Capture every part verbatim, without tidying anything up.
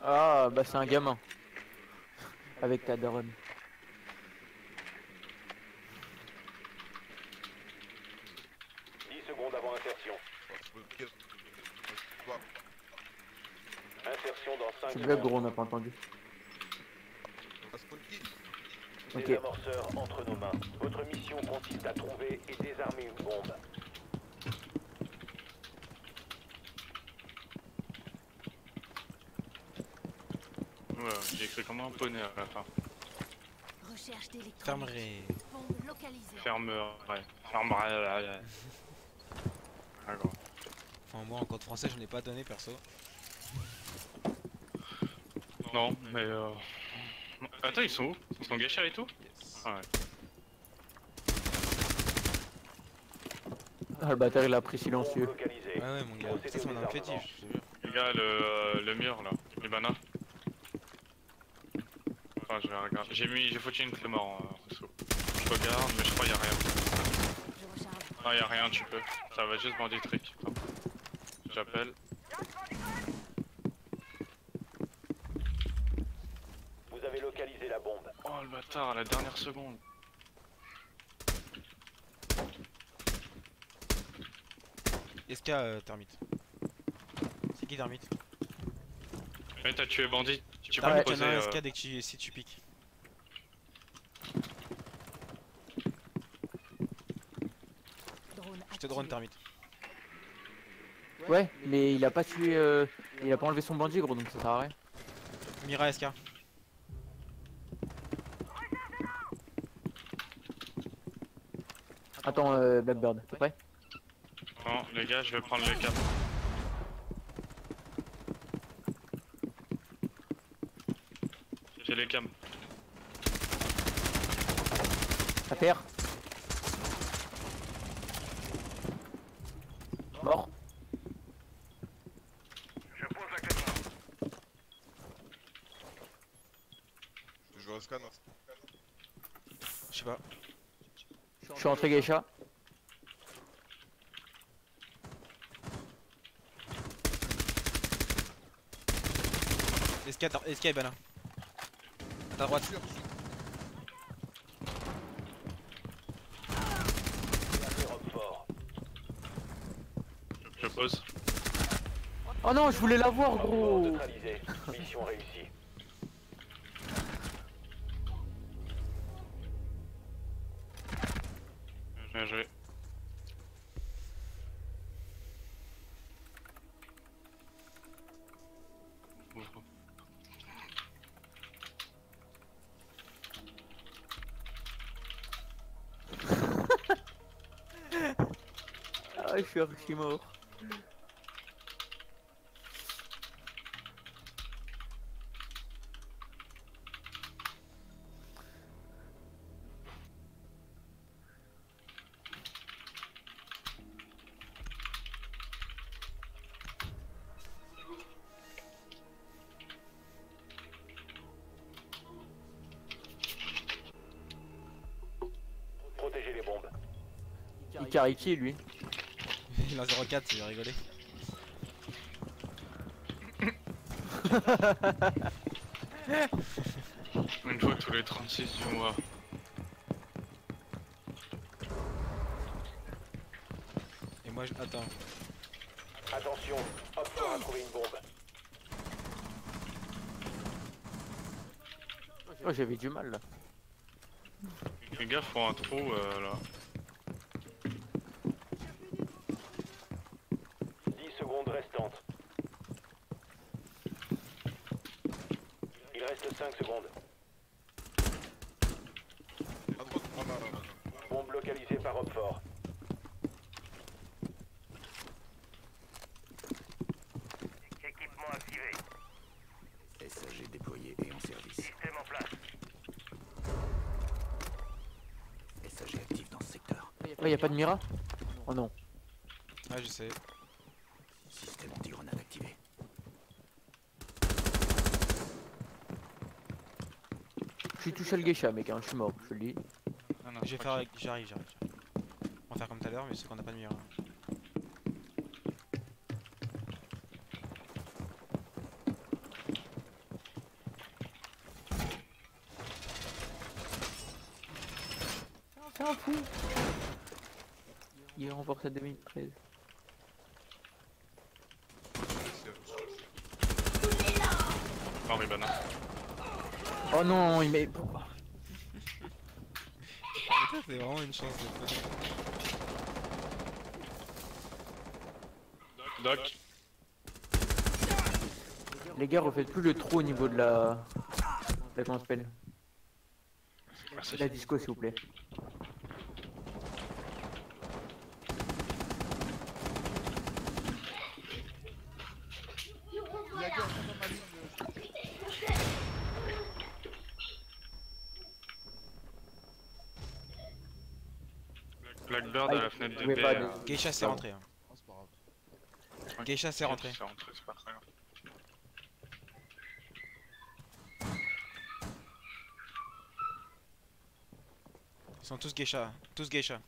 Ah, bah c'est un gamin. Avec ta daronne. dix secondes avant insertion. Insertion dans cinq Tu bugs secondes. gros, on n'a pas entendu. Ok. Désamorceur entre nos mains. Votre mission consiste à trouver et désarmer une bombe. Ouais, j'ai écrit comme un poney à la fin. Recherche d'électronique. Fermerai. Bombe localisée. Fermerai. Fermerai. Ah, gros. Enfin, moi en code français, je n'ai pas donné perso. Non, mais euh... Attends, ils sont où? Ils sont gâchés et tout? Yes. Ah ouais. Ah, le bâtard il a pris Bombe silencieux. localisée. Ouais, ouais, mon gars. Ça, c'est mon arme fétiche, je te jure. Les gars, le, euh, le mur là, les bananes. Enfin, je vais regarder. J'ai mis, j'ai foutu une clé mort en dessous. Je regarde, mais je crois qu'il y a rien. Je recharge. Ah, y a rien, tu peux. Ça va juste bandit trick. J'appelle. Vous avez localisé la bombe. Oh le bâtard, à la dernière seconde. S K euh, termite. C'est qui termite? Mais t'as tué bandit. Tu peux Ah me ouais, T'en poser. as un euh, S K dès que tu, si tu piques. Drone Je te drone activé. termite. Ouais, mais il a pas tué. Euh... Il a pas enlevé son bandit gros, donc ça sert à rien. Mira S K. Attends, euh, Blackbird, t'es prêt? Non, les gars, je vais prendre le cap. J'ai les cams. À terre. Mort. Je pose la caméra. Je joue au scan. Je sais pas. Je suis rentré Geisha. S K, S K est banal. À ta droite. Europe fort. Je pose. Oh non, je voulais l'avoir Fort gros. neutralisé. Mission réussie. Bien joué. Ah, je suis archi mort. Protégez les bombes. Il carry qui lui? Il a zéro quatre, il va rigoler. Une fois tous les trente-six du mois. Et moi je. Attends. Attention, Hop fort a trouvé une bombe. Oh, j'avais du mal là. Les gars font un trou euh, là. dix secondes restantes. Il reste cinq secondes. À droite, ah là là là. Bombe localisée par Hop fort. Équipement activé. S A G déployé et en service. Système en place. S A G actif dans ce secteur. Ouais, y a pas de Mira? Oh non. Ouais, je sais. Système anti-grenade activé. Je suis tout seul Geisha mec, hein. Je suis mort, je te le dis. Non, non, Je vais faire avec. J'arrive, j'arrive. j'arrive. On va faire comme tout à l'heure, mais c'est qu'on n'a pas de mire. un fou. Il remporte à deux mille treize. Non, mais banane. Oh non, il met. Ça, c'est vraiment une chance de faire. Doc. Les gars, refaites plus le trou au niveau de la. La comment ça s'appelle. Merci. La disco, s'il vous plaît. Il y a quelqu'un dans ma ligne. Blackbird à la fenêtre je de vais B. pas euh, de- Geisha c'est rentré. Hein. Oh, c'est pas grave. Geisha c'est rentré. C'est rentré, c'est pas très grave. Ils sont tous Geisha. Tous Geisha.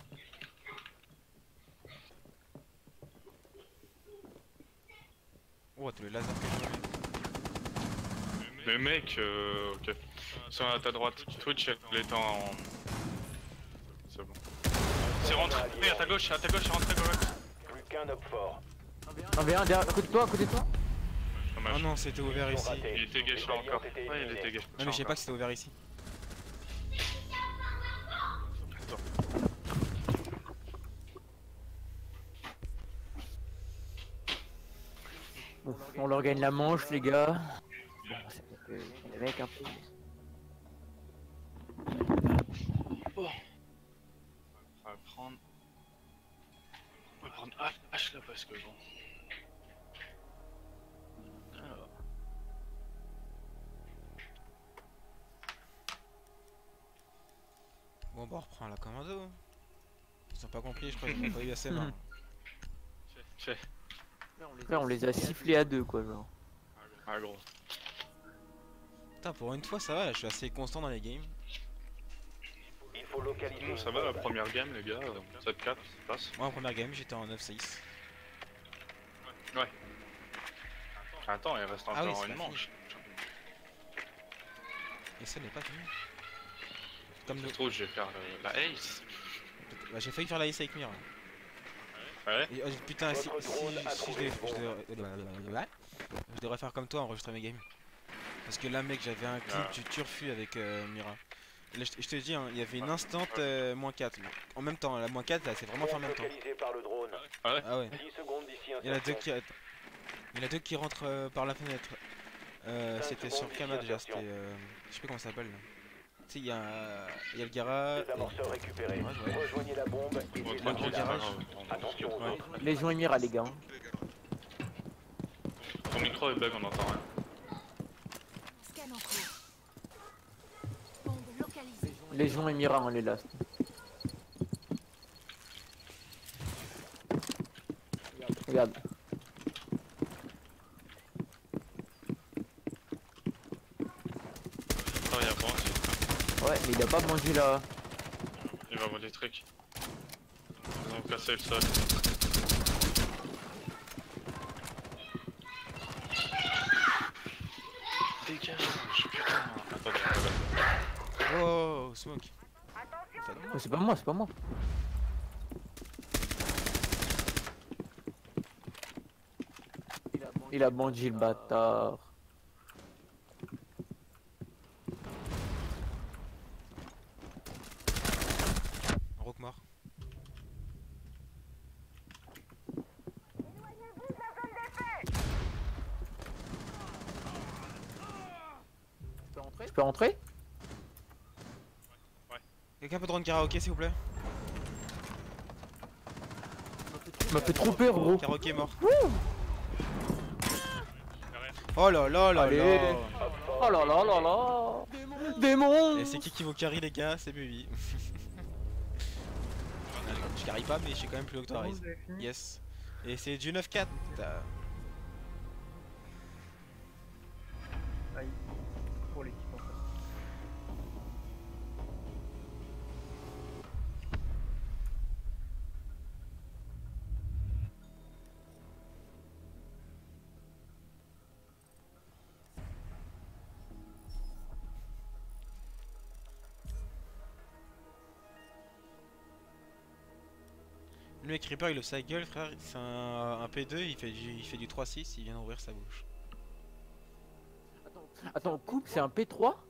Oh, t'as le laser que je vois. Mais mec, euh, ok. Sur à ta droite, Twitch, elle est en. C'est bon. C'est rentré à ta gauche, à ta gauche, c'est rentré correct. Plus qu'un homme fort. un v un derrière, à côté de toi, à côté de toi. Oh Dommage. non, c'était ouvert ici. raté. Il était gâché Les alliés encore. ont été Ouais, il éliminés. était gâché. Non mais je sais pas que c'était ouvert ici. Bon, on leur gagne la manche, les gars. Bon, c'est parce que les mecs un peu. On va prendre. On va prendre H là parce que bon. Alors. Bon bah on reprend la commando. Ils ont pas compris, je crois qu'ils ont pas eu assez marre. Fait. Frère, on les a sifflés à deux, quoi, genre. Ah gros. Putain pour une fois ça va là, je suis assez constant dans les games. Il faut localiser. Bon, ça va la première game les gars, sept quatre, ça passe. Moi en première game j'étais en neuf six. Ouais. Attends, il reste Ah oui, encore c'est une pas manche. Et ça n'est pas fini. Comme Je le... trouve je vais faire le- la ace. Bah, j'ai failli faire la ace avec Mira. Ouais. Et, oh, putain si, Votre si, drone a si je, trouvé devais, le je, bon. devrais, je devrais faire comme toi, enregistrer mes games. Parce que là mec j'avais un clip Ah. du turfu avec euh, Mira. Et là, je, je te dis, hein, il y avait une instant euh, moins quatre. En même temps, la moins quatre là c'est vraiment fait en Bombe même temps. localisée par le drone. Ah ouais. Ah ouais. dix secondes d'ici Il y en a deux insertion. qui, il y en a deux qui rentrent euh, par la fenêtre. Euh, cinq C'était secondes sur Kama d'ici déjà, insertion. c'était... Euh, je sais plus comment ça s'appelle. là. Tu sais, il y a, il y a le garage. Les amorceurs récupérés. Ouais, ouais. Rejoignez la bombe et Bon, désarmez gros la garage. bombe. Attention aux Ouais. autres. Légion Émira, les gars. Ton micro est bug, on entend rien. Scan en cours. Bombe localisée. Légion Émira, on les last. Regarde. Ah, il y a bon, Ouais, mais il a pas mangé là. il va avoir des trucs. Ils ont cassé le sol. Dégage, putain. Attendez, attendez. Oh, smoke. Oh, c'est pas moi, c'est pas moi. Il a bandit le bâtard. Rock mort. Je peux rentrer? Quelqu'un peut drone karaoké s'il vous plaît? Il m'a fait trop peur, gros. Karaoké est mort. Oh là là là Allez. là. Oh là là là là. Démon. Et c'est qui qui vous carry les gars? C'est Bubi. Je carry pas mais je suis quand même plus haut que toi Riz. Yes. Et c'est du neuf quatre. Pour l'équipe en fait. Le mec Reaper il ouvre sa gueule frère, c'est un, un P deux, il fait du, il fait du trois six, il vient d'ouvrir sa bouche. Attends, coupe, c'est un P trois?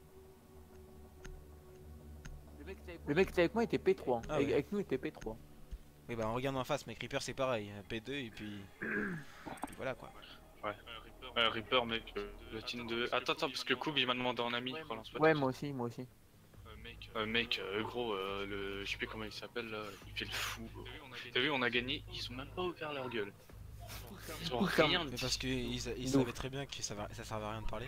Le mec qui était avec moi était P trois. Ah avec, ouais. avec nous il était P trois. Oui bah en regardant en face, mec Reaper c'est pareil, un P deux et puis... puis voilà quoi. Euh, Reaper, mec, euh, le team de. Attends, attends, parce que Koub il m'a demandé en ami, relance pas. Ouais, moi aussi, moi aussi. Euh, mec, euh, gros, euh, le. Je sais plus comment il s'appelle là, il fait le fou. Gros. T'as vu, on a gagné, ils ont même pas ouvert leur gueule. Ils ont rien Mais dit. parce qu'ils ils Nous. savaient très bien que ça, va, ça servait à rien de parler.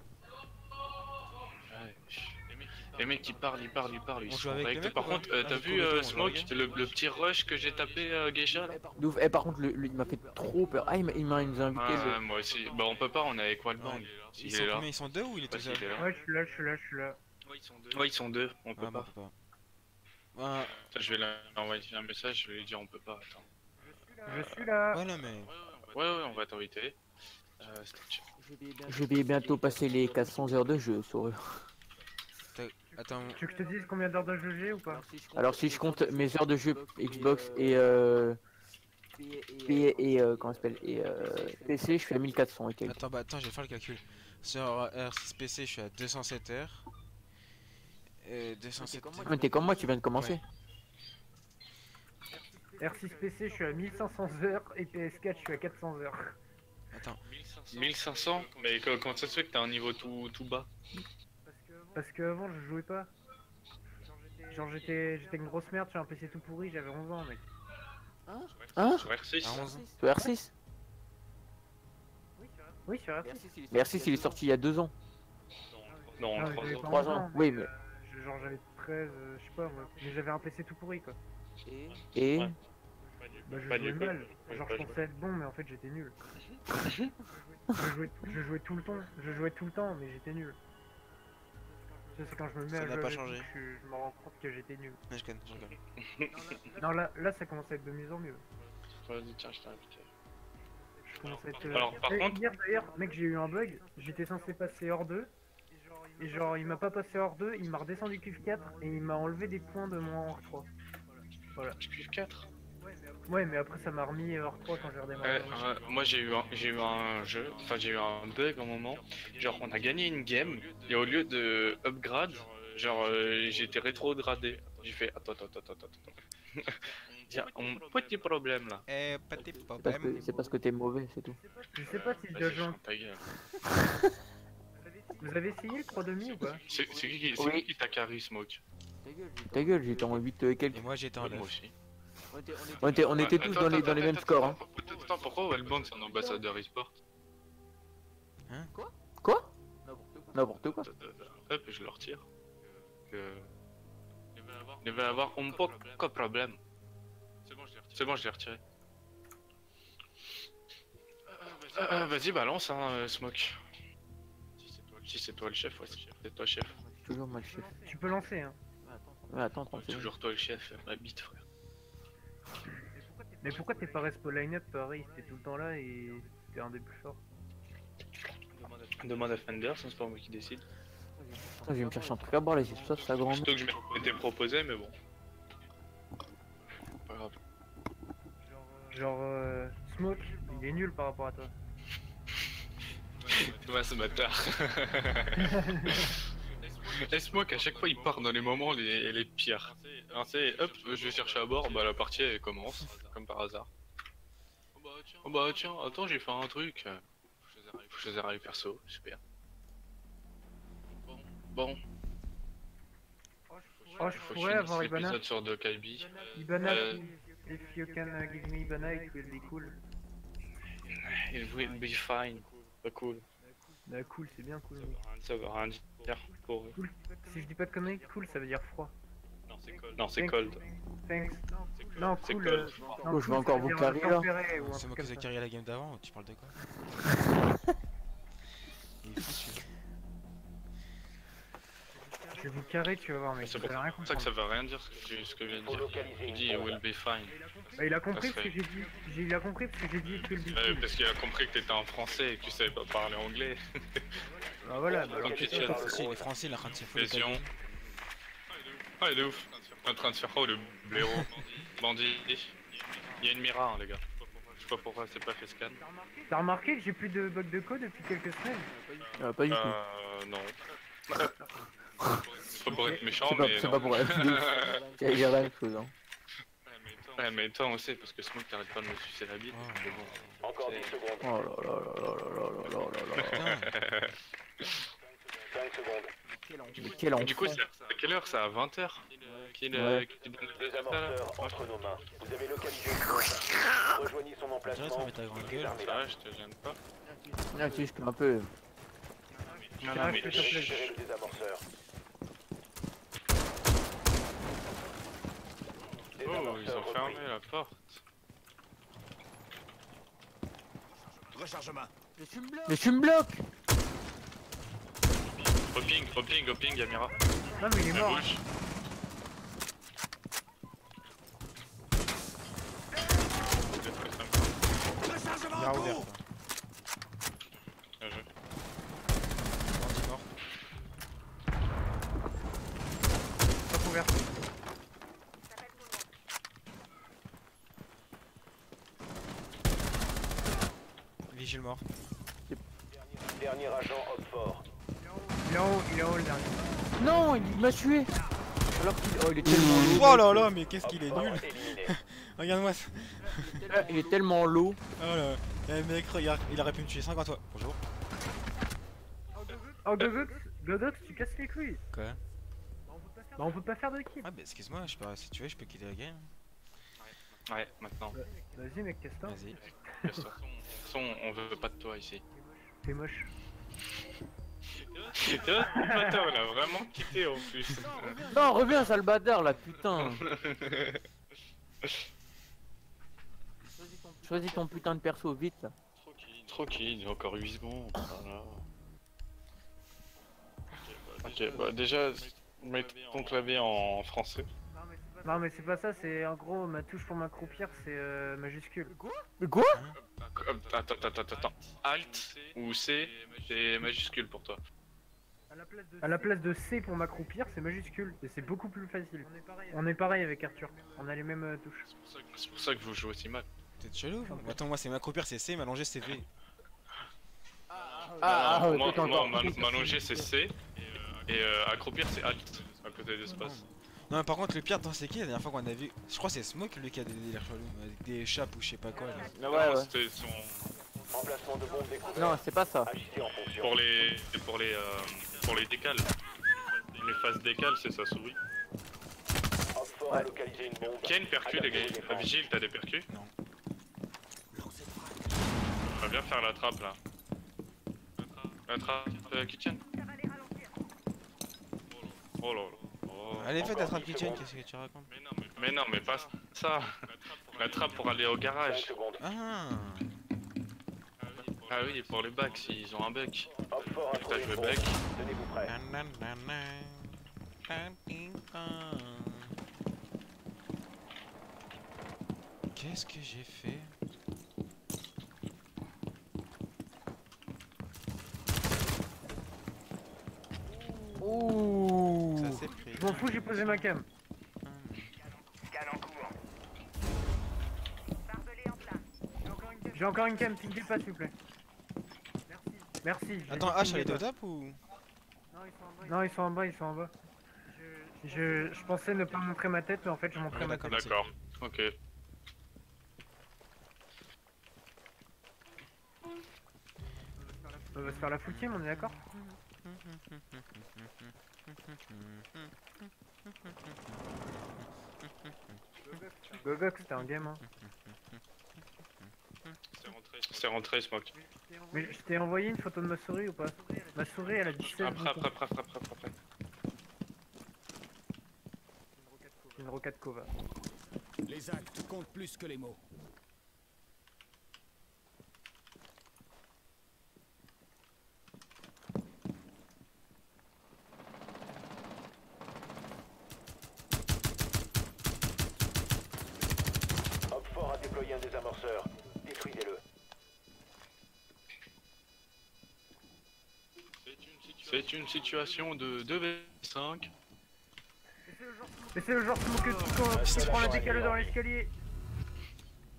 Ouais. Les mecs ils parlent, ils parlent, ils parlent, ils On sont joue avec les corrects. mecs Par ou pas contre, euh, t'as Avec vu Koub et euh, tout, on joue Smoke, avec le, le petit rush que j'ai tapé euh, Geisha là? D'ouf. Eh, par contre, le, le- il m'a fait trop peur. Ah, il, m'a- il, m'a- il nous a invité. Ouais, le- ouais, moi aussi. Bah, on peut pas, on est avec Wildbang. Ouais. Il Ils est sont là. combien? Ils sont deux ou il est tout Vas-y, seul? il est là. Ouais, je suis là, je suis là, je suis là. Ouais, ils sont deux, on peut Ah, bah, pas. on peut pas. Ouais, Attends, je vais leur envoyer un message, je vais lui dire on peut pas. Attends. Je suis là. voilà mais... Ouais, ouais, on va t'inviter. Euh, Stitch. Je vais bientôt passer les quatre cents heures de jeu sur eux. Attends, Tu veux que je te dise combien d'heures de jeu j'ai ou pas? Alors, si je compte mes heures de jeu Xbox et. Euh, P et. Euh, comment ça s'appelle et euh, P C, je suis à mille quatre cents et quelques. attends, bah attends, je vais faire le calcul. Sur R six P C je suis à deux cent sept heures. Euh, deux cent sept heures. Mais t'es comme moi, tu viens de commencer. R six P C, je suis à mille cinq cents heures et P S quatre, je suis à quatre cents heures. Attends, mille cinq cents? Mais co- comment ça se fait que t'as un niveau tout, tout bas? Parce que avant je jouais pas. Genre j'étais j'étais une grosse merde sur un P C tout pourri, j'avais onze ans mec. Hein? Sur R six? à onze ans. Sur R six? Oui, sur R six. Mais R six, il est sorti il y a deux ans. Non, Non, mais trois j'avais ans. pas Trois onze ans, mec, oui, mais- euh, je- genre j'avais treize, euh, je sais pas moi. Mais j'avais un P C tout pourri quoi. Et. Ouais. Bah je Pas jouais du coup. mal. Ouais, Genre pas je du pensais être bon mais en fait j'étais nul. je, jouais, je jouais tout le temps, je jouais tout le temps mais j'étais nul. Ça c'est quand je me mets Ça à n'a jouer pas avec changé. vous que je, je me rends compte que j'étais nul. Ouais, je connais, je rigole. Non là, là ça commence à être de mieux en mieux. Vas-y, tiens, je t'ai invité. Je commence à être... Alors, par Eh, contre- hier d'ailleurs, mec j'ai eu un bug, j'étais censé passer hors deux. Et genre il m'a pas passé hors deux, il m'a redescendu Q quatre et il m'a enlevé des points de mon hors trois. Voilà. Q quatre? Ouais mais après ça m'a remis hors trois quand j'ai redémarré. Ouais, euh, moi j'ai eu un, j'ai eu un jeu, enfin j'ai eu un bug un moment, genre on a gagné une game et au lieu de upgrade, genre euh, j'ai été rétrogradé. J'ai fait attends attends attends attends attends. Tiens, on petit problème là. Eh, pas de C'est parce que, problème. c'est parce que t'es mauvais, c'est tout. Je sais pas si je dois Vas-y, jouer en... ferme ta gueule. Vous avez essayé le trois demi ou pas? C'est c'est qui qui c'est Oui. qui qui t'a carry Smoke? Ta gueule, j'étais en huit et quelques. Et moi j'étais en Ouais, moi neuf. aussi. On était, on était Ouais, tous attends, dans les, attends, dans les attends, mêmes attends, scores. Hein. Attends, attends, pourquoi Wellbank c'est un ambassadeur e-sport? Quoi? N'importe quoi. Hop, je le retire. Que... Il va y avoir un peu de problème. C'est bon, je l'ai retiré. Euh, euh, Vas-y, balance, hein, euh, Smoke. Si c'est toi le chef, ouais, c'est toi le chef. Toujours moi le chef. Tu peux lancer hein. Ouais, attends, trente secondes. Toujours toi le chef, ma bite, frère. Mais pourquoi t'es pas respo line-up pareil? T'es tout le temps là et t'es un des plus forts. Demande à Fender, c'est pas moi qui décide. Putain, je vais me chercher un truc à boire là, c'est ça, ça grand. Plutôt que je m'étais proposé, mais bon. Pas grave. Genre euh, Smoke, il est nul par rapport à toi. Thomas ce bâtard. Laisse-moi qu'à chaque fois il part dans les moments les, les pires. Alors, c'est hop, je vais chercher à bord, bah la partie elle commence, comme par hasard. Oh bah tiens, attends, j'ai fait un truc. Faut que je faisais arriver perso, super. Bon, Oh je faut que je pourrais finisse avoir Ibana. l'épisode sur Dokaibi. Ibana, Euh, if you can uh, give me Ibana it will be cool. It will be fine. Pas cool. Bah cool c'est bien cool. mec. Ça veut rien dire pour eux. Cool. Si je dis pas de conneries, cool ça veut dire froid. Non, c'est cold. Thanks. Non C'est cool. cold. euh, non, Oh, je vais cool, encore ça veut vous dire carrer, là. tempéré ou un C'est truc moi qui comme vous ai ça. carré la game d'avant, tu parles de quoi? Il est fou, celui-là. Je vais vous carrer, tu vas voir mec. C'est Vous pour allez rien ça que ça comprendre. veut rien dire ce que, ce que je viens de Faut dire. localiser Il une dit it bombe. will be fine. Bah, il a compris Ça ce que serait- j'ai dit. J'ai- Il a compris parce que j'ai dit it will be Euh, cool. parce qu'il a compris que t'étais en français et que tu savais pas parler anglais. Bah voilà, bah alors Ok, c'est tiens. ça. Si, il est français, il est en train de se foutre. Lésion. Ah, il est ouf. En train de se faire quoi le blaireau? Bandit. Il y a une Mira, hein, les gars. Je sais pas pourquoi c'est pas fait scan. T'as remarqué que j'ai plus de bugs de code depuis quelques semaines? Euh, pas du tout. Euh. Non. C'est pas pour être méchant, C'est pas, mais. c'est non. pas pour être. Il y a la même chose. Hein. Ouais, mais toi aussi, parce que Smoke t'arrêtes pas de me sucer la bite. Oh. mais bon. Encore dix secondes. Oh là là là là là là là là là. Putain. cinq secondes. Mais quel enfant. Du coup, c'est à quelle heure? C'est à vingt heures qu'il Ouais. qu'il donne le Les résultat, là? amorceurs entre nos mains. Vous avez localisé une bombe. Rejoignez son On dirait que ça emplacement. met ta grande gueule. Désarmez-la. Ouais, je te gêne pas. Ah, si, je peux un peu. Non, non, Ah, mais je te plaît. Récupérez le désamorceur. Oh, ils ont Désamorceur fermé repris. la porte. Rechargement. Mais tu me bloques. Hopping, hopping, hopping, Yamira. Non mais il est Elle mort. bouge. Rechargement Mira en ouvert. cours. Bien joué. Bandit mort. Pas couvert. Vigile mort. Dernier agent homme fort. Il est en haut, il est en haut le dernier. Non, il m'a tué. Alors qu'il. Oh, il est tellement low. Oh là là, mais qu'est-ce qu'il est Homme nul. fort éliminé. Regarde-moi ça. Il est tellement low. Oh là. Eh mec, regarde, il aurait pu me tuer cinquante fois. Bonjour. Oh Gogox, Gogox, tu casses les couilles. Quoi? Bah on peut pas faire de kill. Ah bah excuse-moi, je peux, si tu veux, je peux quitter la game. Ouais, maintenant. Vas-y mec, casse-toi. Vas-y. De toute façon, on veut pas de toi ici. T'es moche. Tu vois, ce matin, on a vraiment quitté en plus. Non, reviens, sale bâtard là, putain. Choisis ton putain de perso, vite. Là. Tranquille, il y a encore huit secondes. Voilà. Ok, bah déjà, mets ton clavier en français. Non mais c'est pas ça, c'est en gros ma touche pour m'accroupir c'est euh, majuscule. Mais quoi? Attends, attends, attends, attends. Alt ou C, c'est majuscule pour toi. À la place de C pour m'accroupir c'est majuscule et c'est beaucoup plus facile. On est pareil avec Arthur, on a les mêmes euh, touches. C'est pour ça que vous jouez aussi mal. T'es chelou? Attends, moi c'est m'accroupir c'est C, m'allonger c'est V. Ah, ah, ouais, moi, peut-être moi, encore. m'all- m'allonger c'est C, et euh, accroupir c'est Alt, à côté d'espace. Non mais par contre le pire attends c'est qui la dernière fois qu'on a vu? Je crois que c'est Smoke lui qui a des délires chelous avec des chapes ou je sais pas quoi là. Ouais, ouais. Non, c'était son... Emplacement de bombe découvert. Non, c'est pas ça. Agissez en fonction. Pour les... pour les... Euh... pour les décales. Les phases décales, c'est sa souris. Homme fort a localisé une bombe. Qui a une percu les gars? La vigile, t'as des percus? Non. On va bien faire la trappe là. La trappe euh, kitchen. Oh là là. Oh. Allez faites Encore la trappe dix kitchen, secondes. qu'est-ce que tu racontes? Mais non, mais pas ça. La trappe pour aller au cinq garage. secondes. Ah. Ah oui, pour les bacs, s'ils ont un bec. Homme fort a T'as trouvé une joué bombe. bec. Tenez-vous prêts. Qu'est-ce que j'ai fait? Ouh. Ça s'est pris. Je m'en fous, j'ai posé ma cam. J'ai encore une cam, pingez pas s'il vous plaît. Merci. Merci. Attends, H elle est au top ou? Non ils sont en bas, ils sont en bas. Je, je pensais ne pas montrer ma tête mais en fait je montrais Ouais, ma d'accord. tête. D'accord. Ok. On va se faire la full team, on est d'accord? Gogox c'était un game hein. C'est rentré, Smoke. Mais je t'ai envoyé une photo de ma souris ou pas? Ma souris elle a dix-sept Après, boutons. après, après, après, après, après. Une rocade Kova. Les actes comptent plus que les mots. Homme fort a déployé un désamorceur. Détruisez-le. C'est une situation de deux v cinq. Mais c'est le genre de smoke qui quand tu prends la décale dans l'escalier.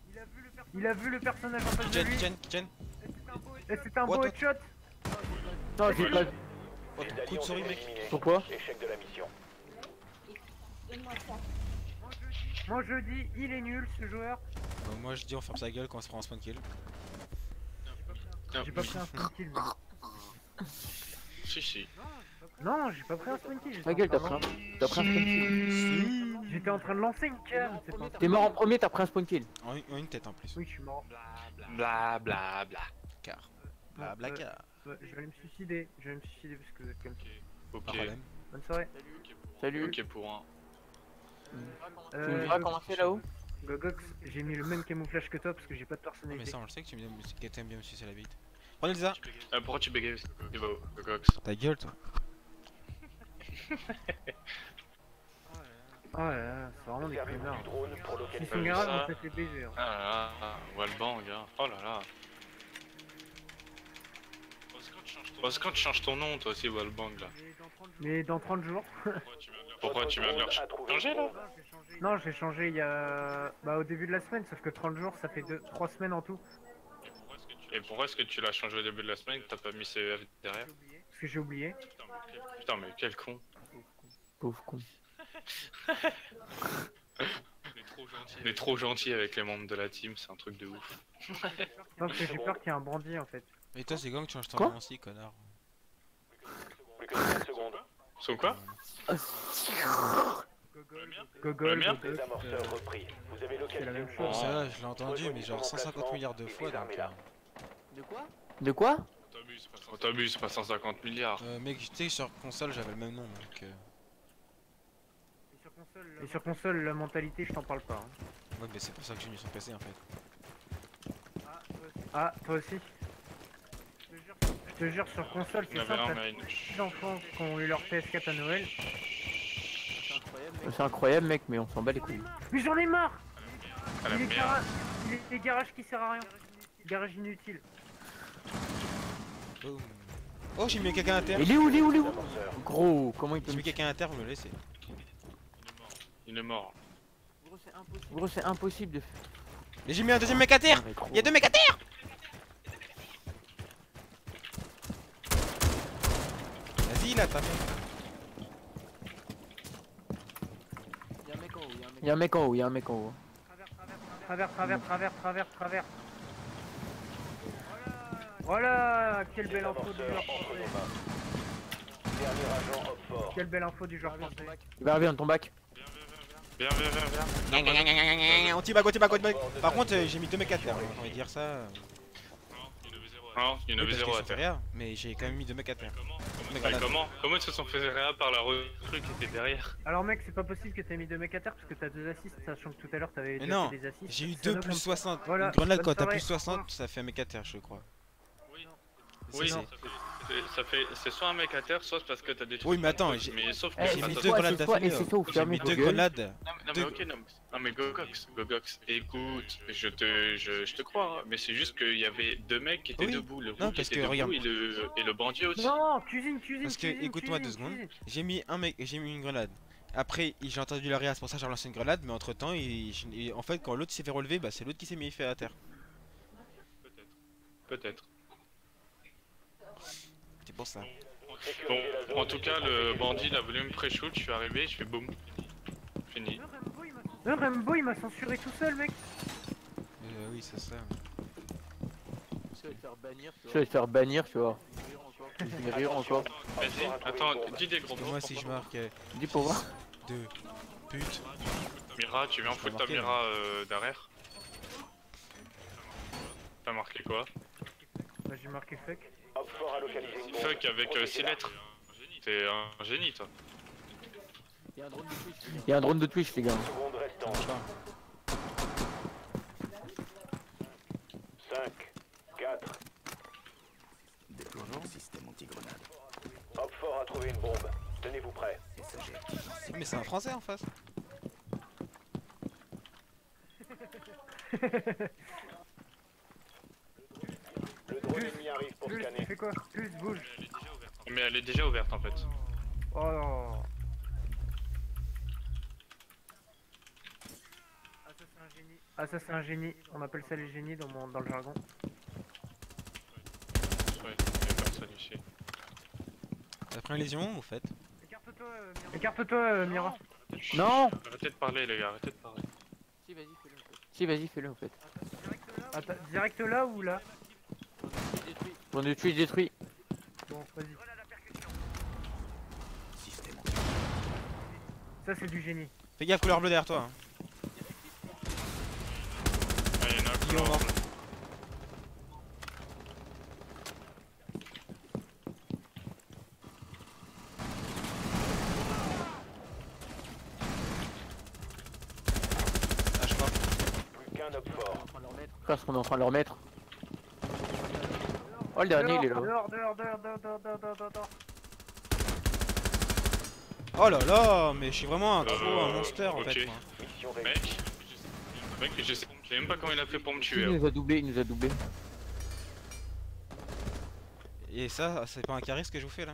Il a vu le personnage en face de Kitchen, lui. kitchen, kitchen. Et c'était un What beau the- headshot. Non, j'ai pas vu. Oh, Les ton coup de alliés ont souris, été mec. éliminés. Pourquoi? Échec de la mission. Moi je dis, il est nul ce joueur. Euh, moi je dis on ferme sa gueule quand on se prend un spawn kill. Non, J'ai pas pris un spawn kill. moi. Si, si. Non, j'ai pas pris un spawn kill. j'étais Ta en gueule, t'as train pris de un, t'as pris un spawn kill. lancer- J'étais en train de lancer une cam. c'est pas- T'es mort en premier, t'as pris un spawn kill. En, une- en une tête en plus. Oui, je suis mort. Bla bla bla. Car. Bla bla Ouais. car. Ouais, je vais aller me suicider. Je vais aller me suicider parce que vous êtes comme ça. Ok. Pas de problème. Bonne soirée. Salut. Ok pour un. Tu me Euh, diras comment c'est là-haut? Gogox, j'ai mis le même camouflage que toi parce que j'ai pas de Non, mais personnalité. ça on le sait que tu aimes bien, que t'aimes bien me sucer la bite. Prenez le ça. Euh, pourquoi tu bégayes Niveau Gogox. Ta gueule toi. Oh là là, c'est vraiment des Servez-vous connards. du drone pour Ils localiser. sont vu garages, ça on fait les baiser. hein. Ah là là, ah, Walbang, gars. Oh là là. Parce que quand tu changes ton nom, toi aussi, Walbang, là. Mais dans trente jours. Pourquoi Votre tu viens de drone leur a trouvé changer une là bombe. Non, j'ai changé il y a. Bah, au début de la semaine, sauf que trente jours, ça fait deux, trois semaines en tout. Et pourquoi est-ce que tu l'as changé au début de la semaine que t'as pas mis C E F derrière? Parce que j'ai oublié. Putain, mais quel con. Pauvre con. On est trop gentil avec les membres de la team, c'est un truc de ouf. Non, parce que j'ai peur qu'il y ait un bandit en fait. Et toi c'est quand que tu changes ton Quoi nom aussi connard. Plus que trente secondes. Sont quoi? Gogol, Le mien Gogox, Les amorceurs euh, repris. Vous avez la localisé même une chose. bombe. Ça là je l'ai entendu mais genre cent cinquante milliards de fois donc. Désarmez-la. euh, De quoi? De quoi? On t'abuse, c'est pas cent cinquante milliards. Euh, mec, tu sais, sur console j'avais le même nom donc. Euh... Et sur console, la mentalité, je t'en parle pas. hein. Ouais, mais c'est pour ça que j'ai mis sur P C en fait. Ah, toi aussi. Je te jure, sur console, Il y c'est en avait un, simple. mais une. Les enfants qui ont eu leur P S quatre à Noël. C'est incroyable, mec, mais on s'en bat les couilles. Mais j'en ai marre! À la Il est, merde. gara- il est des garages qui servent à rien. Garage inutile. Boum. Oh, j'ai mis quelqu'un à terre. Il est où, il est où, il est où? Amorceurs. Gros, comment il peut J'ai me... mis quelqu'un à terre, vous me laissez. Il est mort. Gros, c'est impossible de faire. Mais j'ai mis un deuxième mec à terre. Ouais, gros. Il y a deux mecs à terre. Vas-y là, t'as fait. Il y a un mec en haut, il y a un mec en haut. Travers, travers, travers, travers, travers. Voilà, quelle belle info du joueur Amorceurs entre français. nos mains. Dernier agent hop fort. Quelle belle info du joueur français. Il va arriver dans ton bac. Viens, viens, viens, viens. On t'y back, on t'y back, on t'y back. Par contre, euh, j'ai mis deux mecs à terre. J'ai envie de dire ça. euh, Non, il y en oui, avait parce zéro qu'ils à sont fait terre. rien, mais j'ai quand même mis deux mecs à terre. Deux mecs Mais grenades. comment Comment ils se sont fait réa par la recrue qui était derrière? Alors mec, c'est pas possible que t'aies mis deux mecs à terre parce que t'as deux assists, sachant que tout à l'heure t'avais Mais déjà non, fait des assists. J'ai eu C'est deux un plus autre- soixante. Voilà, Une grenade bonne quand t'as soirée. plus soixante, ça fait un mec à terre, je crois. Oui, C'est- ça fait, ça fait, c'est soit un mec à terre, soit parce que t'as des trucs. Oui, mais attends, j'ai- mais sauf que Eh, ça j'ai mis t'a- deux toi, grenades c'est toi, et d'affilée. c'est toi où J'ai fermer mis ta deux gueule. grenades. Non, non, mais Deux- ok, non, mais, non, mais Gogox, Gogox, écoute, je te, je, je te crois, hein, mais c'est juste qu'il y avait deux mecs qui étaient Oui. debout, le Non, rouge parce était que debout regarde. et le, et le bandit aussi. Non, cuisine, cuisine, Parce que, cuisine, écoute-moi deux cuisine, secondes. cuisine. J'ai mis un mec, j'ai mis une grenade. Après, il- j'ai entendu la réa, c'est pour ça que j'ai relancé une grenade, mais entre temps, il, il- en fait, quand l'autre s'est fait relever, bah, c'est l'autre qui s'est mis fait à terre. Peut-être. C'est pour ça. Bon, en tout cas, le bandit il a voulu me pré-shoot, je suis arrivé, je fais boum. Fini. Non, Rambo il m'a censuré tout seul, mec. Euh, oui, c'est ça. Tu vas te faire bannir, tu vas te faire bannir, tu vois. Tu vas rire encore. Vas-y, attends, dis des gros Parce que mots. moi, si je marque euh, Dis pour voir. deux putes, Mira, tu viens Je peux foutre ta marquer, Mira euh, derrière. T'as marqué quoi? Bah, j'ai marqué fuck. Hop fort à localiser une bombe. Fuck avec euh, six lettres. T'es un génie toi. Il y a un drone de Twitch, les gars. Secondes restantes. cinq, quatre. Déploiement système anti-grenade. Hop fort a trouvé une bombe. Tenez-vous prêts. Messager actif. mais c'est un français en face. Le drone ennemi arrive pour Plus, scanner. tu fais quoi? Plus, bouge. Mais elle est déjà ouverte en fait. Oh. un génie. Ah, ça c'est un génie. On appelle ça les génies dans, mon... dans le jargon. Ouais, y'a personne ici. T'as pris un lésion au fait? Écarte-toi, euh, Mira. Écarte-toi, euh, Mira. Non. Arrêtez de parler, les gars, arrêtez de parler. Si, vas-y, fais-le en fait. Si, vas-y, fais-le en fait. Attends, direct là ou là? On est tué, détruit. Bon, vas-y. Système Ça c'est du génie. Fais gaffe, couleur bleue derrière toi. Hein. Ah, y'en a un Guillaume, encore. mort. Ah, je crois. Plus qu'un op fort. Parce qu'on est en train de le remettre. Oh, le dernier, il est là. Dehors, dehors, dehors, dehors, dehors, dehors, dehors, dehors, dehors. Oh là là, mais je suis vraiment un Euh, trop un monster en ok. fait. Moi. Mission Mec, réussie. mec, je sais, je sais même pas comment il a fait pour me Il tuer. hein. nous a doublé, il nous a doublé. Et ça, c'est pas un charisme que je vous fais là?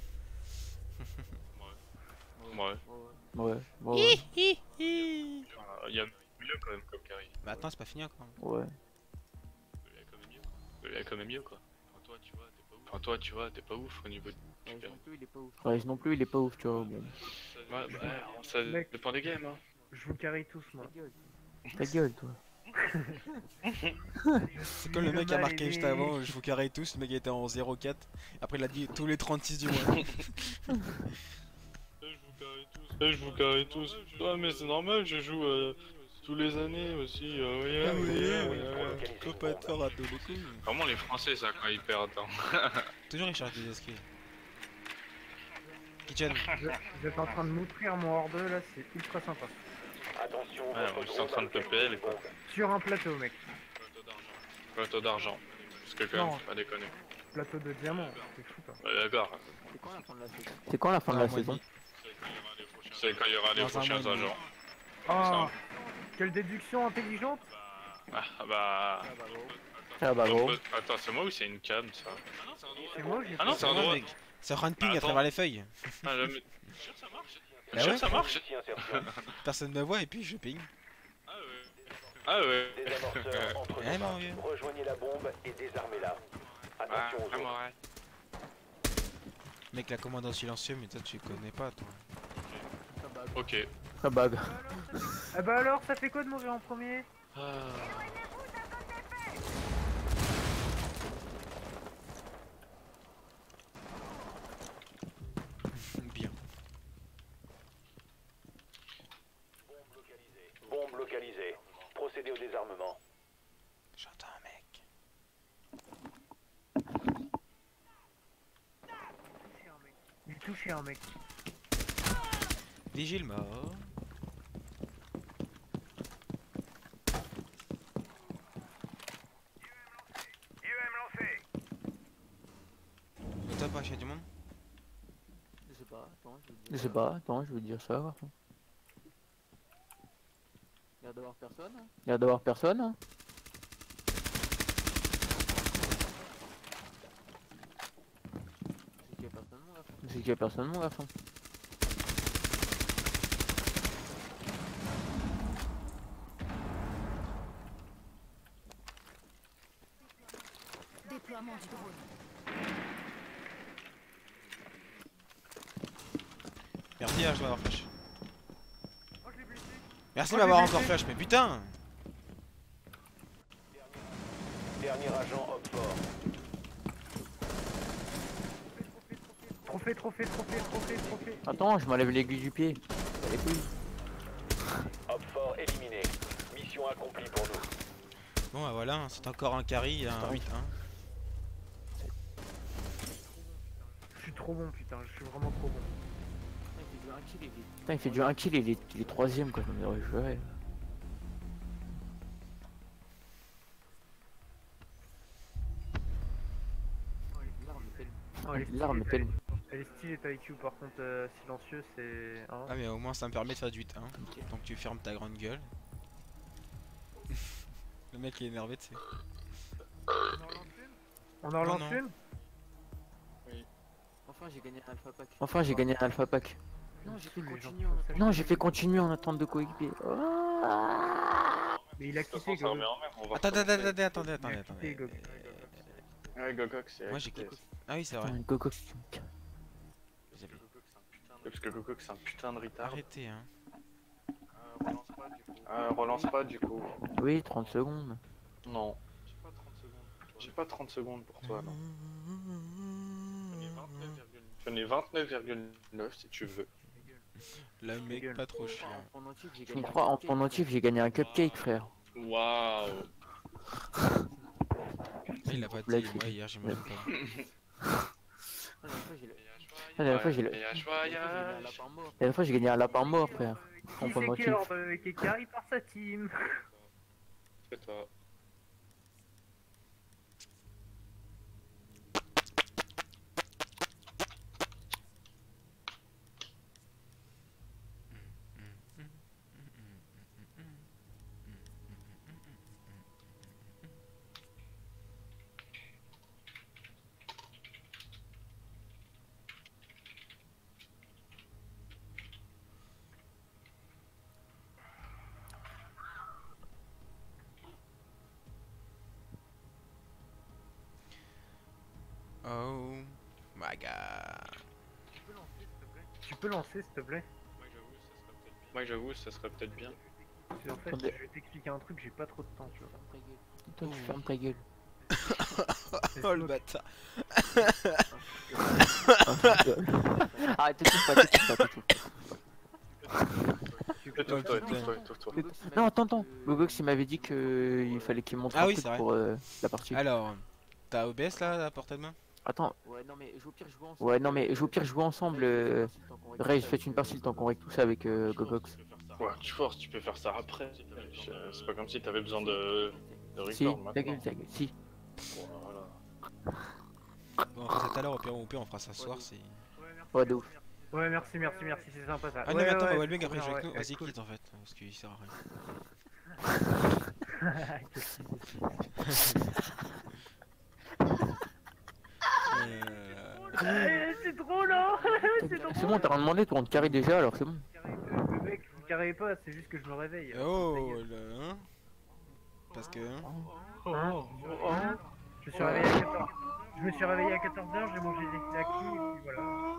Ouais. Ouais, ouais, Il y a mieux quand même comme carry. Mais attends, c'est pas fini encore. ouais. Il y a quand même mieux. Il y a quand même mieux quoi. Enfin, toi, tu vois, t'es pas ouf. Enfin, toi, tu vois, t'es pas ouf au niveau de. Rise non plus, il est pas ouf. Rise non plus, il est pas ouf, tu vois. Bon. Ouais, bah, ça Mec. dépend des games, hein. Je vous carry tous, moi. Ta gueule, toi. C'est comme le mec a marqué juste avant, je vous carré tous, le mec était en zéro quatre. Après il a dit tous les trente-six du mois. Je vous carry tous. Je vous carry tous. Ouais, mais c'est normal, je joue euh, tous les années aussi. Euh, ouais, Ah oui, ouais, oui, ouais, oui. ouais. Faut pas être fort à tous les coups. Vraiment les Français, ça, quand ils perdent. Hein. Toujours il charge des esprits. Kitchen, Vous vous êtes en train de m'ouvrir mon hors deux là, c'est ultra sympa. Attention, Ouais, votre on est en train de drone a P P L, une quoi. bombe. Sur un plateau, mec. Plateau d'argent. Parce que quand Non. même, faut pas déconner. Plateau de diamant, c'est fou, toi. Ouais, d'accord. C'est quand la fin de la saison C'est quand la fin de dans la un mois et saison demi. C'est quand il y aura les Dans un prochains mois et demi. agents. Oh, quelle déduction intelligente. Ah bah. Ah bah gros. Attends, c'est moi ou c'est une cam ça? C'est moi ou j'ai Ah non, fait c'est un Ouais, droit. mec. Ça fera une ping à Attends. travers les feuilles. Ah, le... ça marche. Bah Sûr ouais. ça marche. Ici, insertion. Personne ne me voit et puis je ping. Ah ouais. Ah ouais. Des amorceurs entre Eh, les mon mains. vieux. Rejoignez la bombe et désarmez-la. Ah, Attention aux ah, autres. moi, ouais. Mec, la commande en silencieux, mais toi tu connais pas toi. Ok. Ça bug. Ah bah alors, ça fait quoi de mourir en premier? Ah. Bien. Bombe localisée. Procédez au désarmement. J'entends un mec. J'ai touché un mec. Vigile mort. Et toi, pas chez du monde? Je sais pas, attends, je vais dire. Je sais pas, attends, je vais te dire ça. Il y a d'avoir personne. Il y a d'avoir personne. hein. C'est qu'il y a personne, mon garçon. C'est qu'il y a personne, mon garçon. Déploiement du drone. Merci, hein, je dois avoir flash. Oh, je l'ai blessé. Merci Oh, de m'avoir j'ai encore blessé. flash, mais putain! Dernier agent hop fort. Trophée, trophée, trophée, trophée, trophée. Attends, je m'enlève l'aiguille du pied. Les couilles. Hop fort éliminé. Mission accomplie pour nous. Bon, bah voilà, hein, c'est encore un carry, un huit un. Je suis trop bon, putain, je suis vraiment trop bon. Putain, il fait du un kill et il est, il est troisième quoi. Je me dirais, je verrai. Oh, elle est L'arme est stylée, tellement. elle est stylée ta I Q, par contre, euh, silencieux, c'est. Hein. Ah, mais au moins ça me permet de faire du huit un. Donc tu fermes ta grande gueule. Le mec est énervé, tu sais. On en Non, lance non. une? Enfin, j'ai gagné un alpha pack. Enfin, j'ai gagné un alpha pack. Non, j'ai fait Tous les gens continuer qui en font ça. attente. Non, j'ai fait continuer en attente de coéquipier. Oh. Mais il a De toute quitté, façon, ça Gogo. remet en même. On va Attends, attends, recommencer. attendez, attendez, attendez, Il a attendez. quitté, Gogo. Ouais, Gogox, c'est. Moi j'ai quitté. quitté. Ah oui, c'est vrai. Putain, Gogo. Désolé. Parce que Gogox, c'est un putain de retard. Arrêtez, hein. Euh, relance pas du coup. Oui, trente secondes. Non. J'ai pas trente secondes pour toi, non. J'en ai vingt-neuf virgule neuf si tu veux. La mec pas trop chiant. Je me crois, en pendentif, j'ai gagné un cupcake, frère. Waouh. Il a pas Blague, dit, moi hier j'imagine pas. La dernière fois, j'ai le- Voyage, voyage. la dernière fois, j'ai gagné un lapin mort, frère. En Qui c'est pendentif. qui hors de Kekari par sa team? C'est toi. Oh my god. Tu peux lancer, s'il te plaît? Moi j'avoue, ça serait peut-être bien. Parce que, en fait, Attendez. je vais t'expliquer un truc, j'ai pas trop de temps, tu vois. Toi, tu fermes ta gueule. Oh le bâtard. Arrête, t'étouffe pas, t'étouffe pas, t'étouffe pas. Étouffe-toi, étouffe-toi, étouffe-toi. Non, attends, attends. Gogox, il m'avait dit que il fallait qu'il montre Ah un oui, truc c'est vrai. pour euh, la partie. Alors, t'as O B S là à portée de main? Attends. Ouais, non, mais je au pire jouer ensemble. Ouais, non, mais je au pire jouer ensemble. Euh... Ray, faites une partie le temps qu'on règle tout ça avec euh, Gogox. Ouais, tu forces, tu peux faire ça après. Je- C'est pas comme si t'avais besoin de, de Si, record ta gueule, maintenant. ta gueule, si. Voilà. Bon, on fera ça tout à l'heure, au pire, au pire on fera ça ce soir. C'est... Ouais, de ouf. Ouais, merci, merci, merci, c'est sympa ça. Ah non, ouais, mais attends, ouais, Wellbang c'est après trop je joue bien, avec nous. ouais, Vas-y, cool. quitte en fait, parce qu'il sert à rien. Euh, Eh, c'est trop lent. C'est trop C'est bon, t'as rien demandé, toi on te carré déjà alors c'est bon. Le mec, vous me carrez pas, c'est juste que je me réveille. Oh là, hein? Parce que, hein? Hein Hein Je me suis réveillé à quatorze. Je me suis réveillé à quatorze heures, j'ai mangé des knackis et puis voilà.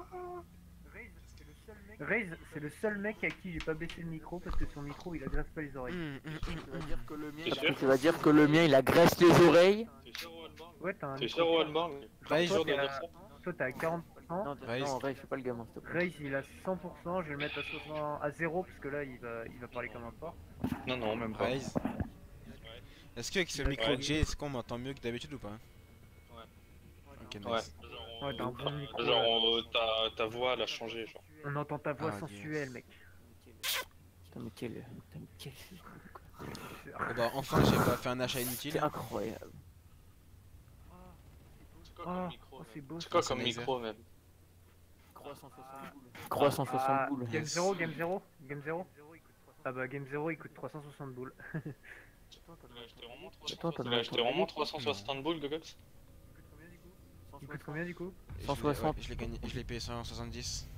Raze, c'est le seul mec à qui j'ai pas baissé le micro parce que son micro il agresse pas les oreilles. Hum, hum, hum, hum. T'es sûr? Tu vas dire que le mien il agresse les oreilles. Ouais, t'as un T'es micro. sûr, Walmart? Raze, Toi, t'es à- toi, t'es à quarante pour cent. Non, t'es- Raze. non, Ray, fais pas le gamin s'il te plaît. Raze il a cent pour cent, je vais le mettre à, soixante à zéro parce que là il va, il va parler comme un porc. Non, non, même pas. Raze. Est-ce qu'avec ce micro que j'ai, est-ce qu'on m'entend mieux que d'habitude ou pas? Ok, Ouais. nice. Ouais, t'as un bon micro. Genre, euh, ta, ta voix elle a changé, genre. On entend ta voix Ah, sensuelle, mec. Putain, mais quel. Putain, mais quel. Oh bah, enfin, j'ai pas fait un achat inutile. C'est incroyable. Oh, oh, c'est beau. C'est quoi ça comme m'exerce. micro, même? trois cent soixante Ah, boules. Game zéro, Game zéro, Game zéro. Ah bah Game zéro il coûte trois cent soixante boules. Attends, t'as Tu l'as acheté vraiment trois cent soixante boules, Gogox? Il coûte combien du coup? Je cent l'ai- soixante. ouais, je l'ai gagné, je l'ai payé cent soixante-dix.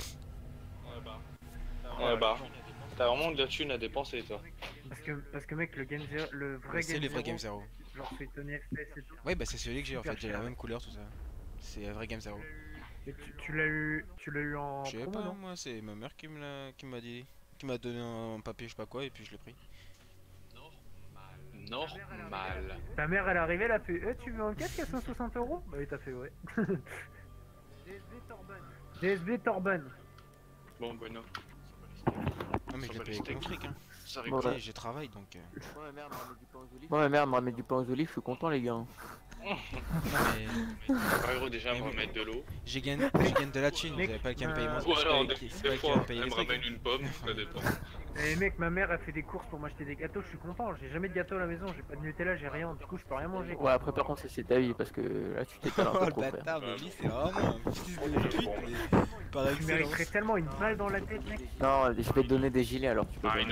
Ouais, bah. T'as vraiment de la thune à dépenser, toi. Parce que, parce que mec, le Game zéro, le vrai C'est Game le vrai zéro, Game Zero. genre c'est Tony F P S et tout. Ouais, bah c'est celui que j'ai en Super fait, j'ai la cher. même couleur, tout ça. C'est un vrai Game Zero. Et tu, tu l'as eu, tu l'as eu en Je sais promo, pas, non? moi, c'est ma mère qui me l'a qui m'a dit, qui m'a donné un papier, je sais pas quoi, et puis je l'ai pris. Normal. Ta mère elle est arrivée, elle a fait eh, tu veux un casque à cent soixante euros? Bah oui t'as fait ouais. D S B Torban. Bon, bueno. Non, mais je l'ai payé avec mon fric, hein. Ça Bon, rigole. ouais. Tu sais, j'ai travail donc. euh, Moi, ma mère me ramène du pain aux olives, je suis content, les gars. Non, mais Pas gros, déjà, Mais me oui. remettre de l'eau. j'ai gagné, j'ai gagné de la thune, vous Mec, avez pas le qu'à me payer euh, moi. Ou c'est pas alors, elle des, qui- c'est des pas elle qui va fois, me payer elle les me trucs. ramène une pomme, ça dépend. Et mec, ma mère elle fait des courses pour m'acheter des gâteaux, je suis content. J'ai jamais de gâteau à la maison, j'ai pas de Nutella, j'ai rien, du coup je peux rien manger. Ouais, après, par contre, ça, c'est ta vie parce que là, tu t'étales un Oh peu le trop, frère. bâtard, mais lui c'est vraiment un fils de pute, mais par Tu excellence. mériterais tellement une balle dans la tête, mec. Non, je vais te donner des gilets alors. Tu peux Fine.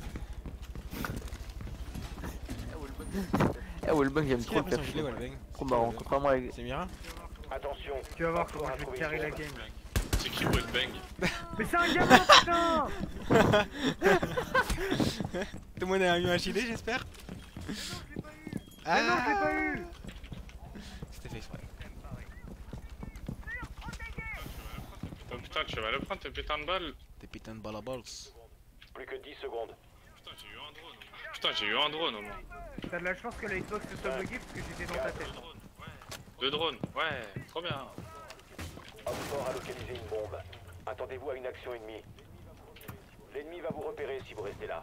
Eh, Wellbang, j'aime Qui trop a le pris son faire gilet, chaud. Wellbang? Trop marrant, contrairement à. C'est Mira? Attention. Tu vas voir comment je vais te carrer la game. C'est qui Wellbang? Mais c'est un gamin, putain. Tout le monde a eu un gilet, j'espère. Mais non, je l'ai pas eu. C'était fait exprès. Oh putain, tu vas le prendre tes putains de balles. Des putains de balles à balles. Plus que dix secondes. Putain, j'ai eu un drone. Putain, j'ai eu un drone au moins. T'as de la chance que la hitbox se soit buggée parce que j'étais dans ta tête. Deux drones, ouais, trop bien. Oxford a localisé une bombe. Attendez-vous à une action ennemie. L'ennemi va vous repérer si vous restez là.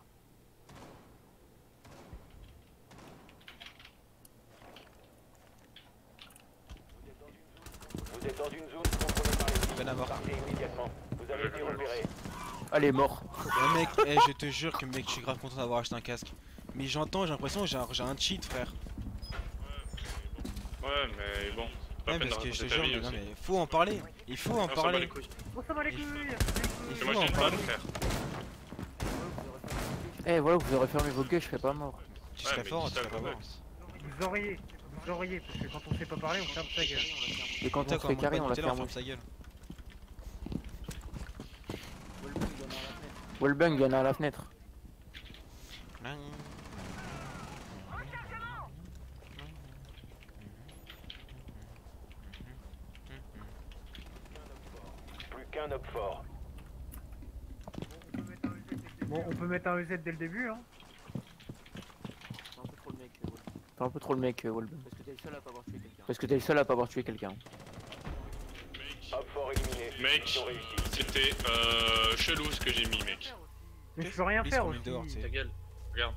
Vous êtes dans une zone contrôlée par l'ennemi. Ben à mort. Partez immédiatement. Vous avez été repéré. Allez, mort. Ouais, mec, eh, je te jure que mec, je suis grave content d'avoir acheté un casque. Mais j'entends, j'ai l'impression que j'ai un, j'ai un cheat, frère. Ouais, mais bon. Pas Ouais, peine parce de que je te raconter ta jure, vie mais, non, aussi. mais faut en parler. Il faut en On s'en bat les parler. couilles. Bon, ça va les couilles. Il C'est moi faut j'ai en une parler. balle, frère. Eh, voilà, vous aurez fermé vos gueules, je serais pas mort. Tu Ouais, serais mais fort, dis tu ça serais pas quand mort. même. Vous auriez, vous auriez, parce que quand on sait pas parler, on ferme sa gueule. Et quand Putain, on se quand fait on carré, monte on pas la tout à l'heure, ferme on aussi. ferme sa gueule. Wallbang, il y en a à la fenêtre. Plus qu'un op fort. Bon, on peut mettre un E Z dès le début, hein. T'es un peu trop le mec, euh, Wallbang. Parce que t'es le seul à pas avoir tué quelqu'un. Op fort éliminé. Mec, Mission réussie. c'était euh, chelou ce que j'ai mis, mec. Mais je peux rien Ils faire sont aussi. mis dehors, tu Ta sais. gueule, regarde.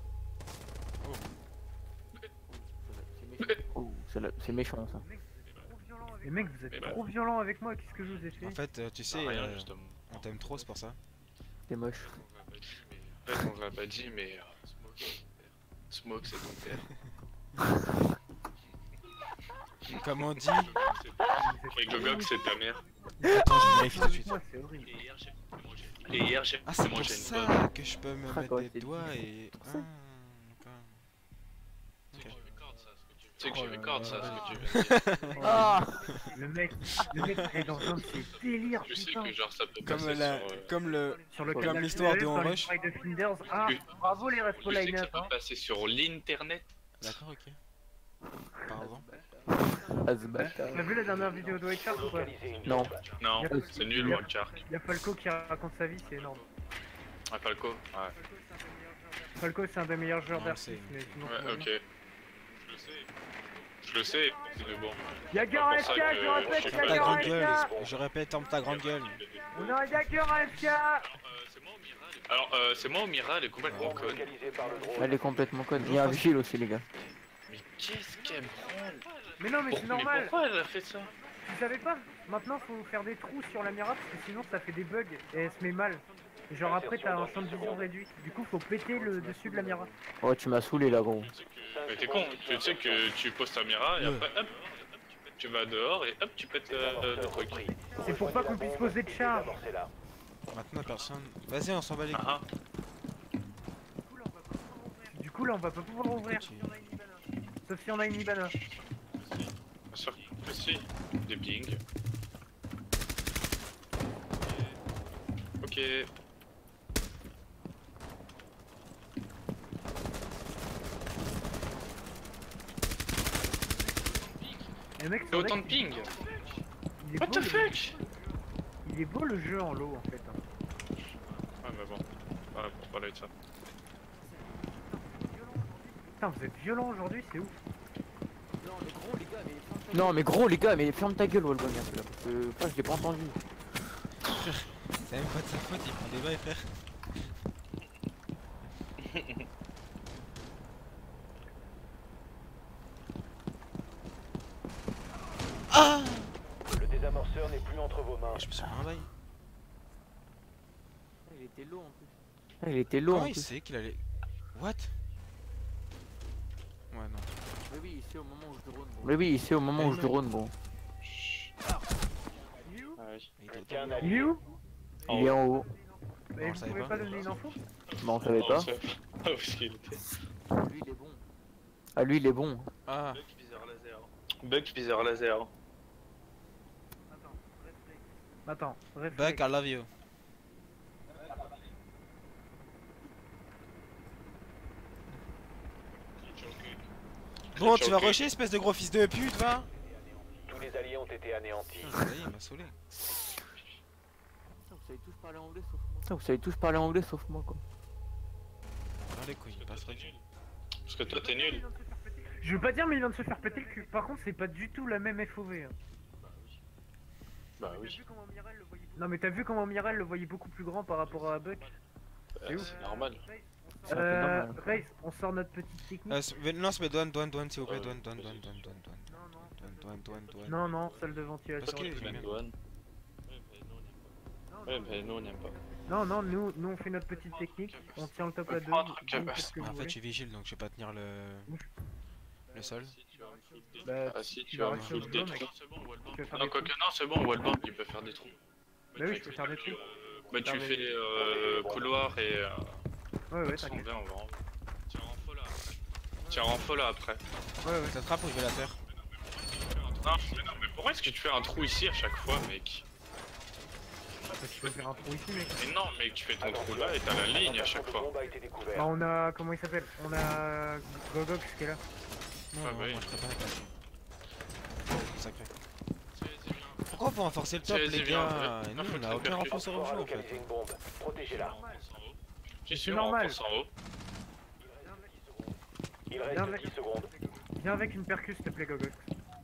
Oh, c'est la- c'est méchant ça. Mais mec, vous êtes Mais bah. trop violent avec moi, qu'est-ce que je vous ai fait? En fait, euh, tu sais, Ah, rien, euh, justement. on t'aime trop, c'est pour ça. T'es moche. En fait, on l'a pas dit, mais. euh, Smoke, c'est ton père. Comme on dit. Et Gogok, c'est ta mère. Attends, je vérifie tout de suite. Moi, c'est horrible. Et hier, j'ai Et hier, j'ai Ah, c'est pour mangé une ça pomme. que je peux me Ah, mettre quand des c'est doigts difficile. et. Pour ça. Ah, d'accord. Tu sais que je Oh là record ça, là. ce que tu viens de dire. Ah Le mec, le mec est dans un de ses délires, Je sais putain. que genre ça peut Comme passer la, sur. euh, comme le, Sur le Comme canal l'histoire T V, de dans On les Rush. oreilles de Flinders. Ah, Oui. bravo les Je Respo sais que Line ça Up, peut hein. passer sur l'internet. d'accord, ok. Pardon. Ah, ce bâtard. T'as vu la dernière vidéo de White Shark ou pas? Localiser une Non. bombe. Non, Yep. c'est nul, Yep. White Shark. Y'a Falco qui raconte sa vie, c'est énorme. Ah, Falco, ouais. Falco, c'est un des meilleurs joueurs Non, d'artistes, c'est- mais sinon. Ouais, tout va ok. bien. Je le sais. Je le sais, mais bon. Y'a C'est pour F K, ça que je répète, je suis y'a pas Ta Gare grande d'accord. gueule. F K. Je répète, ferme ta grande gueule. On a y'a Gare F K. Alors, euh, c'est moi au Mira, elle est complètement Bombe conne. localisée par le drone. Elle est complètement conne. Il y a un vigile aussi, les gars. Mais qu'est-ce qu'elle branle? Mais non, mais Pour- c'est Mais normal. pourquoi elle a fait ça? Tu savais pas? Maintenant, faut faire des trous sur la mira parce que sinon ça fait des bugs et elle se met mal. Et genre après, t'as un champ de vision réduit. Du coup, faut péter le dessus de la mira. Oh, tu m'as saoulé là, gros. Mais t'es con, tu sais que tu poses ta Mira et Ouais. après, hop, tu vas dehors et hop, tu pètes euh, le truc. C'est pour pas qu'on puisse poser de charge. C'est là. Maintenant, personne. Vas-y, on s'en bat les couilles. Ah Du coup, là, on va pas pouvoir ouvrir. Tu- Sauf si on a une Ibana. ah, bien sûr que si, des pings. Ok. Et mec, T'as autant de ping? il est What beau, the le- fuck? Il est beau le jeu en lot en fait. hein. Ouais, mais bon. Ouais, pour parler de ça. Putain, vous êtes violent aujourd'hui, c'est ouf. Non, mais gros, les gars, mais ferme ta gueule, Wallbang. hein, là, parce que, putain, je l'ai pas entendu. C'est même pas de sa faute, il prend des bails, frère. Ah! Le désamorceur n'est plus entre vos mains. Je me suis pris un bail. Il était lourd en plus. Ah, il était lourd Comment en il plus. sait qu'il allait. What? Ouais, non. Mais oui, il sait au moment où je drone. Mais oui, il sait au moment où je drone, gros. Ah oui. Il était Quelqu'un a Il est où? Il est en haut. Mais on vous savait pouvez pas. pas donner une info? Bah, on savait pas. Ah, où est-ce qu'il était? Lui, il est bon. Ah, lui, il est bon. Ah! Buck viseur laser. Buck viseur laser. Attends, réfléchis. Buck, I love you. Bon, C'est tu vas choqué. rusher, espèce de gros fils de pute, va. Tous les alliés ont été anéantis. Ah, ça y est, il m'a saoulé. Putain, vous savez tous parler anglais sauf moi. Putain, vous savez tous parler anglais sauf moi quoi. Dans les couilles, il passe dessus. Parce que toi t'es nul. Je veux pas dire, mais il vient de se faire péter le cul. Par contre, c'est pas du tout la même F O V. hein. Bah T'as oui. vu comment Mirel le voyait beaucoup- Non, mais t'as vu comment Mirel le voyait beaucoup plus grand par rapport à Buck. Bah, C'est c'est normal. C'est un peu Euh, normal. Race, on sort notre petite technique. Euh, s- non, c'est douane, douane, douane, s'il vous plaît, Ouais, douane, douane, vas-y. douane, douane, douane, douane. Non, non, Douane, douane, douane, douane. non, non, salle de ventilation. Parce que- Tu viens de douane. Non, Ouais, non, mais nous on n'aime pas. Non, non, nous, nous on fait notre petite technique, on tient le top à deux. Prends un truc à vous base. faites ce que Ah, vous en fait, voulez. je suis vigile donc je vais pas tenir le. Le sol. Bah, Ah si, tu vas vas me rester foutre au des boulot, trous. mec. Tu vas faire Non, des quoique trous. non, c'est bon, Wallbang il peut faire des trous. Bah oui, je peux faire des trous. Bah tu Non, mais- fais euh, couloir et euh, Ouais, ouais, on t'inquiète. vient, on va en... Tiens en faux là après. Tiens en faux là après. Ouais, ouais. Ça trappe ou je vais la faire? Non, mais non, mais pourquoi est-ce que tu fais un trou ici à chaque fois mec? Parce que tu peux faire un trou ici, mec. Mais non mec, tu fais ton trou là et t'as la ligne à chaque fois. bombe a été découvert. Bah, on a. Comment il s'appelle? On a. Gogox qui est là. Non, Ah, non, bah oui. moi je prépare pas. Oh, sacré. Pourquoi faut renforcer le top, Vas-y, les viens, gars? viens. Nous, Faut on te a aucun répercuter. renfort sur le Fort a jeu en fait. localisé une bombe. Protégez-la. J'y suis C'est en normal. renforce en haut. Il Viens reste avec- dix secondes. Viens avec une percus, s'il te plaît, Gogox.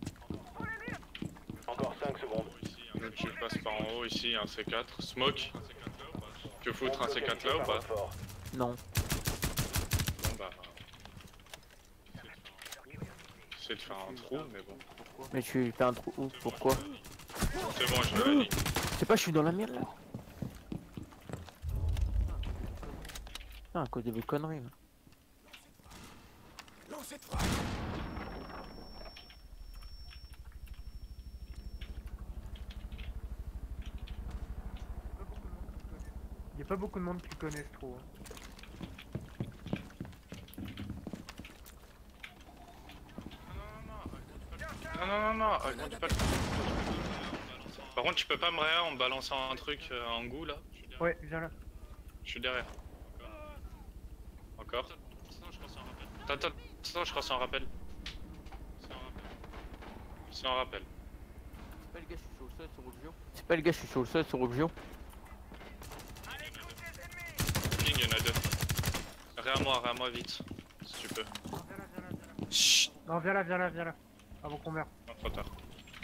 Encore cinq secondes. Donc tu passes par en haut ici, un C quatre. Smoke. Tu veux foutre un C quatre là ou pas? Fort. Non. Bon bah... C'est de faire un trou, mais bon. Mais tu fais un trou où? Pourquoi? C'est bon, je vais la ligne. Je sais pas, je suis dans la merde là. Ah, à cause de vos conneries là. Y'a pas beaucoup de monde qui connaissent trop. hein. Non, non, non, non, euh, tu peux- Par contre, tu peux pas me réa en me balançant un truc euh, en goût là. Ouais, viens là. Je suis derrière. Encore. Attends, attends, attends, je crois que c'est un rappel. C'est un rappel. C'est pas le gars, je suis sur le sol sur Obvio. C'est pas le gars, je suis sur le sol sur Obvio. King, il y en a deux. Réa moi, réa moi vite. Si tu peux. Chut. Non, viens là, viens là, viens là. Avant qu'on meure. Non, trop tard.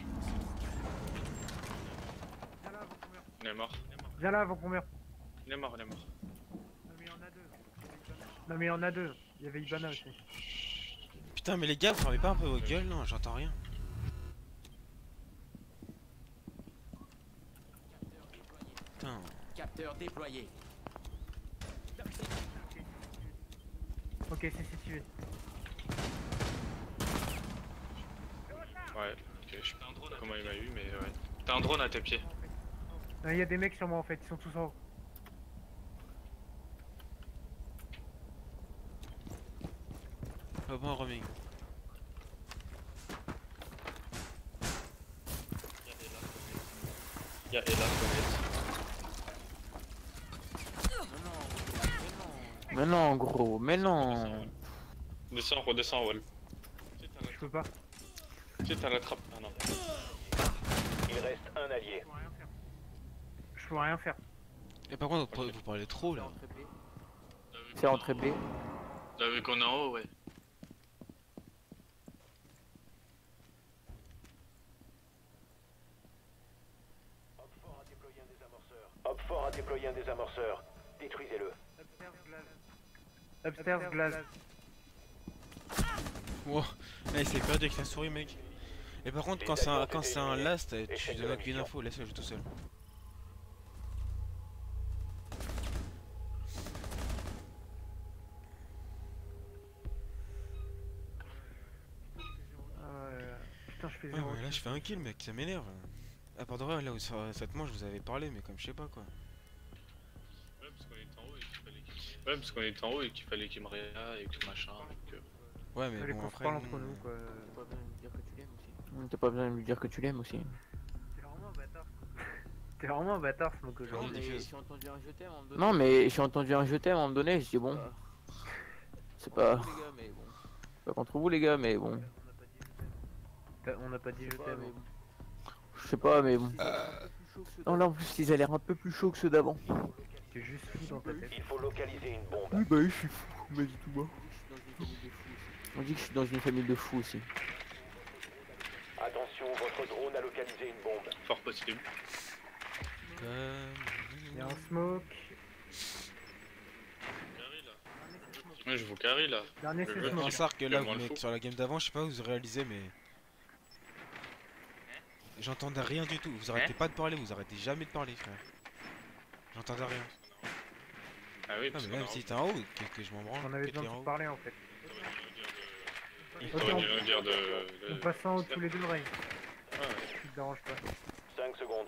Viens là avant qu'on meure. Il est mort. Viens là avant qu'on meure. Il est mort, il est mort. Non, mais il y en a deux. Non, mais il y en a deux. Il y avait Ibana aussi. Putain, mais les gars, vous fermez pas un peu vos gueules? Non, j'entends rien. Putain. Capteur déployé. Ok, c'est situé. Ouais, ok, je sais pas comment il m'a eu, mais ouais. T'as un drone à tes pieds. Non, il y a des mecs sur moi en fait, ils sont tous en haut. Pas bon, roaming. Il y a Ella Comète. Mais non, gros, mais non. Descends, redescends, Wall. Je peux pas. Tu t'as la trappe. Ah non. Il reste un allié. Je peux rien faire. Et par contre, vous vous parlez trop là. C'est rentré B. Là, vu qu'on est en haut, ouais. Hopfort a déployé un désamorceur. Hopfort a déployé un désamorceur. Détruisez-le. Upstairs, glace. Wow, là il s'est perdu avec sa souris, mec. Et par contre, quand c'est un, quand c'est un last, tu donnes aucune info, laisse-le jouer tout seul. Ah ouais. Putain, je fais Ouais, zéro. mais là je fais un kill, mec, ça m'énerve. À part de vrai, là où sur cette manche, je vous avais parlé, mais comme je sais pas quoi. Ouais, parce qu'on était en haut et qu'il fallait qu'il... Ouais, parce qu'on était en haut et qu'il fallait qu'il me réa et que machin. Et que... Ouais, mais Fallait bon, qu'on se après. parle non, entre nous euh, quoi. T'as pas besoin de lui dire que tu l'aimes aussi. T'es vraiment un bâtard. T'es vraiment un bâtard ce mec Non, aujourd'hui. mais j'ai entendu un je t'aime à un moment donné. Non, mais j'ai entendu un je t'aime à un moment donné, je dis bon. C'est pas. pas contre vous les gars, mais bon. T'as- On n'a pas dit je t'aime. bon. Je sais pas, mais bon. Non, là en plus ils ont l'air un peu plus chauds que ceux d'avant. T'es juste fou dans ta tête. Il faut localiser une bombe. Oui, bah oui, je suis fou, mais dis tout bas. On dit que je suis dans une famille de fous aussi. Attention, votre drone a localisé une bombe. Fort possible. Euh... Y'a un smoke. Ouais, je vous carry là. Dernier Je c'est veux Non, smoke. ça que là, Moi, vous le mec, fou. sur la game d'avant, je sais pas, vous réalisez, mais. J'entendais rien du tout. Vous arrêtez pas de parler, vous arrêtez jamais de parler, frère. J'entendais rien. Ah oui, Non, parce mais qu'on même a- si t'es en haut, que, que je m'en branle. On avait que t'es besoin en de haut. parler en fait. T'aurais Ok, dû dire de... de- On passe en haut tous les deux, Ray. Ah ouais. Ça te dérange pas. cinq secondes.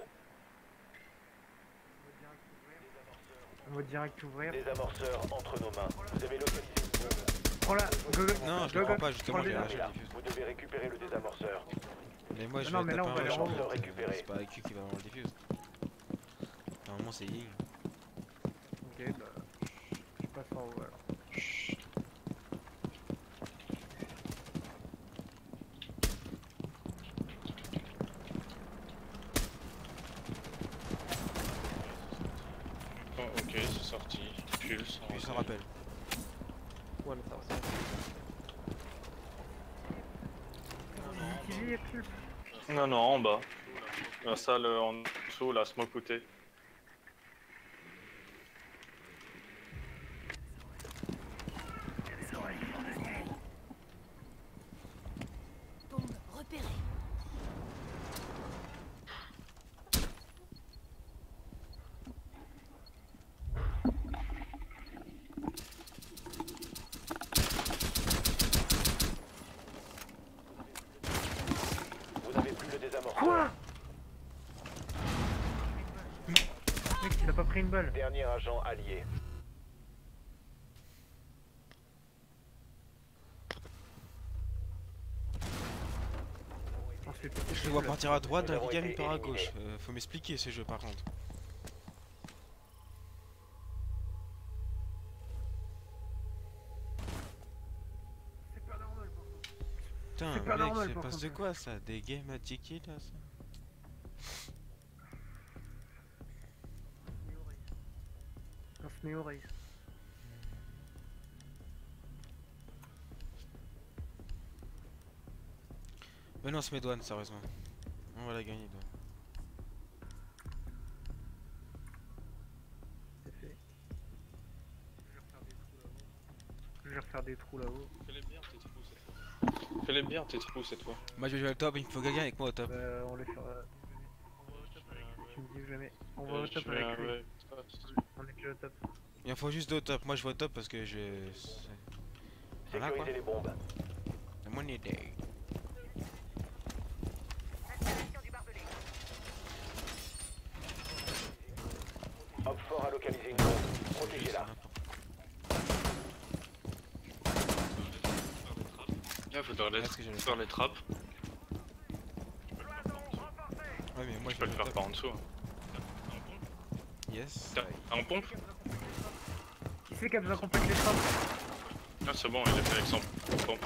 On va direct ouvrir. Désamorceur entre nos mains. Vous avez localisé une bombe. Prends-la, go go. Non, je go, le prends go. pas, justement, Prends j'ai le lâché dé- le diffuse. Vous devez récupérer le désamorceur. Mais moi, je Non, vais mais là, taper on va un aller en champ, haut. récupérer. c'est pas A Q qui va avoir le diffuse. Normalement, c'est Ying. Ok, bah. Je passe en haut alors. Oh, ok, c'est sorti. Pulse. Puis ça rappelle. Qui vit et plus. Non, non, en bas. La salle euh, en dessous, la smoke côté. Bombe repérée. Vous n'avez plus le désamorceur. Quoi? Mec, il a pas pris une balle. Dernier agent allié. On se fait péter Je le le vois cul, là. partir à droite, Nous dans avons la game, il été part à éliminés. gauche. Euh, faut m'expliquer ce jeu par contre. C'est pas normal par contre. Putain, C'est pas mec, normal, c'est par passe de contre. quoi ça? Des games à ticket là ça? On se met au race. Mais non, c'est mes douanes, sérieusement. On va la gagner, douane. C'est fait. Je vais refaire des trous là-haut. Fais-les bien tes trous cette fois. Fais-les bien tes trous cette fois. Moi je vais jouer au top, il me faut quelqu'un avec moi au top. Bah, on les fera. Tu me dis jamais. On va Euh, au je top vais avec lui. avec toi, si tu veux. On est déjà au top. Il en faut juste deux au top. Moi je vais au top parce que je. c'est- Voilà quoi. Sécurisez les bombes. La money day. Hop fort a localisé une bombe. Protégez-la. Là, faudrait les, Est-ce que j'ai le faire les trappes. Ouais, mais moi Je je peux vais le au faire top. par en dessous. hein. Yes. T'as t'as un pompe? Qui c'est qui a besoin qu'on pète les trappes? Ah, c'est bon, il a fait avec son pompe.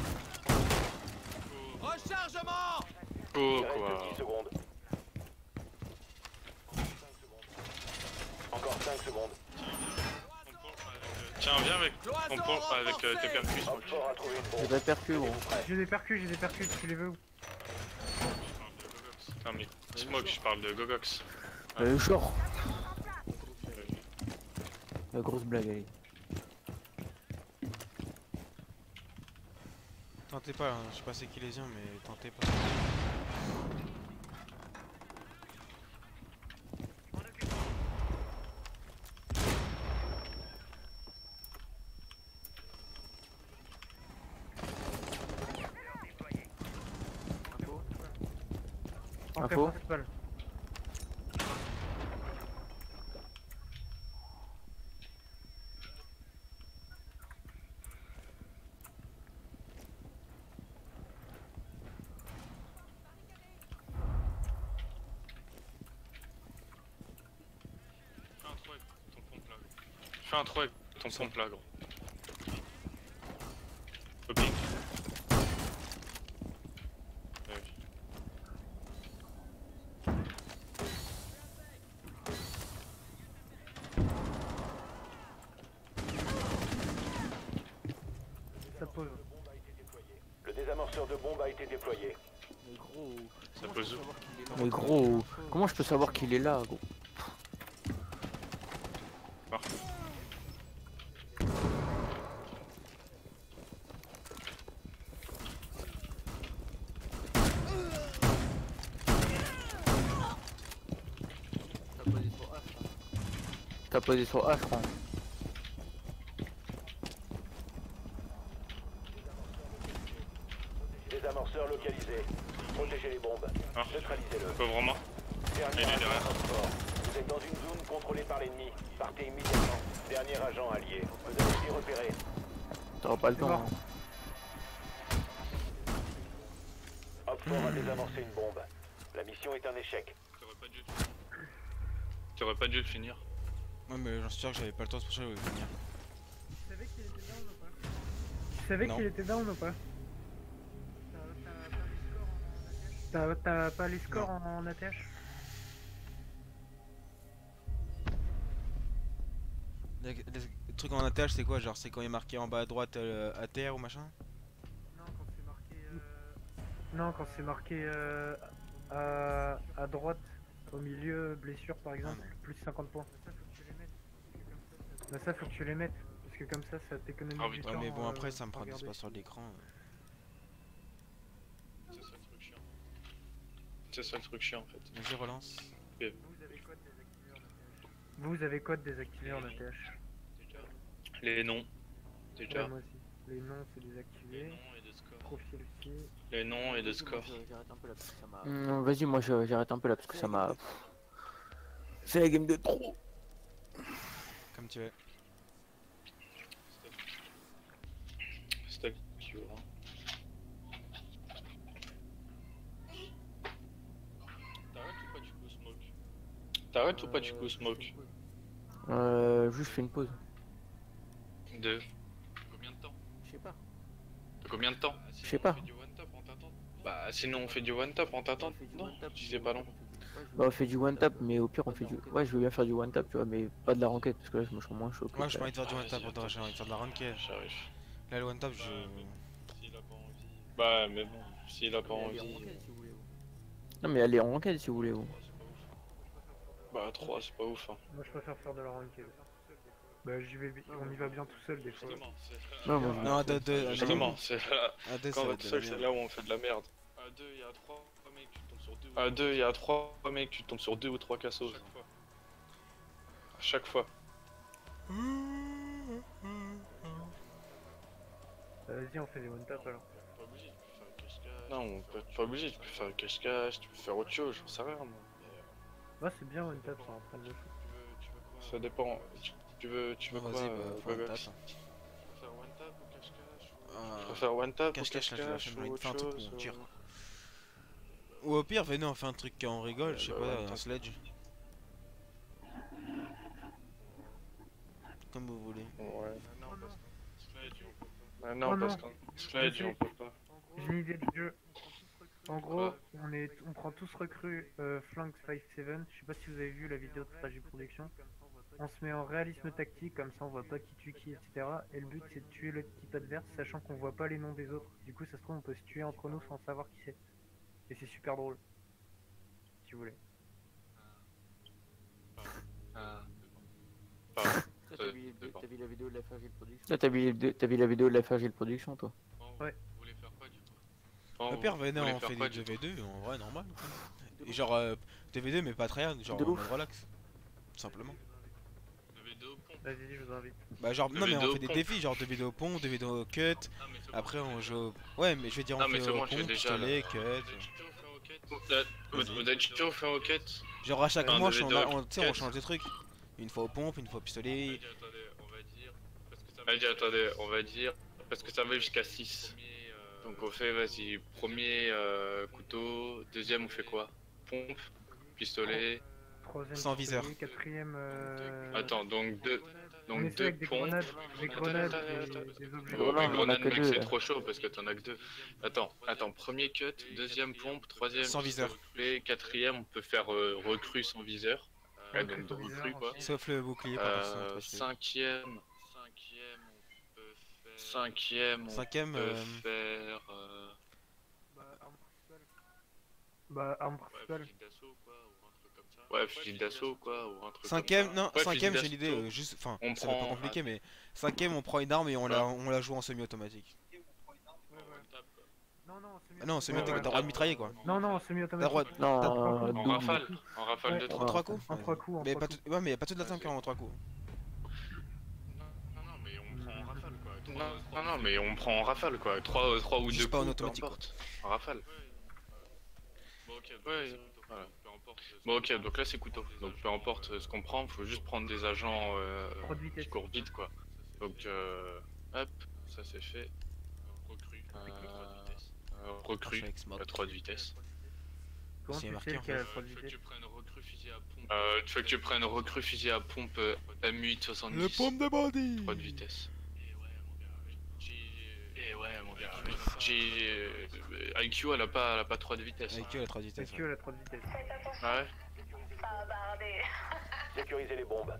Rechargement! Oh, Il reste quoi. dix secondes. Encore cinq secondes. Tiens, viens avec ton pompe avec euh, tes percus. Hop fort a trouvé une J'ai bombe. pas percu gros. J'ai des percus, j'ai des percus, tu les veux où? Non, mais smoke, je parle de Gogox. Euh, genre. La grosse blague allez. Tentez pas, hein. Je sais pas c'est qui les uns, mais tentez pas. Entrée Info. principale. Fais un trou avec ton pompe là, gros. Fais un trou avec ton pompe là, gros. Popping. pause. Le désamorceur de bombe a été déployé. Mais gros, Ça pose où? mais gros, comment je peux savoir qu'il est là, gros? Parfait. T'as posé sur A, je crois. Désamorceur localisé. Protégez les bombes. Ah. Neutralisez-le. Pas vraiment. Dernier Il est agent derrière. transport. Vous êtes dans une zone contrôlée par l'ennemi. Partez immédiatement. Dernier agent allié. Vous avez été repéré. T'auras pas le temps. mort. hein. Op four a désamorcé une bombe. La mission est un échec. T'aurais pas dû le... T'aurais pas dû le finir. Ouais, mais j'en suis sûr que j'avais pas le temps, c'est pour ça que je voulais venir. Tu savais qu'il était down ou pas Tu savais Non. qu'il était down ou pas T'as t'as pas les scores en, en A T H? Les, les- les trucs en attache, c'est quoi? Genre, c'est quand il est marqué en bas à droite euh, à terre ou machin? Non, quand c'est marqué. Euh... Non, quand c'est marqué euh, à, à droite, au milieu, blessure par exemple, plus cinquante points. Bah, ça, faut que tu les mettes. Parce que comme ça, ça t'économise Ah oui. du Ouais, temps. mais bon, euh, après, ça me pour prend de regarder. l'espace sur l'écran. C'est ça le truc chiant. C'est ça le truc chiant en fait. Vas-y, relance. Vous avez quoi de désactivé en A T H? Vous avez quoi de désactivé en A T H? Les noms. Ouais, Déjà. moi aussi. Les noms, c'est Les désactivé. noms et des scores. Profil aussi. Les noms et des Vas-y, moi, scores. je- J'arrête un peu là parce que ça m'a. Hum, Vas-y, moi je- j'arrête un peu là parce que ça m'a. C'est la game de trop. Comme tu veux. C'était qui aura. T'arrêtes ou pas du coup smoke? T'arrêtes ou pas du coup smoke? Euh, juste fais une pause. De combien de temps? Je sais pas. De combien de temps? Je sais pas. On fait du one tap en t'attendant. Bah sinon on fait du one tap en t'attendant. Non, si c'est pas long. Bah on fait du one tap, mais au pire on fait du. Ouais, je veux bien faire du one tap, tu vois, mais pas de la ranked parce que là je me sens moins chaud. que Moi, j'ai ça. pas envie de faire du Ah, one tap vas-y, pour toi, j'ai envie de faire de la ranked. J'arrive. Là, le one tap, je. Bah, mais s'il a pas envie. Bah mais bon, s'il a pas Mais allez en envie. ranked, si vous voulez, vous. Non mais allez en ranked si vous voulez. Vous. Bah trois c'est pas ouf hein. Moi, je préfère faire de la ranked. Bah, j'y vais, bi- on y va bien tout seul des fois. Justement, c'est Non, moi, je- Non, à deux, deux, à deux. Justement, c'est là. À deux, Quand ça on va va être tout de seul, la c'est merde. là où on fait de la merde. À deux, il y a trois mecs, tu tombes sur deux. À deux, il y a trois mecs, tu tombes sur deux ou trois cassos. À chaque fois. Bah, vas-y, on fait des one tap alors. Pas obligé, tu peux faire cache-cache. Non, on peut pas obligé, tu peux faire cache-cache, tu peux faire autre chose, j'en sais rien moi. Mais, Ouais, c'est bien one tap, ça entraîne le jeu. tu veux, tu veux quoi? Ça dépend. Tu, tu veux, tu veux Bon, quoi vas-y, bah, euh, faut one Gogox? tap. Tu préfères one tap ou cache-cache? Euh, Tu préfères one tap ou cache-cache, là, je vais cache-cache lâcher ou une autre fin, un truc chose où on tire. ou- Ou au pire, venez, on fait un truc on rigole, je sais bah, pas, one un tap. sledge. Comme vous voulez. Ouais. Oh non, Sledge, on peut pas. Ah non, Oh parce non. qu'en Sledge, Je on sais. peut pas. j'ai une idée du jeu. En gros, on, est, on prend tous recrues euh, Flanks cinq sept. Je sais pas si vous avez vu la vidéo de Tragic Production. On se met en réalisme tactique, comme ça on voit pas qui tue qui, et cetera. Et le but c'est de tuer l'équipe adverse, sachant qu'on voit pas les noms des autres. Du coup, ça se trouve, on peut se tuer entre nous sans savoir qui c'est. Et c'est super drôle. Si vous voulez. Ah. Pardon. Toi, T'as Euh, vu, d'accord. t'as vu la vidéo de la F R G Production? Toi, t'as vu, t'as vu la vidéo de la F R G Production, toi? Ouais. Vous voulez faire quoi du coup? Au pire, venez, vous voulez on faire fait quoi, des du deux v deux, en vrai, normal. Et genre, euh, deux v deux, mais pas très hard, genre De en ouf. mode relax. Tout simplement. Vas-y, je vous invite. Bah, genre, Deux non, mais vidéos on fait des pompe. défis, genre deux vidéos pont, deux vidéos cut. Après, on joue. au- Ouais, mais je vais dire, on Ah, mais fait c'est au bon, je fais pont, déjà, là. pistolet, cut. Vous vous avez toujours fait enquête? Genre, à chaque Enfin, mois, deux on, vidéos a- on, tu sais, on cut. change de truc. Une fois aux pompes, une fois au pistolet. Vas-y, attendez, on va dire. Parce que ça va jusqu'à six. Donc on fait, vas-y, premier euh, couteau, deuxième on fait quoi? Pompe, pistolet. Troisième Sans pistolet, viseur. quatrième. Euh... Attends, donc deux, on donc essaie deux avec des pompes. grenades, des Attends, grenades, attends, des, attends. des objets. Oh, Voilà, mais on en a grenade, que mec, deux, c'est là. trop chaud parce que t'en as que deux. Attends, attends, premier cut, deuxième pompe, troisième Sans viseur. pistolet, quatrième on peut faire euh, recrue sans viseur. Ouais, donc de sans viseur, recrue quoi. ok. Sauf le bouclier, par contre, sinon, Euh, pas stylé. cinquième, cinquième, on peut faire cinquième, on Cinquième, peut euh, faire... Euh... Bah, arme principale. Bah, arme principale. Ouais, fusil d'assaut quoi, ou un truc cinquième, comme ça. non, Ouais, cinquième, fusil j'ai l'idée, d'assaut. euh, juste, enfin, On ça va pas prend compliqué, mais cinquième, on prend une arme et on la, on la joue en semi-automatique. Ouais, ouais. Non, non, Ah non, semi-automatique, ouais, t'as le droit de mitrailler quoi. Non, non, T'as semi-automatique. le droit de... Non, T'as trois euh, coups. En double. rafale, en rafale Ouais. de En trois. trois coups En trois coups, en Mais trois pas coups. tout... Ouais, mais y a pas toute la Ouais, team c'est- qui est en trois coups. Non, non, mais on prend en rafale quoi. Non, non, mais on prend en rafale quoi. trois, trois ou Juste deux pas en coups, peu automatique, importe. En rafale. Ouais, voilà. Bon ok, donc là c'est couteau. Donc peu importe ce qu'on prend, faut juste prendre des agents euh, Trop de vitesse. qui courent vite quoi. Donc euh, hop, ça c'est fait. Recrue. Euh, euh, recrue, Avec Smoke. à trois de vitesse. Comment C'est tu marqué, sais en qu'elle a fait. trop de Tu veux que vitesse? tu prennes recrue fusil à pompe. Euh, tu veux que tu prennes recrue fusil à pompe euh, M huit soixante-dix. Le pompe de bandit. trois de vitesse. Et ouais mon gars, j'ai... euh, I Q elle a pas, elle a pas trois de vitesse. Avec eux, la trois de vitesse. Est-ce qu'elle a trop de vitesse? Ah ouais. Sécurisez les bombes.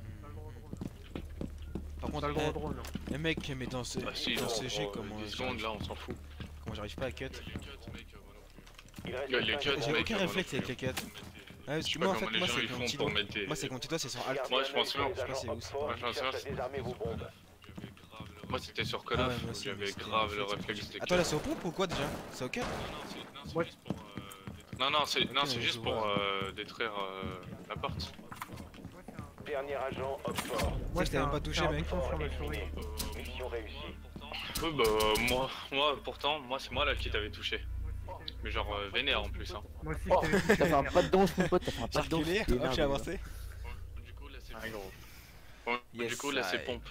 Par Pas contre, le droit au eh, drone. non. les mecs, mais dans ce, Bah si, dans non, ce G, oh, comment dix j'arrive- secondes là on s'en fout. comment j'arrive pas à cut. Il reste Il y a les cinq cuts, secondes. J'ai mec, aucun moi réflexe non avec les cuts. Ah, parce Je sais que pas moi en fait, comment les moi gens c'est ils mon font petit pour doigt. mettre des... Moi c'est mon petit doigt, c'est sur alt. Moi, je pense Gardez un non. œil sur les Je sais pas agents c'est où, c'est Oxford pas. qui cherchent à désarmer vos bombes. Moi c'était sur Call Ah of, ouais, moi où aussi, mais j'avais c'était grave un le réflexe. réflexe des Attends, là cuts. c'est au pompe ou quoi déjà? C'est au cut? Moi, Non non, c'est non, Ok, c'est je juste vois. pour euh, détruire euh, la porte. Dernier agent Oxford. Moi je t'ai c'est même un- pas touché c'est un mec. bouton sur ma souris. Mission réussie. Oui bah moi, moi pourtant, moi c'est moi là qui t'avais touché. Mais genre euh, vénère en plus hein. Moi aussi, Oh, je t'avais touché. t'as fait un merde. pas de danse, mon pote, t'as fait un J'ai pas de danse. reculé, c'est hop j'ai énervé, avancé. Du coup là c'est Ah, gros. Bon, Yes, du coup là c'est I- pompe.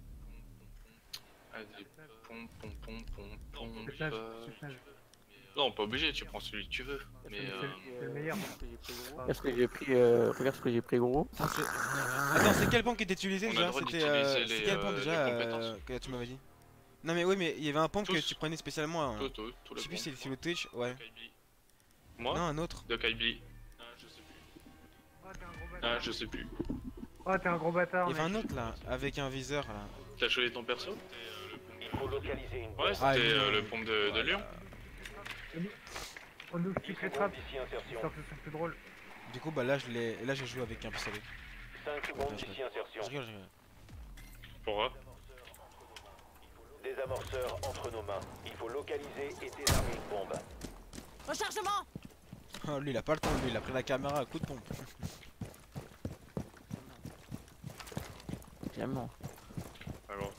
Vas-y, pompe, pompe, pompe, pompe, pompe. C'est plage, euh, c'est plage. Non, pas obligé, tu prends celui que tu veux. Mais C'est euh... c'est le meilleur. Regarde ce que j'ai pris, euh, regarde ce que j'ai pris gros. Attends, c'est- Attends, c'est quel pompe qui était utilisé On a le déjà? droit C'était d'utiliser euh, les, c'est quel pompe euh, déjà les euh, compétences. que tu m'avais dit? Non mais oui mais il y avait un pompe que Tous. tu prenais spécialement. hein. tout, tout, tout Je le sais plus si pompe. c'était le Twitch, ouais. Moi Non un autre. De Kaibli. Ah, t'es un gros Ah, bâtard. je sais plus. Ah, t'es un gros bâtard. Il y avait mec. un autre là, avec un viseur là. T'as choisi ton perso? Il faut localiser une bombe. Ouais, c'était Ah, oui, euh, non. le pompe de, de Lyon. On ouvre dix toutes les secondes trappes. d'ici insertion. Histoire que ce soit plus drôle. Du coup bah là je l'ai, là j'ai joué avec un pistolet. cinq secondes d'ici insertion. Je rigole, je rigole. Pourquoi? Des amorceurs entre nos mains. Il faut localiser et désarmer une bombe. Rechargement. Oh, lui il a pas le temps, lui il a pris la caméra à coup de pompe. Vraiment. Ah bon.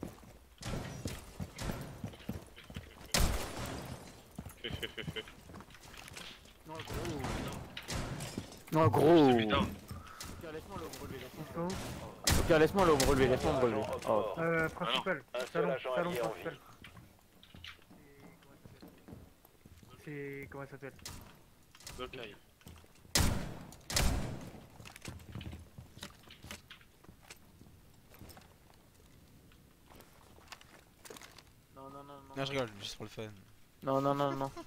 Non, gros. Putain. On se où? Ok, laisse-moi le relever, laisse-moi me relever. Oh. Euh, principal. Un seul Salon, agent salon allié en principal. C'est. Comment ça s'appelle? Ok. Non, non, non, non. Non je rigole, juste pour le fun. Non, non, non, non.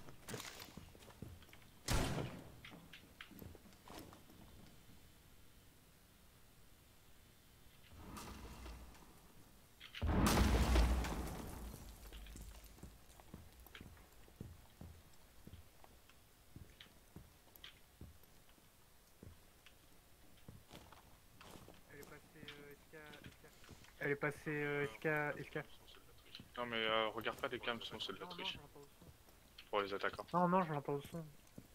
Elle est passée euh, S K. Elle est passée euh, S K. S K. Non mais euh, regarde pas les cams, sinon c'est de la Non, non, triche. je l'entends au son. Pour les attaquants. Non, non, je l'entends au son.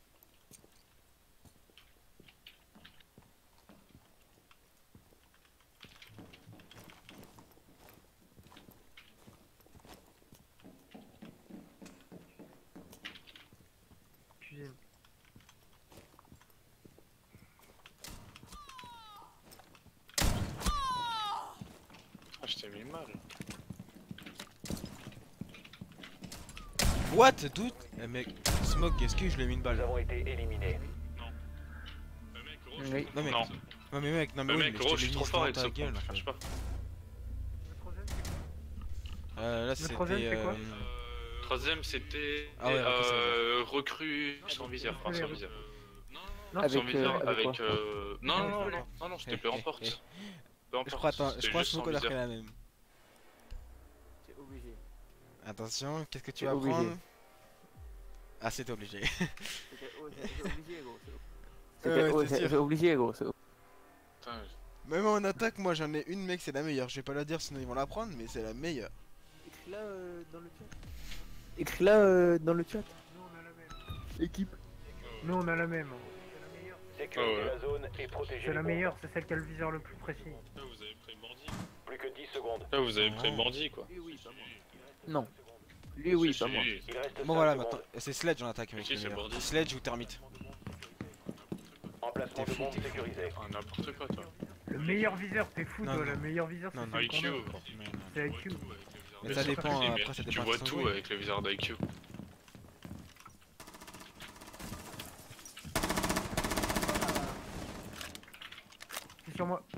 Cuisine. Ah, je t'ai mis mal. What dude? Eh mec, Smoke, est-ce que je lui ai mis une Nous balle? avons été éliminés. Oui. Non mais, Non. non mais mec, non mais Mais oui, mec, mais gros, je je te suis l'ai trop mis fort dans avec ta ce gueule. pompe, cherche pas. Le troisième, c'est quoi? Euh, là Le troisième, c'était... c'est quoi? euh, Troisième, c'était Ah ouais, après, ça va. euh, recrue sans viseur, enfin sans viseur. Non, Avec, sans viseur, euh, avec avec... quoi euh... Non, non, non, non, non, non, c'était peu importe. Peu Je crois, importe, attends, je c'était crois que juste sans Smoke a viseur. fait la même. C'est obligé. Attention, qu'est-ce que tu C'est vas obligé. prendre? Ah, c'était obligé. C'était oh, c'est obligé, gros. c'est- Ouais, C'était oh, c'est c'est sûr. c'est obligé, gros. c'est- Putain, Même en attaque, moi j'en ai une, mec, c'est la meilleure. Je vais pas la dire sinon ils vont la prendre, mais c'est la meilleure. Écris-la euh, dans le chat. Écris-la euh, dans le chat. Nous on a la même. Équipe. Nous on a la même. Sécurisez Ah ouais. la zone et protégez C'est les la bombes. meilleure, c'est celle qui a le viseur le plus précis. là vous avez pris le bandit. Plus que dix secondes. Là vous avez Ah. pris le bandit quoi. Non. Lui, oui, Si, pas si. moi. Il reste Bon cinq voilà, secondes. maintenant, c'est Sledge en attaque, mec. Si, le c'est meilleur. Bordy. Sledge ou Termite. Emplacement T'es de fou, bombe t'es fou. sécurisé. Ah, n'importe quoi toi. Le meilleur viseur, t'es fou Non, toi, non. le meilleur viseur Non, c'est non, celui I Q. qu'on a. Non, non. C'est I Q. Mais ça Mais dépend, mais après ça Tu dépend vois de son tout jouet. avec le viseur d'I Q. C'est sur moi.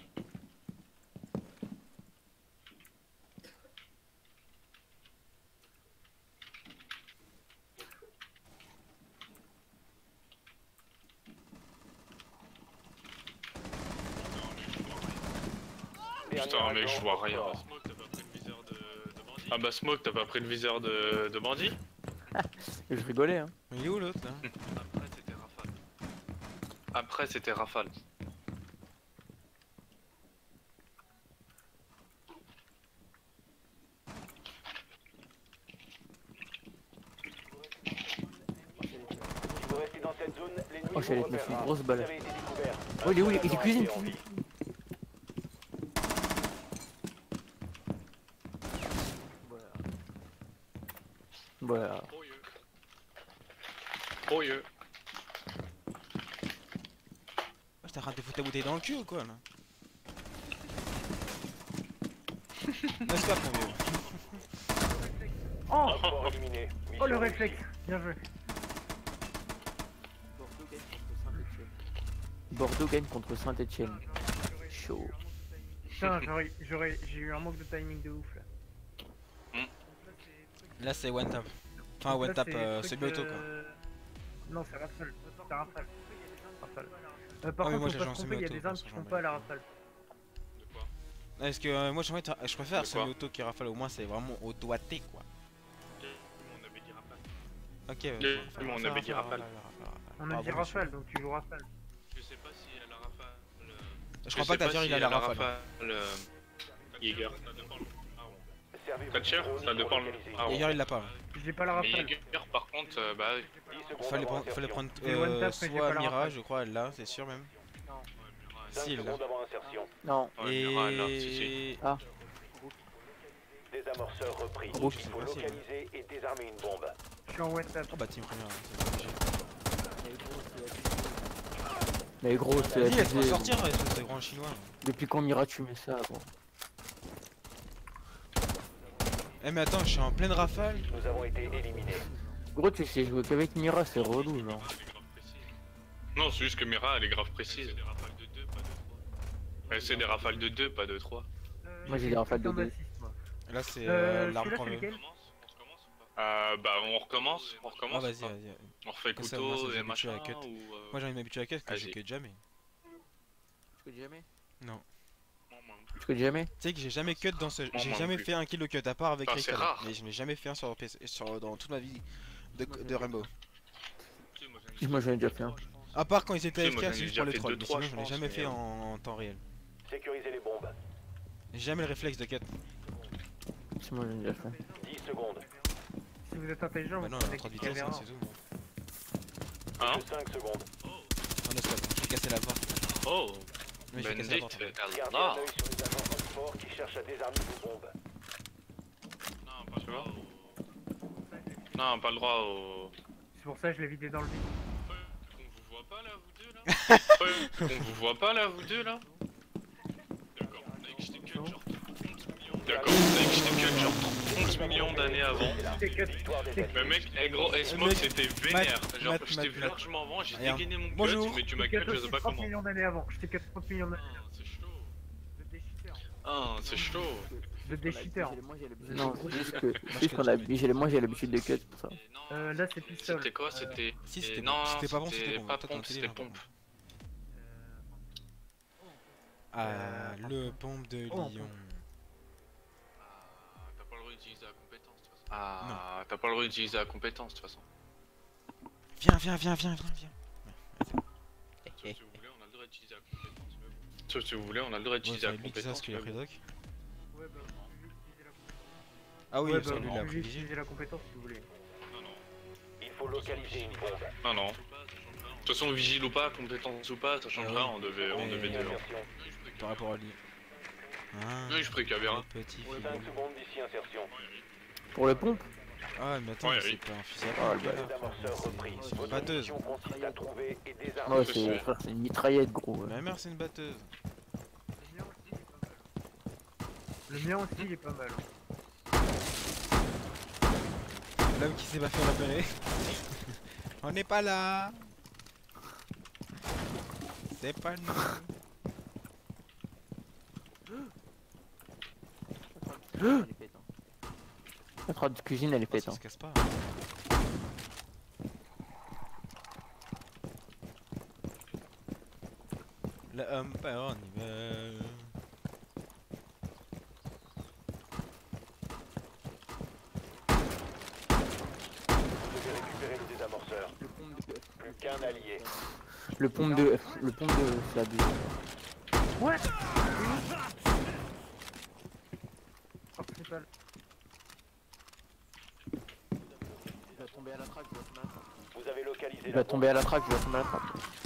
Putain mec, je vois rien. Encore. Ah bah Smoke, t'as pas pris le viseur de, de bandit? Je rigolais, hein. Mais il est où l'autre là? Après c'était Rafale. Après c'était Rafale. Si vous restez dans cette zone, l'ennemi Oh, vous j'allais te mettre une repérera. grosse balle. Vous avez été découvert. Oh, il est où? Il est Un cuisine. soldat en vie. Voilà. Oh yeux. Oh, t'es en train de te foutre ta bouteille dans le cul ou quoi là? N'est-ce pas mon vieux? Oh Encore éliminé. Oh le Mission réflexe. Bien joué. Bordeaux gagne contre Saint-Etienne. Chaud. Putain, j'aurais, j'aurais, j'ai eu un manque de timing de ouf là. Là c'est one tap. Enfin Donc one là, tap, c'est euh, truc, c'est auto quoi. euh, Non, c'est rafale. C'est rafale. Rafale. Euh, Ah par oui, contre, moi, faut j'ai pas joué se en tromper, il y a semi-auto, des armes pour qui ça, font j'en pas ai. la rafale. De quoi? Est-ce que euh, moi j'aimerais tra- je préfère De quoi semi-auto qui rafale, au moins c'est vraiment au doigté quoi. On avait dit Rafale. Ok, ouais. Le- Rafale, on rafale, avait dit rafale, rafale. rafale, rafale. On a Ah dit bon, rafale, donc tu joues rafale. Je sais pas si elle a Rafale. Je crois pas que Tavir il a la rafale. euh, Jäger. Servez-vous Thatcher, du drone ça pour dépend le. localiser. Ah, D'ailleurs il l'a pas. J'ai pas la Mais rafale. Jäger par contre, euh, bah. dix secondes Fallait avant prendre, fallait insertion. prendre J'ai one euh, tap, mais j'ai soit pas la Mira, rafale. je crois, elle l'a, c'est sûr même. cinq Si, elle l'a. secondes avant insertion. Non. Ouais, Mira, elle a, si, si. Et... Ah. Désamorceur repris. Oh, Il c'est faut facile. localiser et désarmer une bombe. Je suis en one tap. Oh bah team première, c'est obligé. Mais gros, c'est Vas-y, laisse-moi abusé. sortir, espèce de grand chinois. Depuis quand Mira tu mets ça, gros? Eh mais attends, je suis en pleine rafale. Nous avons été éliminés. Gros, tu sais jouer qu'avec Mira, c'est relou, genre. Non, c'est juste que Mira elle est grave précise. Elle c'est des rafales de deux, pas de trois. Moi, j'ai des rafales de Putain deux. d'assist, moi. Là c'est Euh, euh, l'arme celui-là, qu'on c'est veut. lequel? Euh, bah on recommence, on Ah recommence. vas-y, ou pas vas-y. On refait Comme ça, moi, ça couteau nous et habitue à machin la cut. ou. euh, Moi j'ai envie de m'habituer à la quête parce que je Vas-y. cut jamais. Tu cut jamais? Non. Tu cut jamais? Tu sais que j'ai jamais cut dans ce... Moi, J'ai moi jamais non plus. fait un kill au cut à part avec Enfin, c'est Raycon. rare. Mais je n'ai jamais fait un sur P C, sur... dans toute ma vie de, de Rainbow. Moi, j'en ai déjà fait un. À part quand ils étaient Si, moi, A F K, j'en ai c'est juste déjà pour les fait trolls. deux, Mais trois, sinon je j'en ai pense, jamais mais, fait euh, en... en temps réel. Sécurisez les bombes. J'ai jamais le réflexe de cut. Si, moi, j'en ai déjà fait. dix secondes. Si vous êtes intelligent, Bah vous non, savez à trois de qu'il y vitesse, avait hein, un. c'est tout. Hein? Plus que cinq secondes. On espère, je vais casser la porte. Oh, Mais je vais casser la porte. Benedict, Gardez un Allah. œil sur les agents Oxford qui cherchent à désarmer vos bombes. Non, pas le droit. Non, pas le droit au. C'est pour ça que je l'ai vidé dans le vide. On vous voit pas là, vous deux là? On vous voit pas là, vous deux là? D'accord, on a que j'étais cut genre trente millions. D'accord, on a que j'étais cut genre trente millions d'années avant. C'est que- Victoire des c'est- Mais mec, eh gros, eh, Smoke Mec, c'était vénère. Genre, Matt, j'étais Matt, Matt. largement avant, j'ai Regarde. dégainé mon cut, Bonjour. mais tu m'as c'est cut, que je sais pas trente comment. millions d'années avant. J'étais que trente millions d'années. Ah, c'est chaud. Vous êtes des cheaters. Ah, c'est chaud. Vous êtes des cheaters. Non, c'est juste que. c'est juste qu'on a. j'ai- Moi, j'ai l'habitude de cut, pour ça. Euh, là, c'est pistol. C'était quoi? C'était. Si, et c'était non, bon. C'était pas bon, c'était bon. pas Toi, pompe, ton c'était délire, pompe. Ah, le pompe de Oh, Lyon. Ah, t'as pas le droit d'utiliser la compétence. de toute façon. Ah, t'as pas le droit d'utiliser la compétence de toute façon. Viens, viens, viens, viens, viens, viens. Sauf si vous voulez, on a le droit d'utiliser la compétence. mais bon. Sauf si vous voulez, on a le droit Ouais, d'utiliser la c'est lui qui sait compétence. ce qu'il a mais pris bon. doc. Ouais, bah, vous pouvez utiliser la compétence. Ah oui, Ouais, parce bah, que lui vous il a pouvez pris vigile. utiliser la compétence si vous voulez. Non, non. Il faut localiser une bombe. Non, non. De toute façon, vigile ou pas, compétence ou pas, ça change Ah rien, oui. on devait, on Mais- devait deux. hein. Insertion. Par rapport à lui. Ah, Oui, je précaverai. le petit cinq filou. secondes d'ici insertion. Pour le pompe. Ah, mais attends, Ouais, mais c'est oui. pas un fusil à Ah, pompe, le là. Désamorceur repris. C'est une Votre batteuse. mission consiste à trouver et désarmer. Ouais, c'est c'est sûr. frère, c'est une mitraillette, gros. Ma mère, c'est une batteuse. Le mien aussi il est pas mal. L'homme qui s'est pas fait repérer. On n'est pas là. C'est pas nous. La trotte de cuisine, elle est Oh, pète. ça Hein. se casse pas. Le homme part en hiver. Vous devez récupérer le désamorceur. Plus qu'un allié. Le pompe de. Le pompe de. C'est abusé. Ouais. Oh, c'est pas. Il va tomber à la traque, Vous avez localisé Il la va bombe. tomber à la traque, il va tomber à la traque.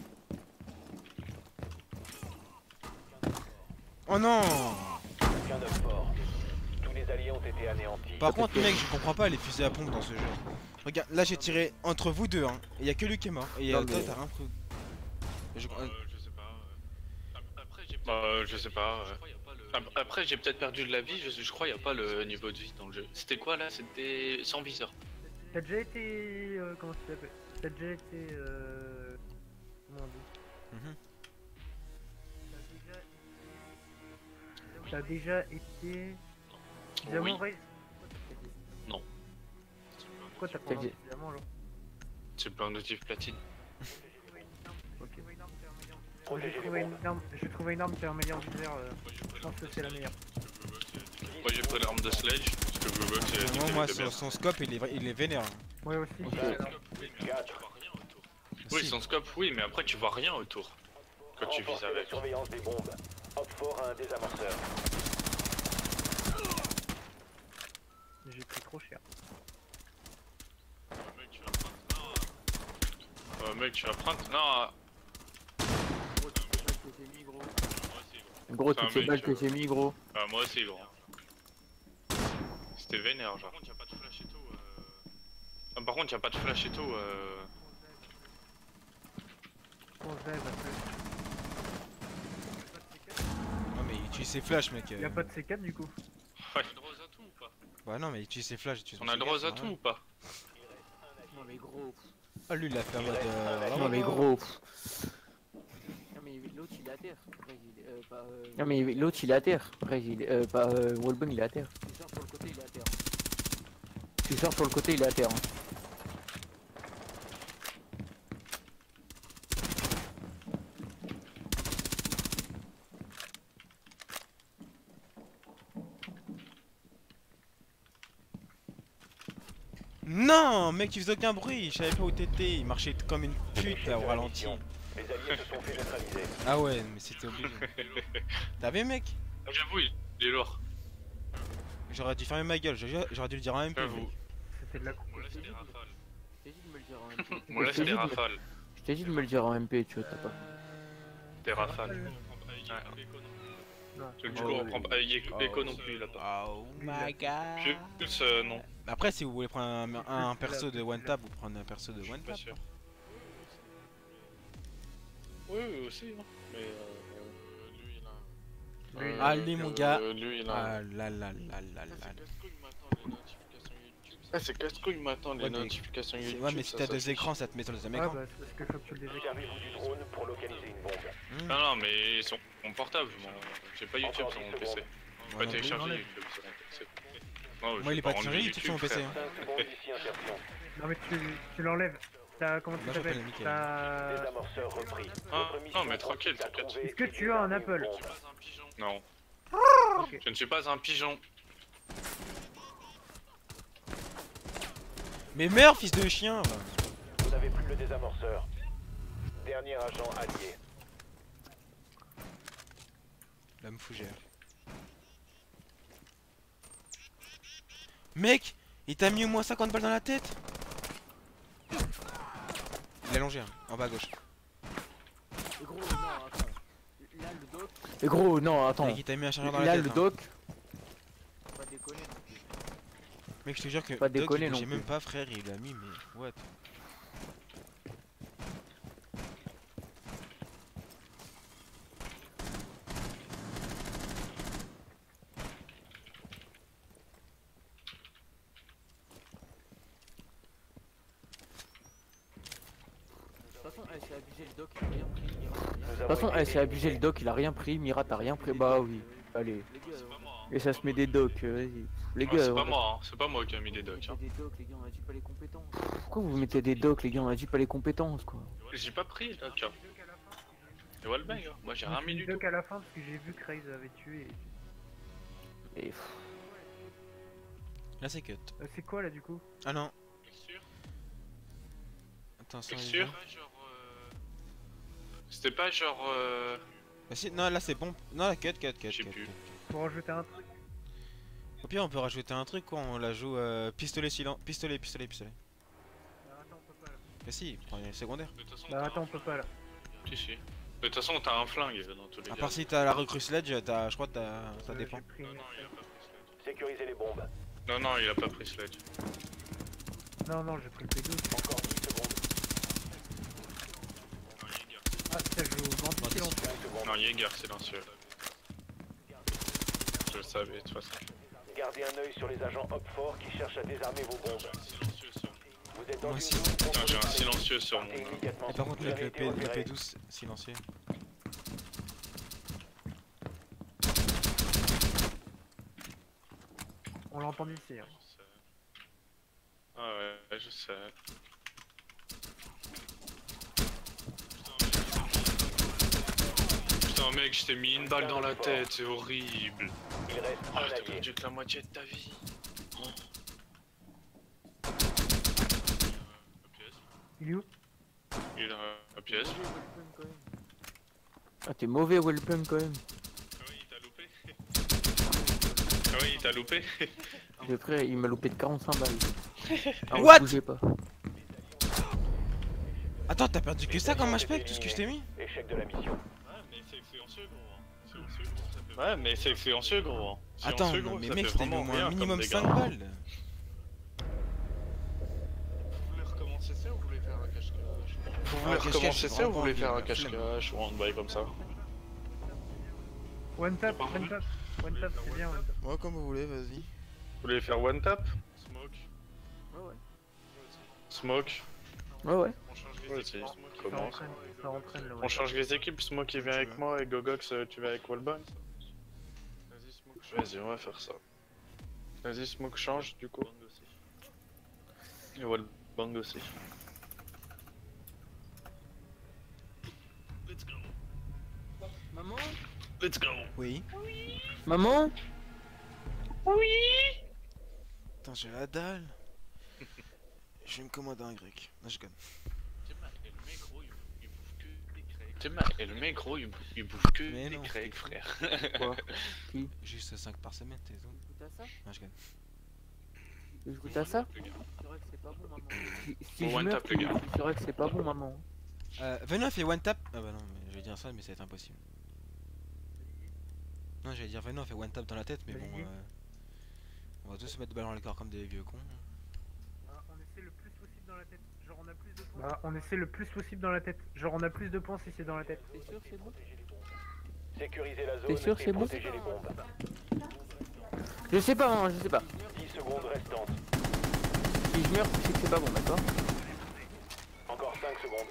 Oh non! Plus qu'un homme fort. Tous les alliés ont été anéantis. Par contre, mec, je comprends pas les fusils à pompe dans ce jeu. Regarde, là j'ai tiré entre vous deux, hein. Et y a que lui qui est mort. Et Non, euh, toi, mais- t'as rien pris. Je- Euh, je sais pas. euh. Après, j'ai bah, euh, je sais pas. euh. Ap- Après, j'ai peut-être perdu de la vie. Je, je crois qu'il n'y a pas le niveau de vie dans le jeu. C'était quoi là? C'était sans viseur. T'as déjà été. Euh, comment ça s'appelle? T'as déjà été. Euh... Comment on dit? Mhm. T'as déjà été. Diamant Oui. Race? Non. Pourquoi t'as pas T'as un dit- diamant là? C'est pas un motif platine. Ok. J'ai Protégez les trouvé bombes. une arme, j'ai trouvé une arme qui a un meilleur viseur. Euh... Je pense que c'est la meilleure. Moi, j'ai pris l'arme de Sledge. Parce que Google, c'est la Moi, moi, différence de son, son scope, il est, vra- il est vénère. hein. Ouais, aussi. Ok. j'ai- quatre. Oui, Si. son scope, oui, mais après, tu vois rien autour. Quand tu vises Renforcez la avec. surveillance des bombes. Hop fort à un désamorceur. J'ai pris trop cher. Euh, mec, tu vas prendre. Non, Gros, C'est un toutes ces mec, balles que euh, j'ai mis, gros. ah, moi aussi, gros. C'était vénère, genre. Par contre, y'a pas de flash et tout. Euh... Ah, par contre, y'a pas de flash et tout. Euh... Bon, je vais, parce que- Non, mais il utilise ses flashs, mec. Y a euh. pas de C quatre du coup. Ouais. On a le droit à tout ou pas? Bah, non, mais il utilise ses flashs. il utilise On son a le droit cigare, à c'est tout rien. ou pas? Non, mais gros. Ah, lui, il a fait en mode. Euh... Non, mais gros. Non, mais l'autre il est à terre. Non, mais l'autre il est à terre. Après, il est. Euh, pas. Euh, Wallbang il est à terre. Tu sors sur le côté, il est à terre. Tu sors sur le côté, il est à terre. Hein. Non, mec, il faisait aucun bruit. Je savais pas où t'étais. Il marchait comme une pute là, au ralenti. Les alliés se sont fait neutraliser. Ah ouais, mais c'était obligé. T'as vu, mec? J'avoue, il est lourd. J'aurais dû fermer ma gueule. J'aurais j'aurais dû le dire en M P. J'avoue. mec. C'était de la coupe. Moi, là, c'était rafale. Je t'ai dit de me le dire en M P. Moi, là, c'était rafale. Je t'ai dit de me le dire en M P, tu vois, t'as pas. C'était rafale. Non. Du coup, on prend pas Echo Echo non plus, là pas. Oh my god. Plus, euh, non. Après, si vous voulez prendre un, un perso de one tap, vous prenez un perso de Je suis one pas tap. sûr. Oui, oui, aussi, hein. Mais euh. Lui, il a. Lui, il Ah, lui, mon gars. Euh, lui, il a. Ah là là là là là. Ah, c'est casse-couille maintenant les Ouais, mais- notifications C'est- YouTube. Ouais, mais si ça t'as deux s'affiche. écrans, ça te met sur le deuxième Ah écran. bah c'est parce que faut que tu le désactives. Servez-vous du drone pour localiser une bombe. Hmm. Non, non, mais ils sont mon portable. Moi, j'ai pas YouTube Encore sur mon dix P C. secondes. J'ai Moi pas non téléchargé plus. YouTube sur mon P C. Non, Moi, j'ai il est pas rendu téléchargé YouTube sur mon P C. frère. hein. cinq secondes d'ici insertion. Non mais tu, tu l'enlèves. T'as comment Moi, ça je s'appelle? connais Mickaël. T'as. Désamorceur repris. Ah, Votre mission non, mais tranquille, consiste à t'inquiète. trouver Est-ce que et tu as un désarmer une Apple? bombe. Non, Ok. je ne suis pas un pigeon. Mais meurs, fils de chien. Va. Vous n'avez plus le désamorceur. Dernier agent allié. L'homme fougère. Mec, il t'a mis au moins cinquante balles dans la tête. Il a longé, hein, en bas à gauche. Et gros, non, attends. Là, le doc. Et gros, non, attends. Mec, il t'a mis un chargeur dans Là, la tête. le hein. doc. Pas déconner non plus. Mec, je te jure que Pas Doc, déconner il non bougeait plus. même pas, frère, il l'a mis, mais what? De toute façon, eh, c'est abusé le doc, il a rien pris. Mira, rien. Nous De toute avons façon, été eh, c'est abusé éliminés. le doc, il a rien pris. Mira, t'as rien pris. Bah oui, allez. C'est pas moi. Hein. Et ça se met des docs, euh, vas-y. Les Ah, gars, c'est on pas a- moi, hein. C'est pas moi qui a mis des on docs. met Hein. des docs, les gars, on a dit pas les compétences. Pourquoi vous mettez des docs, les gars, on a dit pas les compétences, quoi. J'ai pas pris le doc. Hein. Et Wallbang, hein. Moi j'ai rien mis du tout. Doc à la fin parce que j'ai vu que Raze avait tué. et- Et pff, Là, c'est cut. Euh, c'est quoi là du coup? Ah non, T'es sûr attends, ça T'es il sûr va. genre, euh... C'était pas genre. Euh... Bah, si, non, là c'est bon. Non, la cut, cut, cut. Je sais cut, plus. cut. Pour rajouter un truc. Au pire, on peut rajouter un truc quoi, on la joue euh, pistolet silent. Pistolet, pistolet, pistolet. Bah attends, on peut pas là. Mais si, prends le secondaire. De toute façon, Bah t'as attends, un on peut pas là. Si, si. De toute façon, t'as un flingue dans tous les À cas. part si t'as la recrue sledge, t'as, je crois que t'as, ça Euh, dépend. j'ai pris Non, une- non, il a pas pris sledge. Sécurisez les bombes. Non, non, il a pas pris sledge. Non, non, j'ai pris le P douze. Encore dix secondes. Non, Jäger. Ah, ça joue au vent silence. cinq secondes. Non, Jäger, silencieux. Je le savais, de toute façon. Gardez un œil sur les agents Hopfort qui cherchent à désarmer vos bombes. Silencieux sur Vous êtes dans Moi une aussi. zone Putain, j'ai contrôlée un par les- silencieux sur mon. Partez immédiatement. Et par contre, Vous avec avez le, été P, le repéré. P douze silencieux. On l'entend d'ici. Hein. Ah ouais, je sais. Putain mec, je t'ai mis une balle dans la tête, c'est horrible. Il reste Ah, un t'as allié. perdu que la moitié de ta vie. Il est où? Il est dans la pièce. Ah, t'es mauvais, Wellpun, quand même. Ah oui, il t'a loupé. Ah oui, il t'a loupé. Le frère, il m'a loupé de quarante-cinq balles. Ah, What? bougez pas. Attends, t'as perdu que ça comme H P avec tout ce que je t'ai mis? Échec de la mission. Ouais, mais c'est silencieux gros. Hein. Silencieux gros, ça fait. Ouais, mais c'est silencieux gros. Hein. Attends, Silencieux, gros, mais ça mec, fait je t'ai mis vraiment au moins rien un comme minimum dégâts. cinq balles. Vous voulez recommencer ça ou vous voulez faire un cache-cache? Vous Ah, voulez cache-cache, recommencer j'ai ça ou vraiment vous voulez envie, faire un la flemme. cache-cache ou un bail comme ça? One tap, Pas one vu. tap. One tap, c'est bien, one tap. Ouais, comme vous voulez, vas-y. Vous voulez faire one tap? Smoke. Ouais, ouais. Smoke. Ouais, ouais. On change les Ouais, équipes. c'est- Ça Commence. entraîne, ça entraîne le On one change les équipes, Smoke il vient Tu avec veux. moi et Gogox euh, tu vas avec Wallbang. Vas-y Smoke. Vas-y, on va faire ça. Vas-y Smoke change du coup. Et Wallbang aussi. Let's go. Maman? Let's go. Oui. Maman? Attends, j'ai la dalle. Je vais me commander un grec. Non, je gagne. Thomas, et le mec gros il bouffe, il bouffe que Mais des non, grecs c'est frère. Quoi? Juste cinq par semaine, t'es tout. Tu goûtes à ça? Non, je gagne. Tu goûtes à ça? Le gars. C'est vrai que c'est pas bon, maman. Si, si Bon, je one meurs, tap, les tu- gars. c'est vrai que c'est pas bon, maman. Euh, venez, on fait one tap. Ah bah non, mais je vais dire ça, mais ça va être impossible. Non, j'allais dire venez, on fait one tap dans la tête, mais bon. Vas-y. Euh, on va tous se mettre de balle dans le corps comme des vieux cons. Ah, on essaie le plus possible dans la tête. Genre on a plus de points. Bah, on essaie le plus possible dans la tête. Genre on a plus de points si c'est dans la tête. T'es sûr, c'est bon? Sécurisez la zone T'es sûr, et c'est bon? protégez les bombes. Je sais pas, maman, je sais pas. dix secondes restantes. Si je meurs, tu sais que c'est pas bon, d'accord? Encore cinq secondes.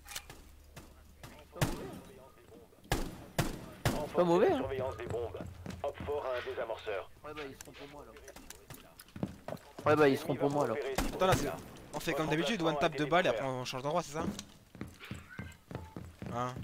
Renforcez Pas mauvais, la hein. surveillance des bombes. Hopfort a un désamorceur. Ouais, bah, ils seront pour moi, alors. Ouais, bah, ils seront pour moi, alors. Repérez si vous Attends, là, restez c'est- on fait comme d'habitude, one tap de balle et après on change d'endroit, c'est ça? Hein?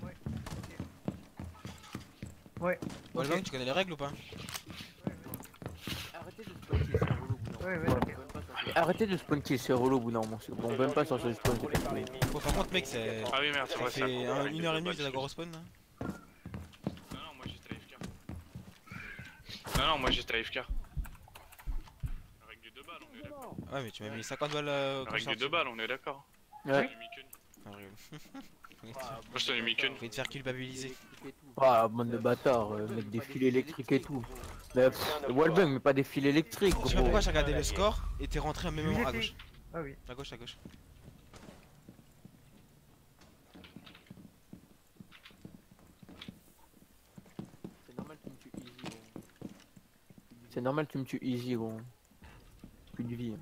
Ouais. Wallbang, tu connais les règles ou pas? Arrêtez de se passer sur le boulot, boulot. Ouais, ouais, Ouais, ok. même pas ça, c'est Mais arrêtez de spawn kill, c'est relou au bout d'un moment. c'est Bon, même pas sur ce spawn, c'est Contrôlé par pas l'ennemi. Bon, par contre, mec, c'est. Ah oui, merde, c'est Ça vrai, ça. fait un- une heure et demie que vous êtes à respawn là. Non, non, moi j'étais A F K. Non, non, moi j'étais A F K. La règle du deux balles, on est d'accord. Ouais, mais tu m'as mis cinquante balles euh, La quand règle je du deux balles, on est d'accord. Ouais. Ah, rigole. Moi je t'en ai mis qu'une. Je vais te faire culpabiliser. Ah, bande de bâtards, euh, mettre des fils électriques et tout. Mais pff, Wallbang, mais pas des fils électriques, Je sais pas gros. pourquoi j'ai regardé le score et t'es rentré au même moment à gauche. Ah oui. À gauche, à gauche. C'est normal que tu me tues easy, gros. C'est normal que tu me tues easy, gros. Plus de vie.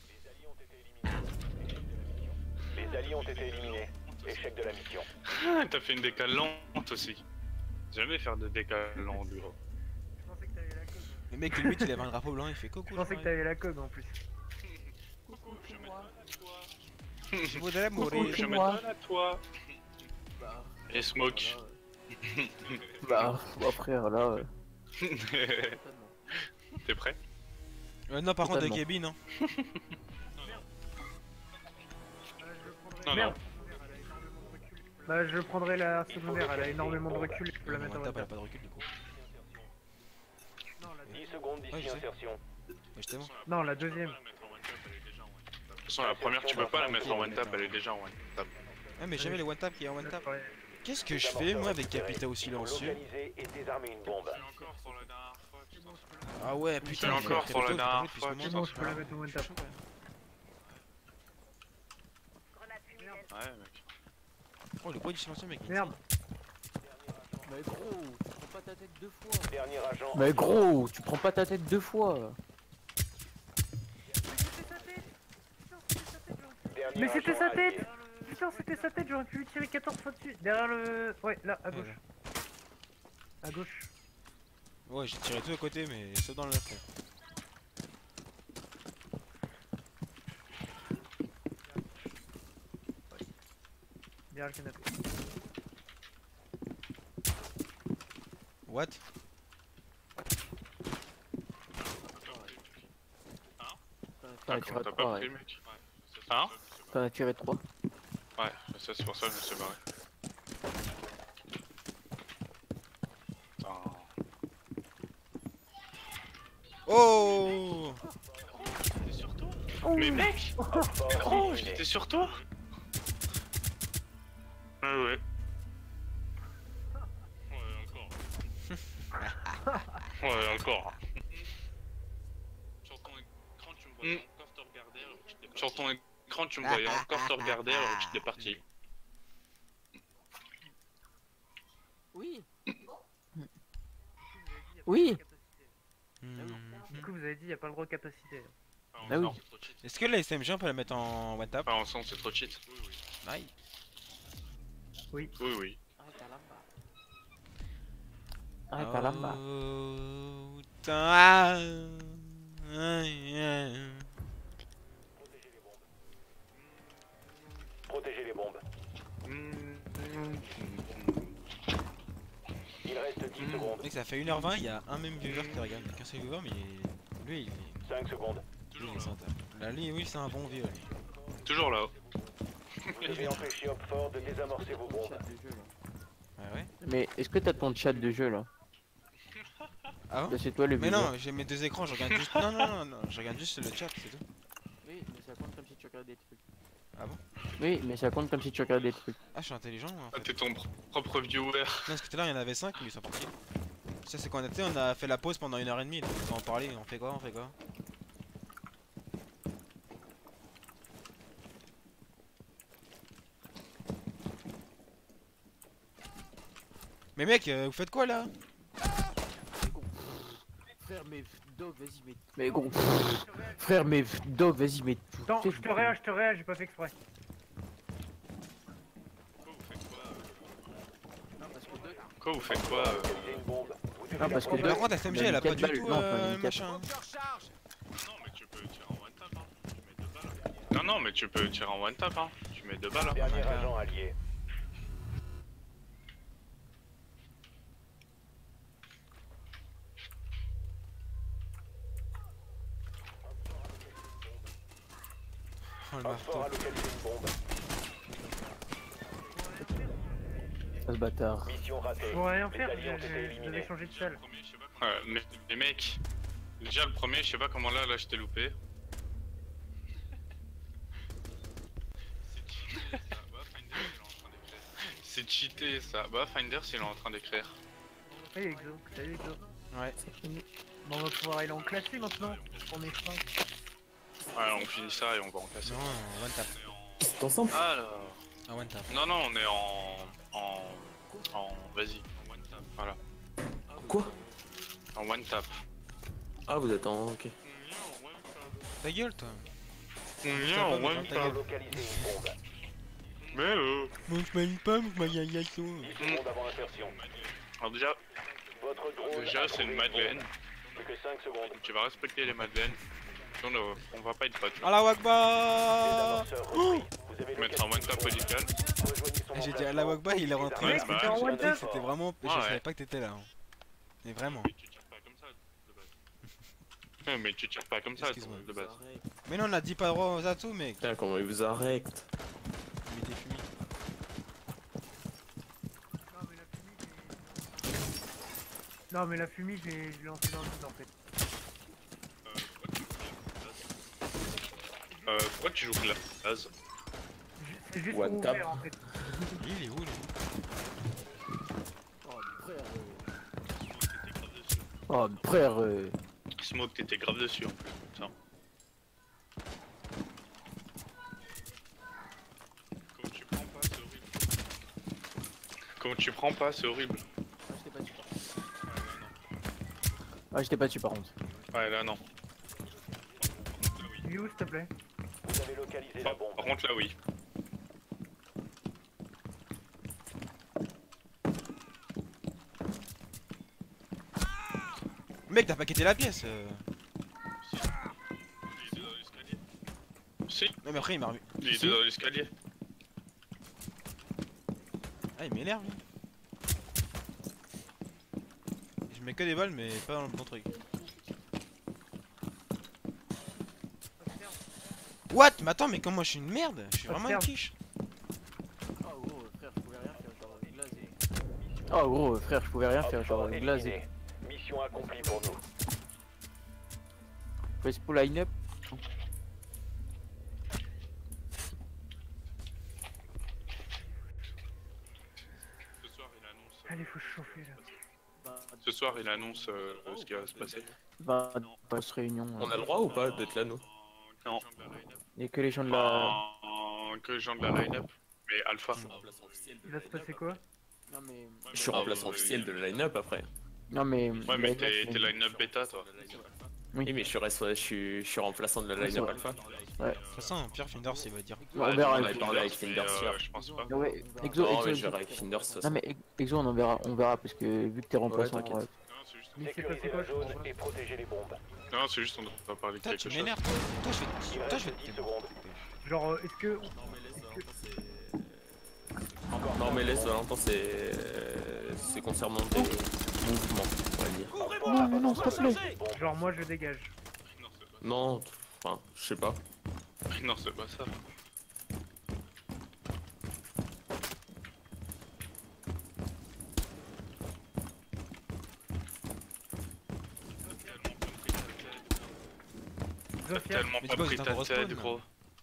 Les alliés ont été éliminés. Échec de la mission. T'as fait une décale lente aussi. Jamais faire de décale lente, gros. Je pensais que t'avais la code. Le mec, lui, il avait un drapeau blanc, il fait coucou. Je pensais que t'avais la code en plus. Je voudrais mourir. Je me donne à toi. Et Smoke. Bah, ouais, frère, là. euh, T'es prêt? Euh, non, par contre, avec Totalement. Ebi, non. Non, non. Merde. Bah je prendrai la secondaire, elle a énormément de recul, je peux la Non, mettre en One Tap, elle a one pas de recul du coup. dix secondes Ouais, d'ici je sais. insertion. Ouais, justement. Non, la deuxième. De toute façon, la première, tu peux pas la mettre en one tap, elle est déjà en one tap. Ah, mais jamais le One Tap qui est en One Tap. Ouais. Qu'est-ce que je fais moi avec Capita au Il faut silencieux? localiser et désarmer une bombe. encore pour la dernière fois, putain. Ah ouais, C'est putain. encore j'ai pour la fait dernière le taux, fois, puisque C'est moi, bon, je peux la mettre au one tap. Ouais, mec. Oh, le bruit du silencieux, mec. Merde. Mais gros, tu prends pas ta tête deux fois. Dernier agent. Mais gros, tu prends pas ta tête deux fois. Dernier Mais c'était agent sa allié. tête. Putain, c'était sa tête, j'aurais pu lui tirer quatorze fois dessus. Derrière le... Ouais, là, à gauche. À gauche. Ouais, j'ai tiré tout à côté, mais sauf dans le fond. Derrière le canapé. What? T'en as Ah, tiré comment t'as trois, pas pris, ouais. mec? Hein? T'en as tiré trois. Ouais, ça c'est pour ça que je me suis barré. Putain. Oh! J'étais sur toi? Mais mec! Fort Gros, éliminé. j'étais sur toi? Ouais, ouais. Ouais, encore. Ouais, encore. Sur ton écran, tu me voyais encore te regarder alors que j'étais parti. Sur ton écran, tu me voyais encore te regarder alors que j'étais parti. Oui. Oui. Hmm. Du coup, vous avez dit, il n'y a pas le droit de capacité. Ah Ah oui. oui. C'est trop cheat. Est-ce que la S M G on peut la mettre en One Tap? Ah, ensemble, c'est trop cheat. Oui, oui. Aïe. Oui, oui. Arrête ta lamba. Oh, putain. Ah. Aïe, aïe. Protégez les bombes. Il reste dix secondes. Mec, ça fait une heure vingt, il y a un même viewer qui regarde. Qu'un seul viewer, mais lui, il est. cinq secondes. Lui, il est sympa. Là, lui, oui, c'est un bon vieux. lui. Toujours là. Vous devez empêcher Hopfort de désamorcer vos bombes. Ouais, ouais. Mais est-ce que t'as ton chat de jeu là? Ah Là, bon? c'est toi le Mais viewer. non, j'ai mes deux écrans, je regarde juste. Non, non, non, non, je regarde juste le chat, c'est tout. Oui, mais ça compte comme si tu regardais des trucs. Ah bon? Oui, mais ça compte comme si tu regardais des trucs. Ah, je suis intelligent, moi, en Ah, fait. t'es ton pr- propre viewer. Non, parce que tout à l'heure, il y en avait cinq, mais ils sont partis. Ça, c'est qu'on a, tu sais, on a fait la pause pendant une heure et demie, donc on va en parler. On fait quoi? On fait quoi? Mais mec, euh, vous faites quoi là? Frère, mais dog, vas-y, mais. Mais gros. Frère, mais dog, vas-y, mais. Attends, je te réa, je te réa, j'ai pas fait exprès. Quoi, vous faites quoi euh Localisez une bombe. Vous devez Ah, parce que la Par Doc- contre, la S M G, il a elle a mis pas quatre du balles. tout Non, euh, il a mis quatre. machin. Non, mais tu peux tirer en one tap, hein. Tu mets deux balles. Non, non, mais tu peux tirer en one tap, hein. Tu mets deux balles. hein. Dernier agent allié. Oh, le Un marteau. fort a localisé une bombe. Ah, ce bâtard. Mission ratée. Je pourrais rien Les faire, alliés ont je été je devais éliminés. changer de salle. Ouais, mais les mecs, déjà le premier, je sais pas comment là, là je t'ai loupé. C'est cheaté ça. Bah Finder il est en train d'écrire. Hey Exo, salut Exo. Ouais. Bon, on va pouvoir aller en classé maintenant. On est fin. Ouais, on finit ça et on va en casser. Non, en one tap. C'est ensemble. Alors. En one tap. Non, non, on est en. En. En. Vas-y, en one tap. Voilà. Quoi? En one tap. Ah, vous êtes en. Ok. Ta gueule, toi. Non, en one Fort a tap. localisé une bombe. Mais euh. Moi, je m'aime pas, je m'aime pas. dix secondes avant l'insertion. Alors déjà, Votre drone déjà a c'est trouvé une madeleine. bombe. Plus que cinq secondes. Tu vas respecter les madeleines. Sinon, on, on va pas être potes. Allah Les Akbar. amorceurs repris. Vous avez Mettre en one tap localisé une audical. bombe. Rejoignez son J'ai dit emplacement. Allah Akbar, il est rentré. Ouais, Mec, bah, c'était en c'est one tap. C'était vraiment. Je Ouais. savais pas que t'étais là. hein. Mais vraiment. Tu tires pas comme ça de base. Ouais, mais tu tires pas comme ça Excuse-moi. de base. Mais non, on a dit pas droit aux atouts, mec. Putain, comment il vous arrête? Mais des fumis. Non, mais la fumée, je l'ai je l'ai lancée dans le vide en fait. Euh, pourquoi tu joues la base? Ju- C'est juste One pour tap. ouvrir en fait. Il est où, lui? Oh, mais frère. euh. Oh, mais frère. euh. Smoke, t'étais grave dessus en plus. Tiens. Comment tu prends pas, c'est horrible. Comment tu prends pas, c'est horrible. Ah, je t'ai pas tué. Ah, je t'ai pas tué par contre. Ouais, là non. Lui où, s'il te plaît? Vous avez localisé la Par, bombe. par contre, là oui. Mec, t'as pas quitté la pièce. euh. Il était dans l'escalier. Si, Non, mais après, il m'a revu. il était dans l'escalier. Ah, il m'énerve, lui. Je mets que des balles, mais pas dans le bon truc. What? Mais attends, mais comment je suis une merde? Je suis vraiment une Observe. quiche. Oh, gros, frère, je pouvais rien faire, genre glasé. Oh, gros, frère, je pouvais rien faire, Op genre four glasé. éliminé. Mission accomplie pour nous. Face pour line-up. Ce soir, il annonce. Allez, faut se chauffer là. Ce soir, il annonce euh, ce qui va se passer. Va post réunion. On a le droit ou pas d'être là, nous? Non. Il y a que les gens de la. En... Que les gens de la line-up. Mais Alpha. Il va se passer quoi? Non, mais. Je suis remplaçant officiel de la line-up après. Non, mais. Ouais, mais t'es t'es line-up bêta, toi. Oui. Oui, mais je suis, reste- je suis, je suis remplaçant de la Ouais, c'est line-up vrai. alpha. De toute façon, Pierre Finders, il va dire. On verra. on avait parlé avec mais, Finders euh, hier. Je pense pas. Ouais, Exo, Non, Exo, mais Exo. je verrai avec Finders de toute Non, façon. mais Exo, on en verra, on verra parce que vu que t'es remplaçant. t'inquiète. ouais. Non, c'est juste. Mais c'est passé Sécurisez quoi? la je zone comprends et protégez les bombes. Non, c'est juste on doit pas parler de Putain, quelque tu chose. m'énerves, toi. Toi, je vais Il te. Toi, je vais reste te. dix secondes. pas. Genre, euh, est-ce que. Non, mais laisse Valentin, c'est. C'est concernant tes mouvements, on va dire. Op four Non, a non, non, s'il te passé plaît. une bombe. Genre, moi je dégage. Non, c'est pas Non, t- enfin, je sais pas. ça. Non, c'est pas ça. T'as Zofia, tellement Mais pas tu vois, pris c'est un ta gros tête, spawn. gros.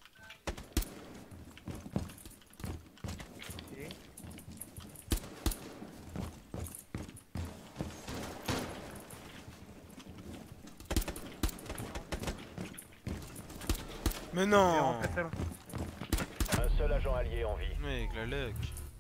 Mais il est non! rentré salon. Un seul agent allié en vie. Mec, la luck.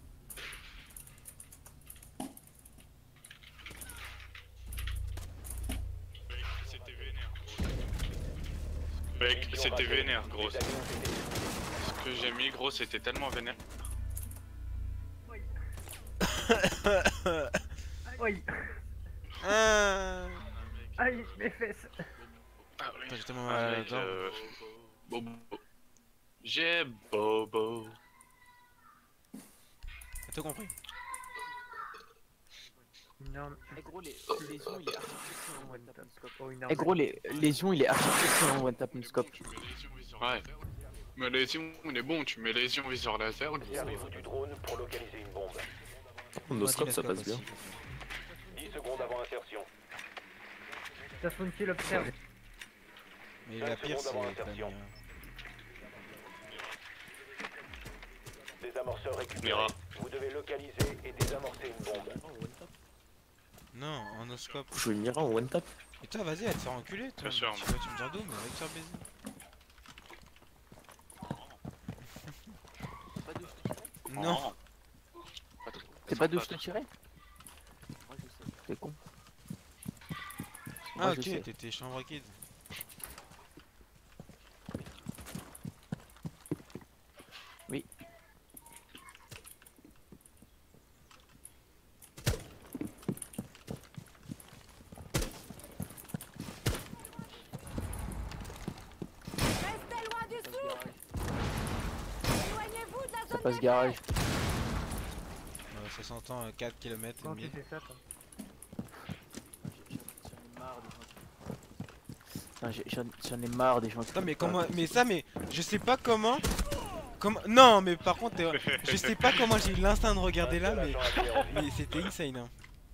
C'était vénère, gros. Mec, Mission c'était ratée. vénère, gros. Les alliés ont été éliminés. Ce que j'ai mis, gros, c'était tellement vénère. Aïe, Ah. aïe, mes fesses. Ah oui. Putain, j'ai tellement mal à la Avec, dent. euh, Bobo. J'ai Bobo. T'as tout compris? Une arme. Eh gros, les lésions, il est architecté en one tap scope. Oh, une arme. Eh gros, les lésions, il est architecté en one tap scope. Ouais. Mais lésion, il est bon, tu mets lésion viseur laser. Servez-vous du drone pour localiser une bombe. Nos scopes, ça passe bien. dix secondes avant insertion. T'as son kill observe. Mais la pire, c'est secondes avant pas insertion. bien. Désamorceur récupéré. Mira. Vous devez localiser et désamorcer une bombe. Non, en oscope. Vous jouez Mira en one tap? Et toi, vas-y, elle te faire enculer, toi. Bien sûr. Tu vas tu me dire d'où, mais va te faire baiser. Non. C'est pas d'où je te tirais? Moi je sais. T'es con. Moi, Ah, je ok, sais. t'étais chambre kid. Oui. Restez loin du sous. Éloignez-vous de la Ça zone passe de garage. Euh, ça s'entend à quatre kilomètres et Quand tu demi. fais ça, toi. Non, j'ai- J'en j'en ai marre des gens qui Attends, mais font comment. pas. Mais ça, mais. Je sais pas comment. Comment. Non, mais par contre, euh, je sais pas comment j'ai eu l'instinct de regarder là, mais. Mais c'était insane, hein.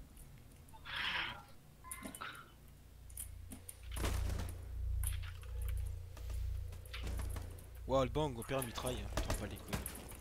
Wow, le bang, au pire, mitraille. Hein. T'en pas les couilles.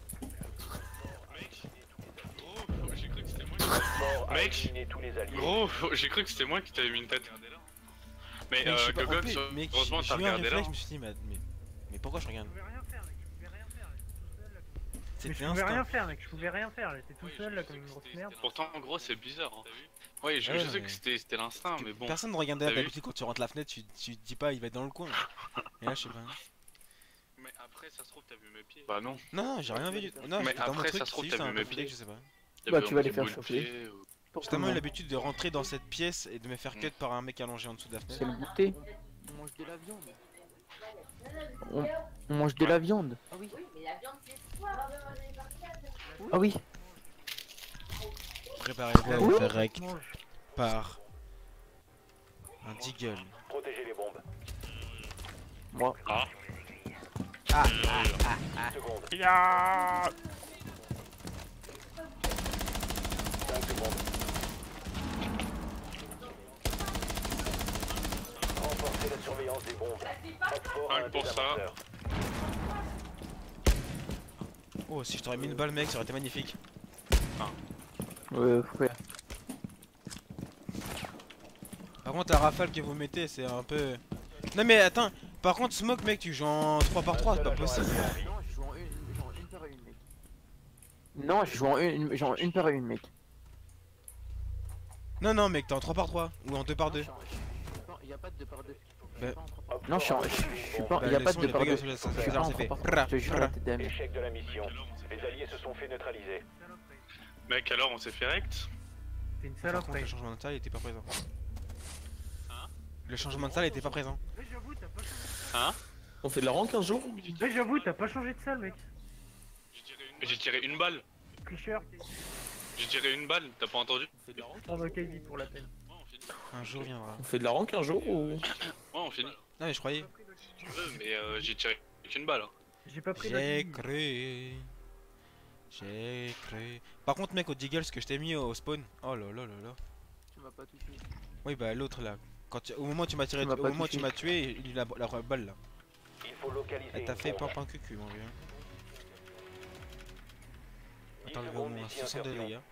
Gros, j'ai cru que c'était moi qui Mort à Mec. éliminer tous les alliés. Gros, j'ai cru que c'était moi qui t'avais mis une tête. Mais Mec, je euh, sais pas, en Gogon, plus, sur- mec, heureusement j'ai t'as eu un regardé là. réflexe, je me suis dit, mais, mais, mais pourquoi je regarde? Je pouvais rien faire, mec. Je pouvais rien faire. J'étais tout seul là. Mais C'était je pouvais rien instinct. faire, mec. Je pouvais rien faire. J'étais tout seul là comme une grosse merde. Pourtant, en gros, c'est bizarre. Hein. Ouais, je, Ouais, je non, sais mais- que c'était c'était l'instinct, mais bon. Personne ne regardait là T'as vu d'habitude quand tu rentres la fenêtre, tu, tu te dis pas il va être dans le coin. Et là, je sais pas. Mais après, ça se trouve, t'as vu mes pieds. Bah non. Non, non, j'ai rien vu du tout. Non, Mais dans mon après, truc, ça se trouve, c'est juste t'as un vu mes reflet, pieds. je sais pas. Bah, T'as tu vu vas un les petit faire bout de chauffer. pied, ou- Pour J'ai tellement eu comment l'habitude de rentrer dans cette pièce et de me faire cut par un mec allongé en dessous de la C'est fenêtre. le goûter. On mange de la viande. On, on mange de la viande. Ah oui. Ah oui. Préparez-vous à vous Oui. faire rect Mange. par un deagle. Protégez les bombes. Moi. Ah. dix secondes. cinq secondes. Renforcez la surveillance des bombes. Transport à Rien un que pour ça. désamorceur. Oh, si je t'aurais mis une balle, mec, ça aurait été magnifique. Ouais, ouais. Par contre, la rafale que vous mettez, c'est un peu. Non, mais attends, par contre, Smoke, mec, tu joues en trois par trois, c'est pas possible. Non, je joue en une, genre une par une, mec. Non, je joue en une, genre une par une, mec. Non, non, mec, t'es en trois par trois ou en deux par deux. Il y a pas de deux par deux. Bah, Non, je suis en. Je je suis pas. Bah, Il y a le pas son, de il est par pas deux. grave, ça, ça, Je ça, suis ça, pas en ça fait. trois par trois. Je te jure, la tête d'âme. Échec de la mission. Les alliés se sont fait neutraliser. Mec, alors on s'est fait rect. T'es une Par salope, contre, le mec. changement de salle était pas présent. Hein Le changement de salle était pas présent. Mais j'avoue, t'as pas changé. Hein On fait de la rank un jour? Mais j'avoue, t'as pas changé de salle, mec. J'ai tiré une balle. Tricheur. J'ai tiré une balle, t'as pas entendu? Prends un K D pour la peine. Un jour viendra. On fait de la rank un jour ou? Ouais, on finit. Non, mais je croyais. Tu veux, mais euh, j'ai tiré qu'une balle. Hein. J'ai pas pris la J'ai ligne. cru. J'ai cru. Par contre, mec, au Deagle, ce que je t'ai mis au spawn. Oh là là là là. Tu m'as pas touché. Oui, bah l'autre là. Quand tu- Au moment où tu m'as tiré, Tu m'as au pas moment où tu touché. m'as tué, il a la, la balle là. Il faut localiser Elle t'a une fait bombe. pain pain cucu, mon vieux. dix Attends, le secondes bon, d'ici soixante-deux insertion. dégâts.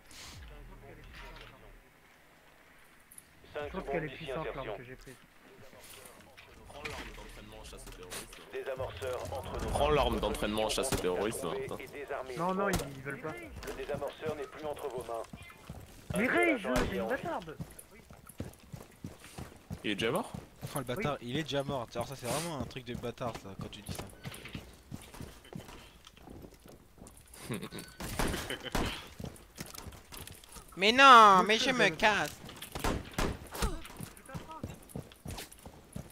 cinq Je pense qu'elle est secondes d'ici puissante, l'arme insertion. que j'ai prise. Prends l'arme d'entraînement en chasse au terrorisme. Désamorceur entre nos Prends mains. l'arme d'entraînement en chasse au terrorisme. Trouver Martin. et désarmer Non, une non, bombe. ils, ils veulent pas. Le désamorceur n'est plus entre vos mains. Mais Un seul Rage, agent c'est allié une en vie. bâtarde. Il est déjà mort? Oh le bâtard, il est déjà mort. Alors ça c'est vraiment un truc de bâtard ça quand tu dis ça. Mais non, mais je me casse.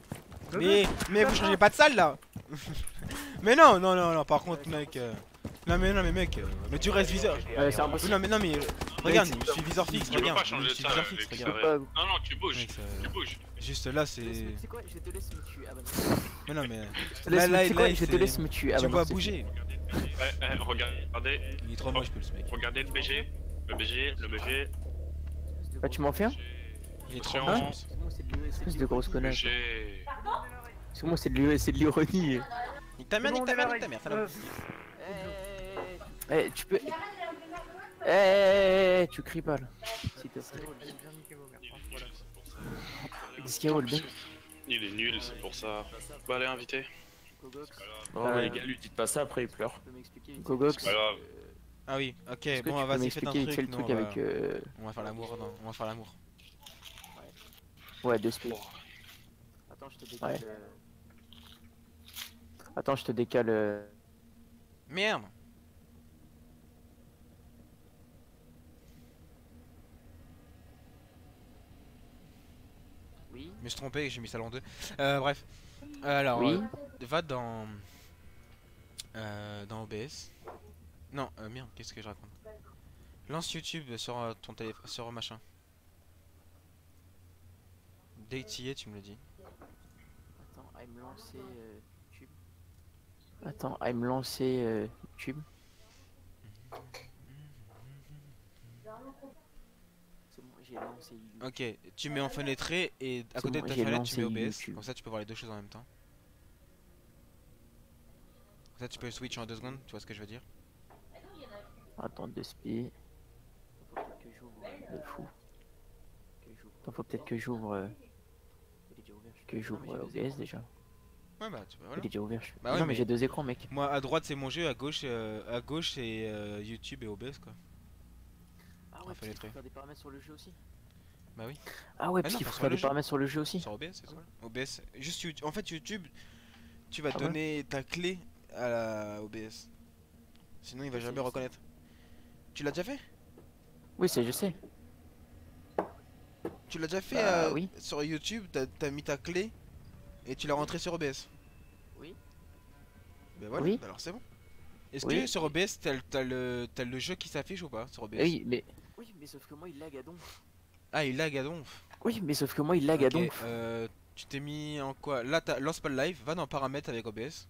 Mais mais vous changez pas de salle là. Mais non, non non non, par contre mec euh, Non mais non mais mec, euh, mais tu restes viseur. Ouais, c'est impossible. Non mais non mais regarde, je suis viseur fixe, Tu peux regarde. pas changer Je de suis ça viseur avec fixe, ça. regarde. Non, non, tu bouges. Mec, ça- Tu bouges. Juste là c'est. C'est quoi? Je te laisse me tuer. Ah bah non. Mais non mais. Je te Là laisse là me- tu sais quoi, là je te c'est- laisse me tuer. Ah Tu bah me non, vois c'est bouger. Ouais, ouais, regardez. Il est trop moche plus ce mec. Regardez le B G. Le B G, le B G. fini. Bah tu m'en fais un? Il est trop Attention. moche. C'est moi, c'est de l'U- c'est Espèce de de grosse B connasse. G. C'est moi, c'est de l'U- c'est de l'ironie. Nique ta mère, nique ta mère, nique ta mère, Euh, Eh, tu peux. Eh, tu cries pas là. S'il te plaît. j'ai bien niqué vos mères, hein, voilà. Discaro, le bien. Il est nul, c'est pour ça. Bah, allez, invité. Gogox, Non, Euh, mais les gars, lui dites pas ça, après il pleure. tu peux m'expliquer vite Gogox. fait, C'est pas grave. euh, Ah oui, ok, Est-ce que bon tu peux vas-y faites un m'expliquer vite truc, fait le nous, truc on va- avec. euh, On va faire l'amour, non, on va faire l'amour. Ouais, deux speed. Attends, je te décale. Ouais. euh, Attends, je te décale. euh, Merde. Oui. Je me suis trompé, j'ai mis ça en deux. Euh, bref. Alors, Oui. euh, va dans... Euh, dans O B S. Non, euh, merde, qu'est-ce que je raconte? Lance YouTube sur euh, ton téléphone, sur machin. Dès que t'y es, tu me le dis. Attends, à me lancer euh, YouTube. Attends, à me lancer euh, YouTube. C'est bon, j'ai lancé YouTube. Ok, tu mets en fenêtré et à C'est côté bon, de ta j'ai fenêtre tu mets lancé O B S. YouTube. Comme ça tu peux voir les deux choses en même temps. Comme ça tu peux switch en deux secondes, tu vois ce que je veux dire? Attends, deux speed. Faut peut-être que j'ouvre. euh, De fou. Que j'ouvre. Attends, faut peut-être que j'ouvre. euh, Il est déjà ouvert. je- Que Non, j'ouvre mais j'ai euh, deux O B S écrans. déjà. Ouais bah tu vois, Il voilà. est déjà ouvert. Je... Bah ouais, non, mais, mais- j'ai deux écrans, mec. Moi à droite c'est mon jeu, à gauche euh, à gauche c'est euh, YouTube et O B S quoi. Ah Ah, ouais, fallait tu peux être- faire des paramètres sur le jeu aussi. Bah oui. Ah ouais, Ah parce non, qu'il pas faut sur faire le des jeu. paramètres sur le jeu aussi. Sur O B S c'est ça. O B S. Juste YouTube. En fait YouTube, tu vas Ah ouais donner ta clé à la O B S. Sinon il va Je jamais sais, je reconnaître. Tu l'as déjà fait? Oui, c'est, je sais. Tu l'as déjà fait Bah, euh, oui. sur YouTube, t'as t'as mis ta clé et tu l'as rentré sur O B S. Oui. Bah voilà, Oui. bah alors c'est bon. Est-ce Oui. que sur O B S t'as le- t'as le, t'as le jeu qui s'affiche ou pas sur O B S? Eh Oui, mais. Oui, mais sauf que moi il lag à donf. Ah il lag à donf. Oui, mais sauf que moi, il lag à Ok, donf. euh, tu t'es mis en quoi? Là t'as- lance pas le live, va dans paramètres avec O B S.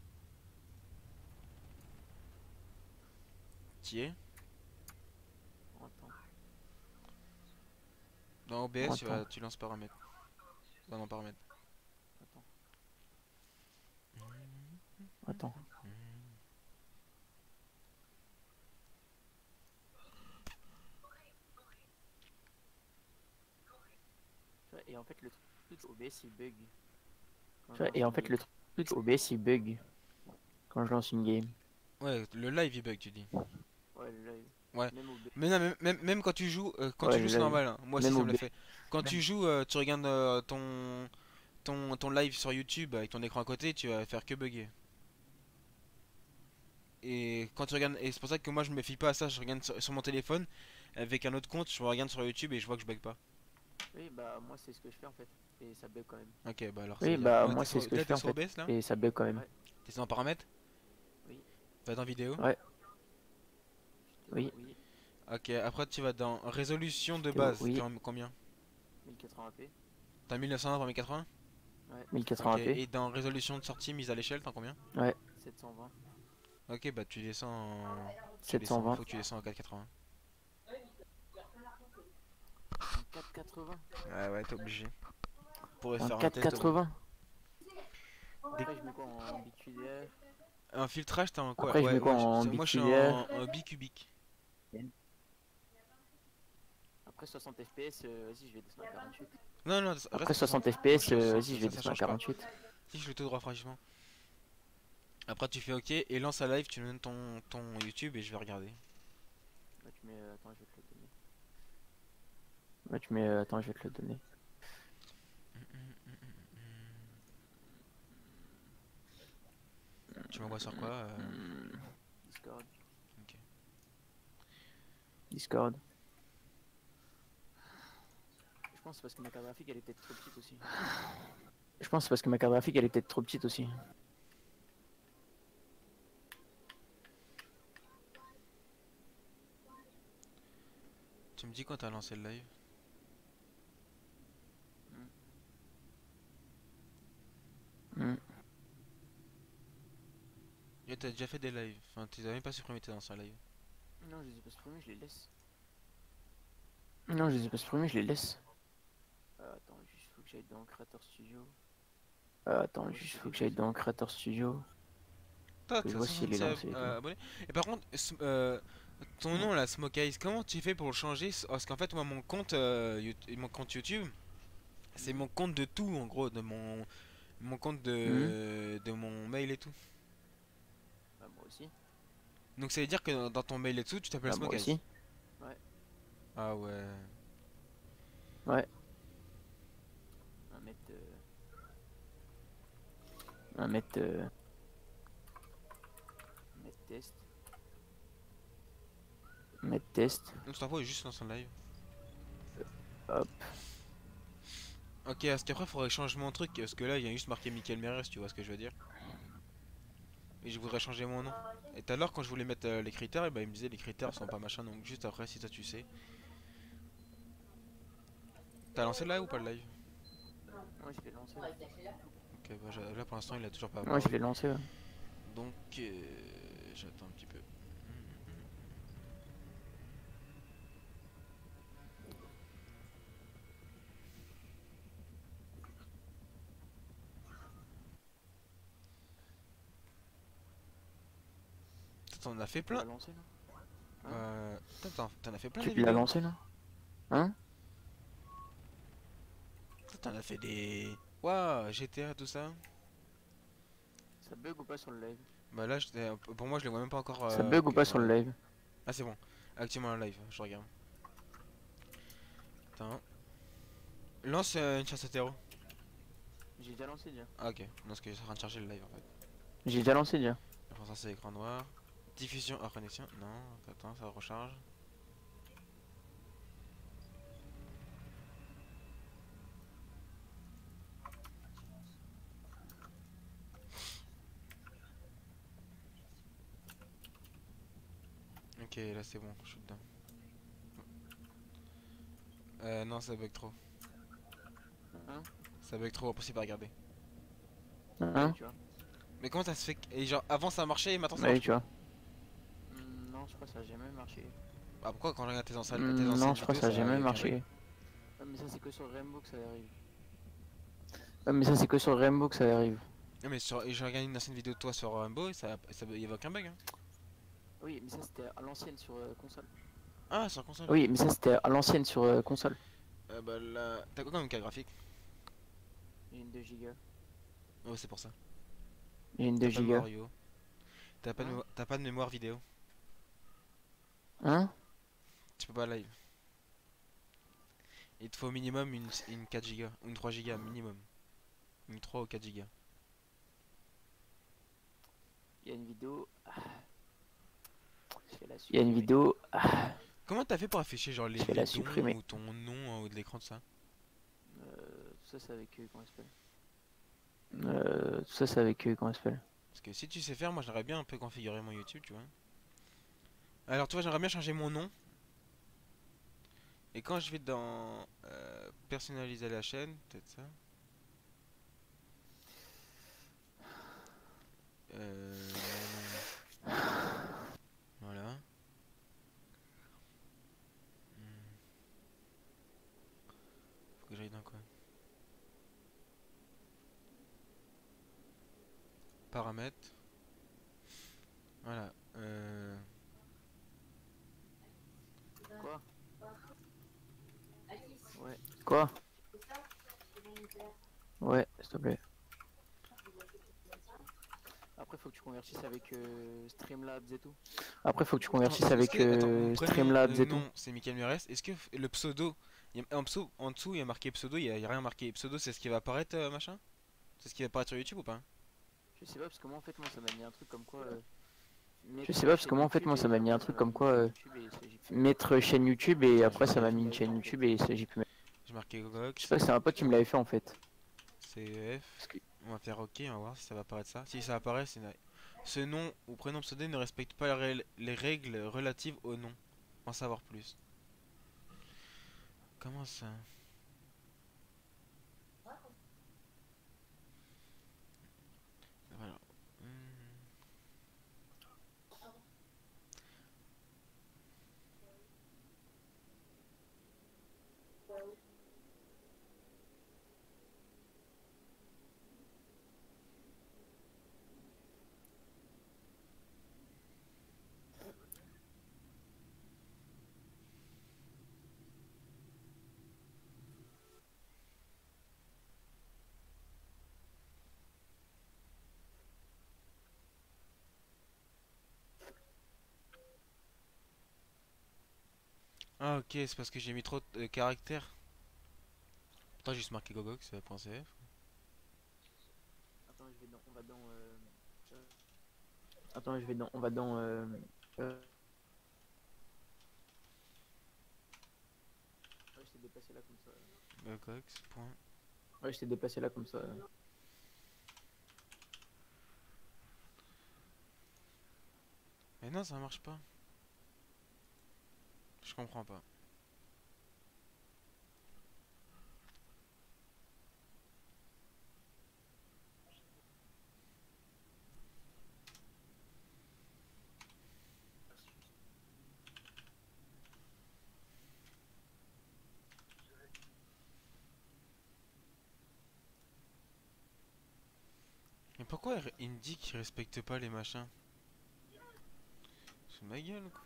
T'y es? Attends. Dans O B S tu, vas, Attends. tu lances paramètres. Va dans paramètres. Attends. Attends. Tu vois, et en fait le truc O B S il bug. Quand Tu vois, je et en lance fait, une le truc O B S il bug quand je lance une game. Ouais, le live il bug tu dis. game. Ouais, le live. Ouais. Même O B S. Mais non, même, même, même quand tu joues, euh, quand Ouais, tu joues le c'est live. normal, hein. Moi aussi Même ça au me l'a B- fait. Quand tu joues, euh, tu regardes euh, ton, ton, ton live sur YouTube avec ton écran à côté, tu vas faire que bugger. Et quand tu regardes, et c'est pour ça que moi je me fie pas à ça, je regarde sur, sur mon téléphone avec un autre compte, je regarde sur YouTube et je vois que je bug pas. Oui, bah moi c'est ce que je fais en fait. Et ça bug quand même. Ok, bah alors Oui, c'est bien. bah, Là, moi, t'es c'est sur- ce que là, je t'es fais, en sur fait. O B S là? Et ça bug quand même. Ouais. T'es dans paramètres? Oui. Va dans vidéo. Ouais. J'étais- Oui. Oui. Ok, après tu vas dans résolution de Vidéo, base, oui. t'es en combien? mille quatre-vingts p. T'as mille neuf cent vingt par mille quatre-vingts? mille quatre-vingts Ok, p. et dans résolution de sortie mise à l'échelle, t'as combien? sept cent vingt. Ok, bah tu descends en... tu sept cent vingt. descends- Faut que tu descends en quatre cent quatre-vingts. En quatre cent quatre-vingts. Ouais, ouais, t'es obligé. Pour En faire un quatre test. quatre-vingts. Après je mets quoi en biculaire. Un filtrage, t'as en quoi? Après, je Ouais, mets quoi, moi, en je- moi je suis en, biculaire en bicubique. Après soixante F P S, euh, vas-y je vais descendre à quarante-huit. Non, non, reste Après sur soixante F P S, Ça, euh, ça, vas-y, ça, je vais ça descendre à change pas. quarante-huit. Si je le tout droit franchement. Après tu fais ok et lance à live, tu me donnes ton, ton YouTube et je vais regarder. Là tu mets. euh, Attends, je vais te le donner. Ouais, tu mets. euh, Attends, je vais te le donner. Tu m'envoies sur quoi euh, Discord. Discord. Je pense que c'est parce que ma carte graphique elle est peut-être trop petite aussi. Je pense que c'est parce que ma carte graphique elle est peut-être trop petite aussi. Tu me dis quand t'as lancé le live? Hmm. Et t'as déjà fait des lives, enfin tu n'as même pas supprimé tes anciens lives. Non, je les ai pas supprimés, je les laisse. Non, je les ai pas supprimés, je les laisse. Euh, attends, juste faut que j'aille dans Creator Studio. Euh, attends, Moi, juste je faut l'ai que j'aille lancé. dans Creator Studio. Toi, Que je t'as vois s'il est soixante-seize lancé et euh, tout. abonnés. Et par contre, s- euh, ton nom là, Smoke Eyes, comment tu fais pour le changer? Parce qu'en fait, moi, mon compte, euh, Yout- mon compte YouTube, c'est mon compte de tout en gros, de mon, mon compte Hmm. de, de mon mail et tout. Bah, moi aussi. Donc ça veut dire que dans ton mail et tout, tu t'appelles Bah, moi Smoke Eyes. aussi. Ouais. Ah ouais. Ouais. On va mettre. Euh... On va mettre. Euh... Mettre test. Mettre test. Donc cette fois, il est juste dans son live. Hop. Ok, parce qu'après, il faudrait changer mon truc, parce que là, il y a juste marqué Michael Mérès, tu vois ce que je veux dire. Et je voudrais changer mon nom. Et tout à l'heure, quand je voulais mettre euh, les critères, et bah, il me disait les critères sont pas machin, donc juste après, si toi tu sais. T'as lancé le live ou pas le live? Moi je l'ai lancé. Ok, bah je- là pour l'instant, il a toujours pas Moi je apparu. l'ai lancé. Ouais. Donc, euh, j'attends un petit peu. T'en as fait Tu l'as plein? lancé là? Hein? Euh, putain, t'en t'en as fait plein Tu des l'as vidéos? lancé là? Hein? Putain, T'en as fait des... Waouh, G T A, tout ça? Ça bug ou pas sur le live? Bah là, j'étais- pour moi, je les vois même pas encore... Ça euh, bug ou pas euh, sur le live? Ah, c'est bon. Active-moi le live, je regarde. Attends. Lance euh, une chasse à terreau. J'ai déjà lancé déjà. Ah, ok. Non, parce que c'est en train de charger le live en fait. J'ai déjà lancé déjà. Pour ça, c'est écran noir. Diffusion hors connexion. Non, attends, ça recharge. Ok, là c'est bon, je suis dedans. Euh, non, ça bug trop. Hein? Ça bug trop, impossible à regarder. Hein? Tu vois? Mais comment ça se fait que... Et genre, avant ça marchait et maintenant ça Ouais, marche tu vois. Hmm, non, je crois que ça a jamais marché. Ah, pourquoi quand je regarde tes anciennes, tes Hmm, anciennes non, je crois que vidéos, ça a jamais y a aucun marché. bug? Ouais, mais ça c'est que sur le Rainbow que ça arrive. Ouais, mais ça c'est que sur le Rainbow que ça arrive. Non, mais sur... et je regarde une ancienne vidéo de toi sur Rainbow et ça, ça... y avait aucun bug hein. Oui, mais ça c'était à l'ancienne sur euh, console. Ah, sur console. Oui, mais ça c'était à l'ancienne sur euh, console. Euh, bah là... T'as quoi comme carte graphique? J'ai une deux gigas. Oh, c'est pour ça. J'ai une T'as deux pas de gigas. Mario. T'as pas, de Hein? mémo- t'as pas de mémoire vidéo. Hein? Tu peux pas live. Il te faut au minimum une, une quatre gigas. Ou une trois gigas minimum. Une trois ou quatre gigas. Il y a une vidéo. Ah. Je vais la Il y a une vidéo. Ah. Comment t'as fait pour afficher genre les, Je vais les la dons supprimer. ou ton nom en haut de l'écran de ça? Euh, tout ça c'est avec eux, comment ça s'appelle? Euh, tout ça c'est avec eux, comment ça s'appelle? Parce que si tu sais faire, moi j'aimerais bien un peu configurer mon YouTube, tu vois. Alors tu vois, j'aimerais bien changer mon nom. Et quand je vais dans euh, personnaliser la chaîne, peut-être ça. Euh, voilà. Hmm. Faut que j'aille dans quoi? Paramètres. Voilà. Euh... Quoi? Ouais. Quoi? Ouais, s'il te plaît. Après faut que tu convertisses avec euh, Streamlabs et tout. Après faut que tu convertisses Attends, avec est-ce que- attends, euh, mon prénom, Streamlabs euh, et tout. non, c'est Michael Mérès. Est-ce que f- le pseudo, il y a- en, pseudo, en dessous il y a marqué pseudo, il y a, il y a rien marqué. Pseudo, c'est ce qui va apparaître, euh, machin? C'est ce qui va apparaître sur YouTube ou pas? Je sais pas parce que moi en fait moi ça m'a mis un truc comme quoi. euh, Je sais pas parce que moi en fait moi ça m'a mis un truc comme quoi euh, mettre chaîne YouTube et après ça m'a mis une chaîne YouTube et ça j'ai pu mettre. J'ai marqué Gogox. Je sais pas, c'est un pote qui me l'avait fait en fait. C F. On va faire OK, on va voir si ça va apparaître ça. Si ça apparaît, c'est na- ce nom ou prénom pseudo ne respecte pas les règles- les règles relatives au nom. En savoir plus. Comment ça? Voilà. Hmm. Ah ok, c'est parce que j'ai mis trop de caractères. Pourtant j'ai juste marqué gogox.cf. Attends, je vais dans. On va dans. Euh... Attends, je vais dans. On va dans. Euh... euh, Ouais, je t'ai déplacé là comme ça. Gogox. Point. Ouais, je t'ai déplacé là comme ça. Mais non, ça marche pas. Je comprends pas. Mais pourquoi il il me dit qu'il respecte pas les machins? C'est ma gueule quoi.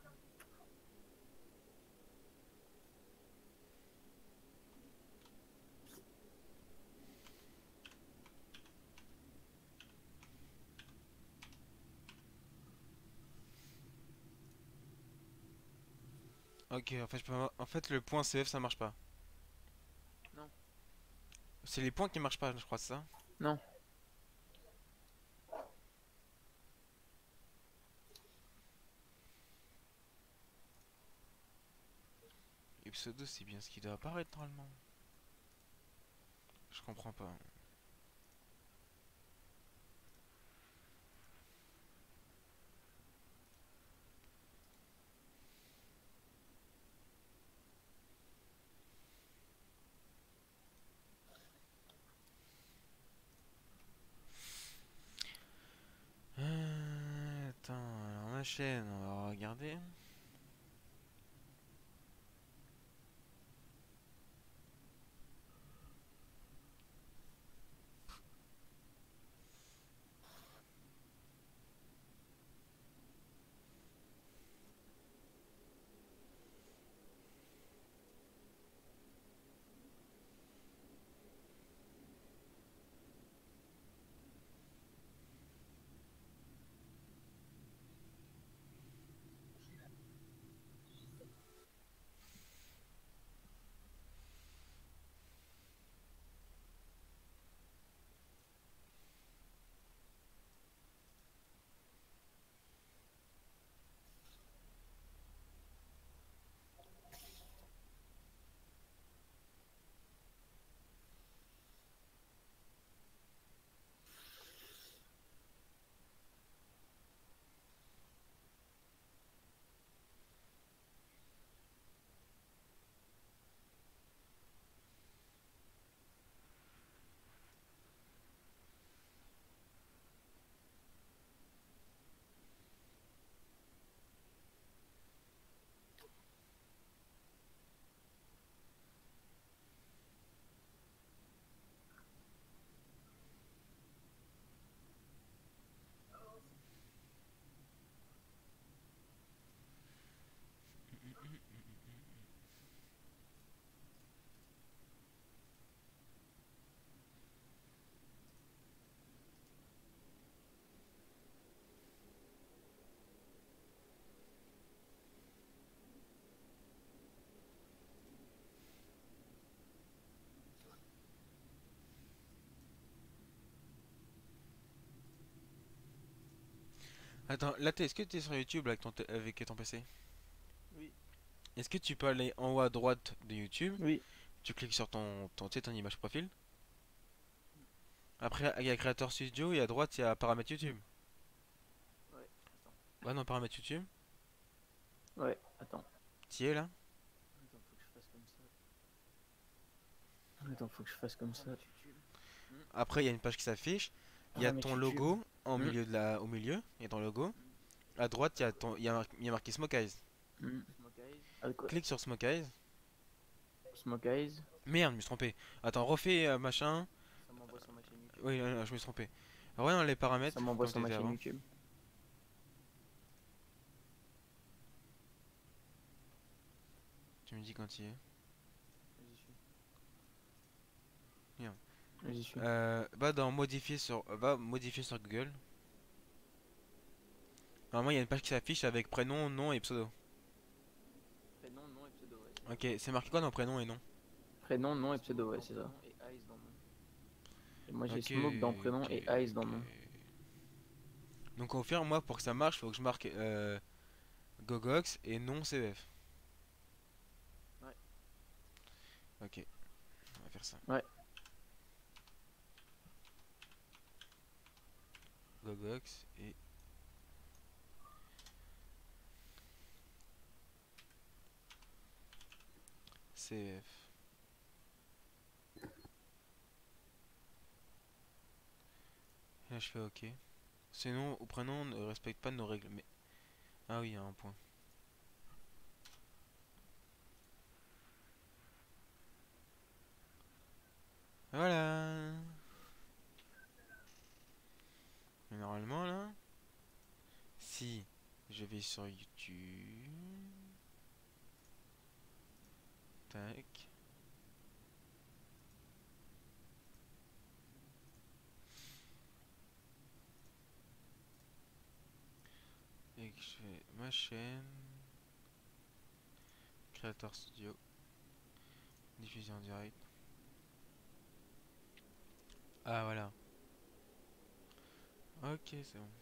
Ok, en fait, je peux... en fait le point C F ça marche pas. Non. C'est les points qui marchent pas, je crois, c'est ça? Non. Et pseudo c'est bien ce qui doit apparaître normalement. Je comprends pas. Euh, attends, alors ma chaîne, on va regarder. Attends, là, t'es- est-ce que tu es sur YouTube là, avec ton, t- avec ton P C? Oui. Est-ce que tu peux aller en haut à droite de YouTube? Oui. Tu cliques sur ton, ton, tu sais, ton image profil. Après, il y a Creator Studio et à droite, il y a paramètres YouTube. Ouais, attends. Ouais, non, paramètres YouTube. Ouais, attends. T'y es là? Attends, faut que je fasse comme ça. Attends, faut que je fasse comme ça. Après, il y a une page qui s'affiche. Il y Ah, a mais ton tu- tu- logo en Hmm. milieu de la, au milieu. Il y a ton logo. À droite, il y a ton, il y a, mar- il y a marqué Smoke Eyes. Hmm. Ah, quoi? Clique sur Smoke Eyes. Smoke Eyes. Merde, je me suis trompé. Attends, refais euh, machin. Ça m'envoie sur ma chaîne YouTube. Oui, non, non, je me suis trompé. Ouais, dans les paramètres. Ça m'envoie comme sur ma t'étais chaîne avant. YouTube. Tu me dis quand il est. J'y suis. Merde. J'y suis. Euh, va dans modifier sur, va modifier sur Google. Normalement, il y a une page qui s'affiche avec prénom, nom et pseudo. Prénom, nom et pseudo, ouais. Ok, c'est marqué quoi dans prénom et nom? Prénom, nom et pseudo, ouais, c'est ça. Et Ice dans nom. Et moi j'ai Ok, Smoke dans prénom ok, et Ice dans ok. nom. Donc, au fur moi, pour que ça marche, faut que je marque euh, Gogox et non C F. Ouais. Ok, on va faire ça. Ouais. Gogox et C F. Là, je fais OK. Ces noms ou prénoms ne respectent pas nos règles. Mais ah oui, il y a un point. Voilà. Mais normalement là, si je vais sur YouTube, tac. Et que je fais ma chaîne, Creator Studio, diffusion en direct. Ah voilà. Ok, c'est bon.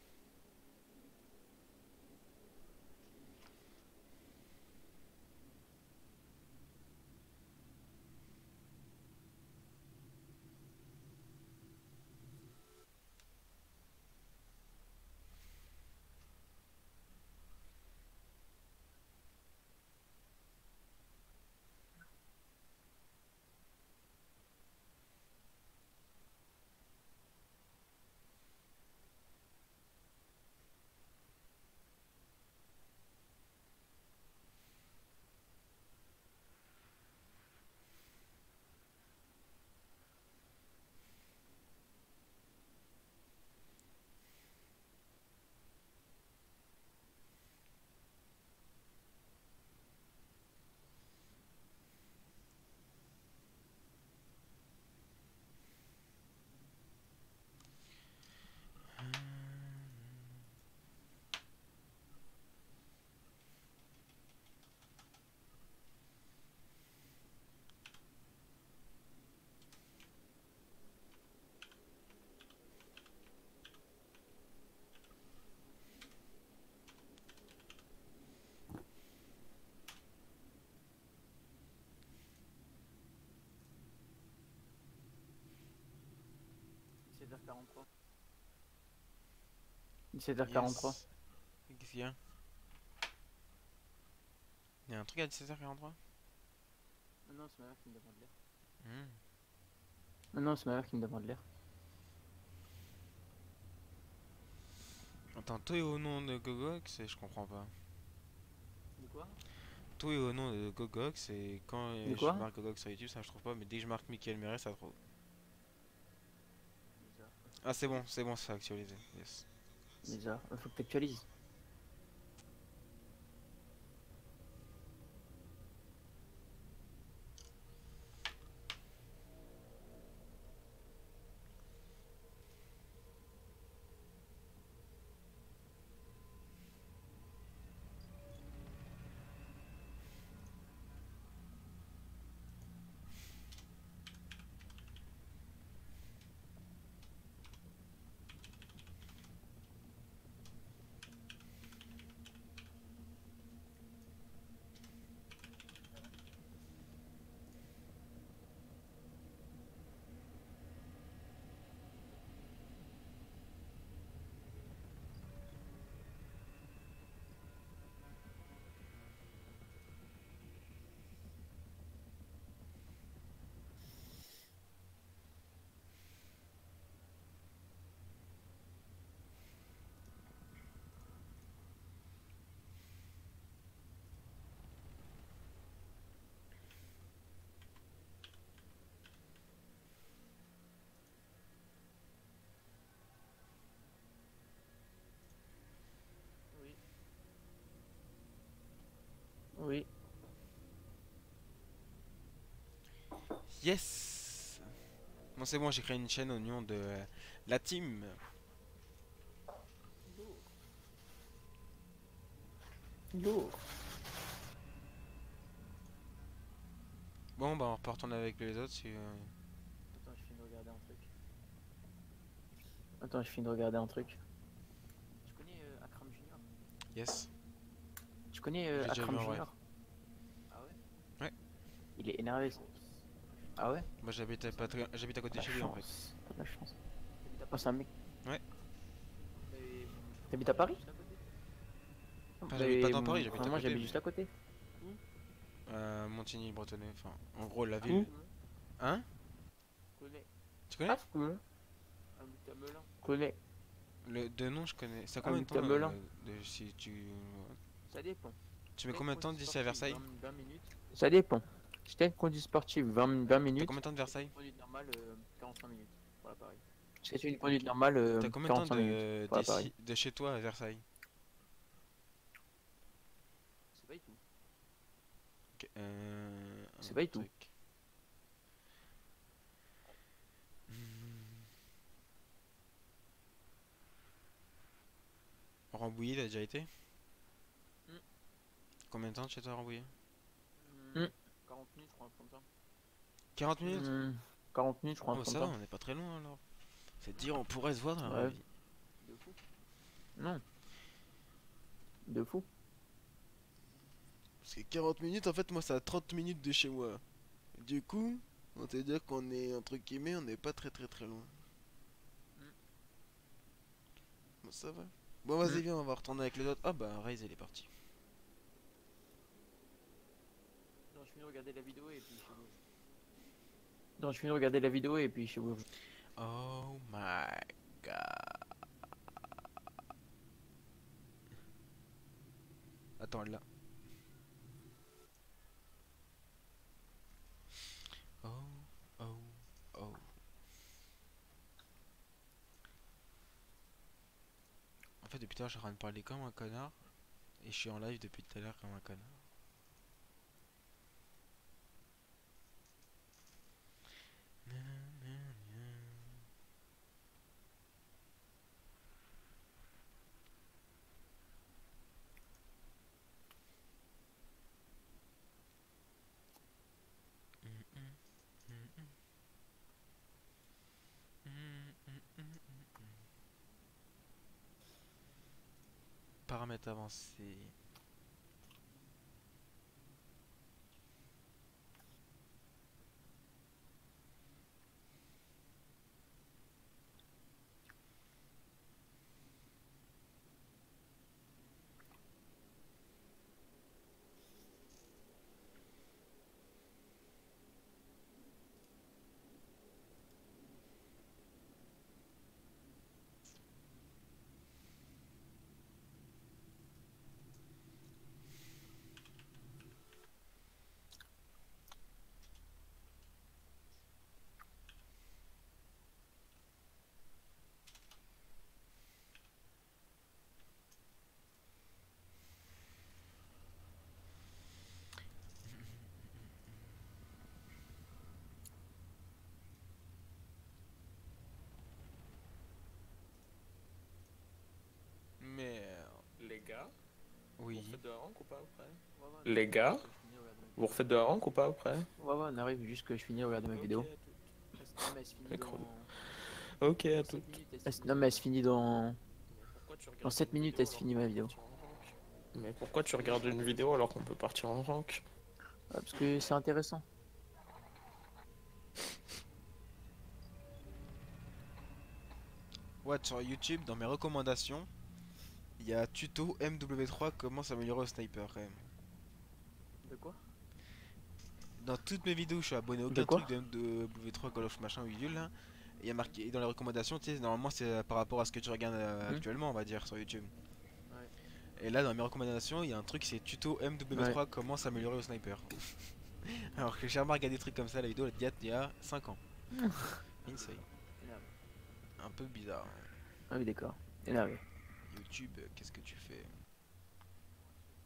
dix-sept heures quarante-trois. dix-sept heures quarante-trois. Yes. Qu'est-ce qu'il y a? Il y a un truc à dix-sept heures quarante-trois? Non, non, c'est ma mère qui me demande l'air. Hmm. Non, non, c'est ma mère qui me demande l'air. Attends, tout est au nom de Gogox et je comprends pas. De quoi? Tout est au nom de Gogox et quand euh, De je quoi? marque Gogox sur YouTube, ça je trouve pas, mais dès que je marque Michael Meret, ça trouve. Bizarre. Ah, c'est bon, c'est bon, c'est actualisé. Yes. Bizarre. Faut que t'actualises. Yes. Bon c'est bon, j'ai créé une chaîne au nom de euh, la team. Lourd. Bon bah on repart retourner avec les autres si... euh, Attends, je finis de regarder un truc. Attends, je finis de regarder un truc. Tu connais euh, Akram Junior? Yes. Tu connais euh, J'ai déjà Akram vu en vrai. Junior? Ah ouais? Ouais. Il est énervé. ça. Ah ouais? Moi j'habite à, pas très- j'habite à côté de La chez lui en fait. chance. La chance. Oh, c'est un mec. Ouais. T'habites à Paris? Enfin, j'habite pas dans Paris, j'habite à Moi côté. j'habite mais- juste à côté. Euh, Montigny-le-Bretonneux, enfin en gros la ville. Hein? Tu connais? Ah, c'est cool. Connais. Le de nom je connais. Ça Ah, combien de temps Victor Melun. euh, de, si tu... Ça dépend. Tu mets combien de temps d'ici à Versailles? vingt minutes. Ça dépend. Si t'as une conduite sportive, vingt, vingt T'as minutes. combien de temps de Versailles? Une conduite normale, euh, quarante-cinq minutes. Voilà, pareil. Si tu une conduite normale, euh, T'as combien de temps quarante-cinq minutes. de, Voilà, d'ici- pareil. de chez toi à Versailles? C'est pas du tout. Ok, euh, C'est un pas du tout. truc. Hmm. Rambouillet, t'as déjà été? Hmm. Combien de temps de chez toi à Rambouillet? Hmm. quarante minutes, je crois, comme ça. quarante minutes? Hmm, quarante minutes, je crois, Oh, un truc ça comme va, ça. on est pas très loin alors. C'est dire, on pourrait se voir dans la vraie Ouais. vie. De fou. Non. De fou. Parce que quarante minutes, en fait, moi, c'est à trente minutes de chez moi. Du coup, on peut dire qu'on est, entre guillemets, on n'est pas très très très loin. Bon, ça va. Bon, vas-y, Mm. viens, on va retourner avec les autres. Ah bah, Raze, elle est partie. Non, je finis de regarder la vidéo et puis je vous. Non, je finis de regarder la vidéo et puis je vous. Oh my god. Attends, là. Oh, oh, oh. En fait, depuis tout à l'heure, je suis en train de parler comme un connard. Et je suis en live depuis tout à l'heure comme un connard. Paramètres avancés. Merde. Les gars, Oui. vous refaites de la rank ou pas après? Les gars, vous refaites de la rank ou pas après? Ouais, ouais, on arrive juste que je finis de regarder ma Ok, vidéo. à toutes. Non, mais elle se finit Incroyable. dans. Ok, à dans toutes. sept minutes, elle se- Non, mais elle se finit dans. Pourquoi tu regardes Dans sept une minutes, vidéo elle se finit ma vidéo. alors qu'on peut partir en rank? Mais pourquoi tu regardes une vidéo alors qu'on peut partir en rank? Ouais, parce que c'est intéressant. Ouais, sur YouTube, dans mes recommandations, il y a tuto M W trois comment s'améliorer au sniper quand même. De quoi? Dans toutes mes vidéos, je suis abonné à De aucun quoi truc de M W trois Call of machin bidule là. Il y a marqué dans les recommandations, tu sais, normalement c'est euh, par rapport à ce que tu regardes euh, Hmm. actuellement, on va dire, sur YouTube. Ouais. Et là, dans mes recommandations, il y a un truc, c'est tuto M W trois comment s'améliorer au sniper. Alors que j'ai jamais regardé des trucs comme ça, la vidéo elle date il y a cinq ans. Insane. Énervé. Un peu bizarre. hein. Ah oui, d'accord. Énervé. YouTube, euh, qu'est-ce que tu fais?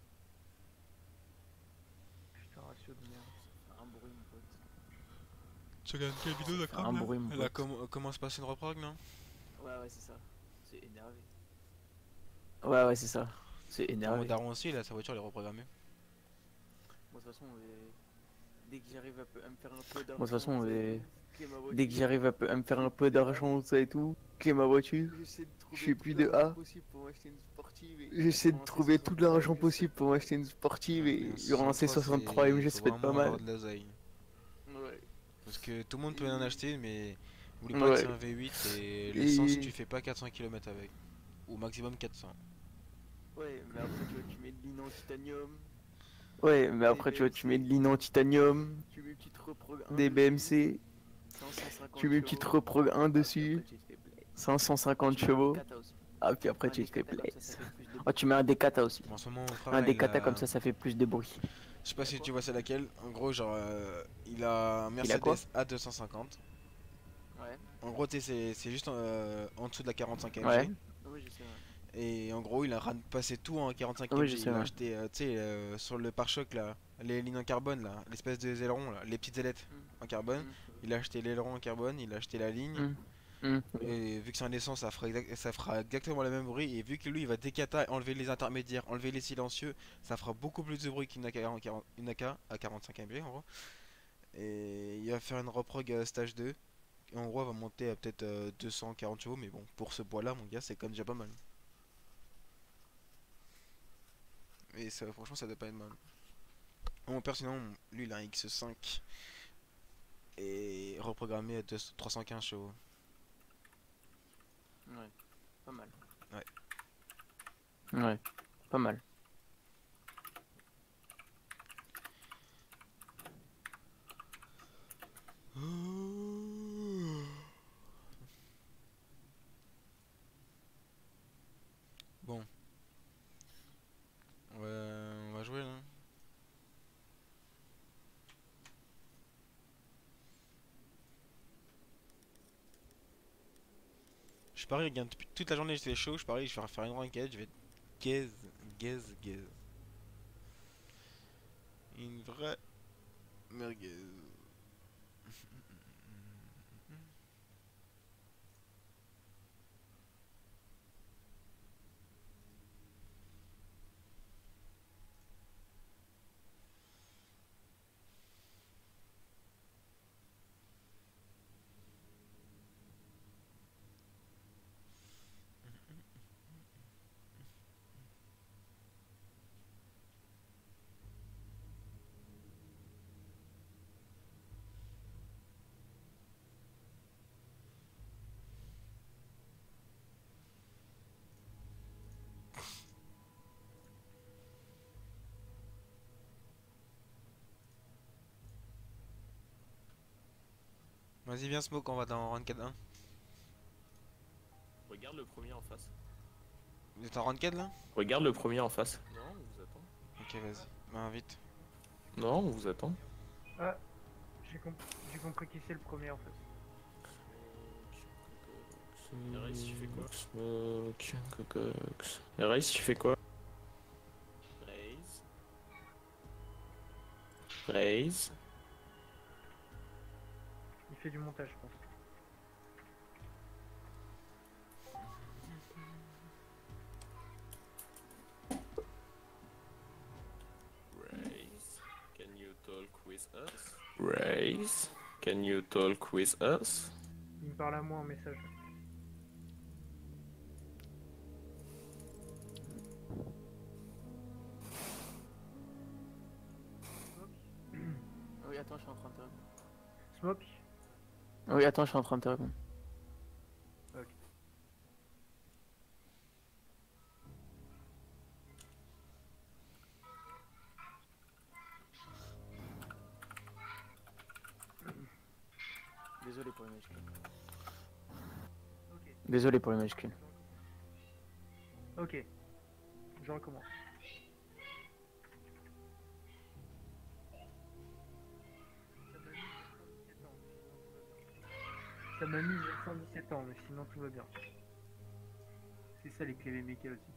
Putain, ratio de merde. Un bruit, mon pote. Tu regardes quelle vidéo de Faire un bruit, mon Elle a pote. com- comment se passe une reprog, non? Ouais, ouais, c'est ça. C'est énervé. Ouais, ouais, c'est ça. C'est Mon énervé. daron aussi, il a sa voiture, elle est reprogrammée. Moi, de toute façon, euh, dès que j'arrive à, peu- à me faire un peu d'argent, Moi, de toute façon, ça et euh, tout, clé ma dès que voiture, j'arrive à, peu- à me faire un peu d'argent, ça et tout, clé ma voiture, j'essaie de je trouver fais tout plus de l'argent A. possible pour m'acheter une sportive. et J'essaie de relancer trouver tout soixante-trois l'argent M G, possible c'est pour m'acheter une sportive Ouais, et mais un lui relancer soixante-trois M G, faut ça peut être pas vraiment avoir mal. de l'oseille. pas mal. Ouais. Parce que tout le monde peut en acheter, mais n'oublie pas que Ouais. c'est un V huit et l'essence, Et... tu fais pas quatre cents kilomètres avec. Ou maximum quatre cents. Ouais, mais après, tu vois, tu mets de l'in en titanium, Ouais, mais après, tu vois, tu mets de l'in en titanium, tu mets une petite reprog un des dessus, B M C, cinq cent cinquante tu mets une petite chevaux, reprog un ah, puis dessus, après, tu te fais play. cinq cent cinquante Tu mets un chevaux, Decata aussi. ah, puis après, Un tu te fais Decata, comme ça, ça plaisir. fait plus de Oh, tu mets un Decata aussi. En ce moment, mon frère, Un là, il Decata, a... comme ça, ça fait plus de bruit. Je sais pas si tu vois c'est laquelle. En gros, genre, euh, il a un Il a quoi Mercedes A deux cent cinquante. Ouais, En gros, tu sais, c'est- c'est juste euh, en dessous de la quarante-cinq Ouais. M G. oui, je sais, ouais. Et en gros, il a ran- passé tout en quarante-cinq Oui, M je G. sais, Il a ouais. acheté, euh, tu sais, euh, sur le pare-choc là, les lignes en carbone là, l'espèce de aileron là, les petites ailettes Mm. en carbone. Mm. Il a acheté l'aileron en carbone, il a acheté la ligne. Hum, hum. Et vu que c'est un essence, ça fera, exact- ça fera exactement le même bruit. Et vu que lui, il va décata, enlever les intermédiaires, enlever les silencieux, ça fera beaucoup plus de bruit qu'une A K, quarante- quarante une A K à quarante-cinq M G en gros. Et il va faire une reprog euh, stage deux. Et en gros, elle va monter à peut-être euh, deux cent quarante chevaux. Mais bon, pour ce poids là, mon gars, c'est quand même déjà pas mal. Et ça, franchement, ça doit pas être mal. Mon père, sinon, lui, il a un X cinq. Et reprogrammé à deux- trois cent quinze chevaux. Ouais, pas mal. Ouais, pas mal. Bon. Ouais, on va jouer là. Je parie, regarde, depuis toute la journée j'étais chaud, je parie, je vais faire une ranked, je vais gaze, gaze, gaze. Une vraie merguez. Vas-y, viens Smoke, on va dans ranked un. Regarde le premier en face. Vous êtes en ranked là? Regarde le premier en face. Non, on vous attend. Ok, vas-y, bah vite. Non, on vous attend. Ah, j'ai comp j'ai compris qui c'est le premier en fait. Race, tu fais quoi? Smoke, Cocox. Race, tu fais quoi? Raise. Raise. Il fait du montage, je pense. Raise. Can you talk with us? Raise. Can you talk with us? Il me parle à moi en message. Oui, attends, je suis en train de te répondre. Smoke. Oui, attends, je suis en train de te répondre. Ok. Désolé pour les majuscules. Ok. Désolé pour les majuscules. Ok. Je recommence. Ça m'a mis cent dix-sept ans, mais sinon tout va bien. C'est ça les clés Michael aussi.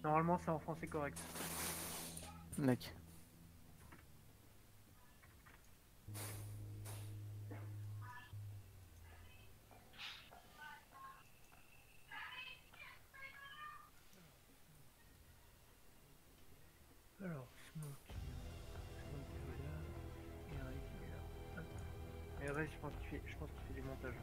Normalement, c'est en français correct. Mec. Alors, Smoke. Smoke est là. Et Ray, il est là. Hop. Et Ray, je pense qu'il fait, je pense qu'il fait du montage.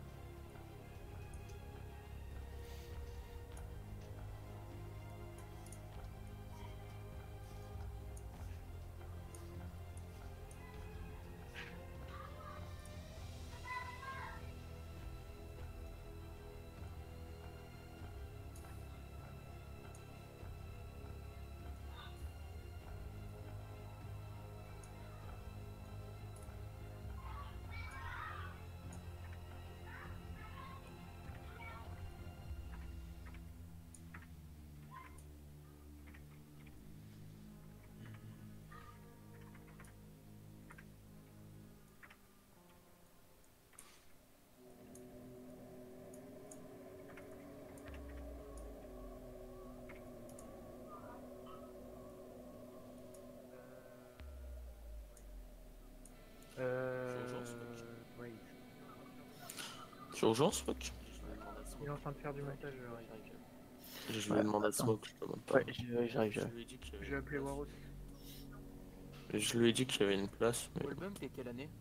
Euh... Oui. C'est urgence, mec? Il est en train de faire du montage. Je lui ai demandé à Smoke, je demande pas. Ouais, j'arrive, j'arrive. Je vais appeler Waros. Je lui ai dit qu'il y avait une place, mais... Wellbum, t'es quelle année?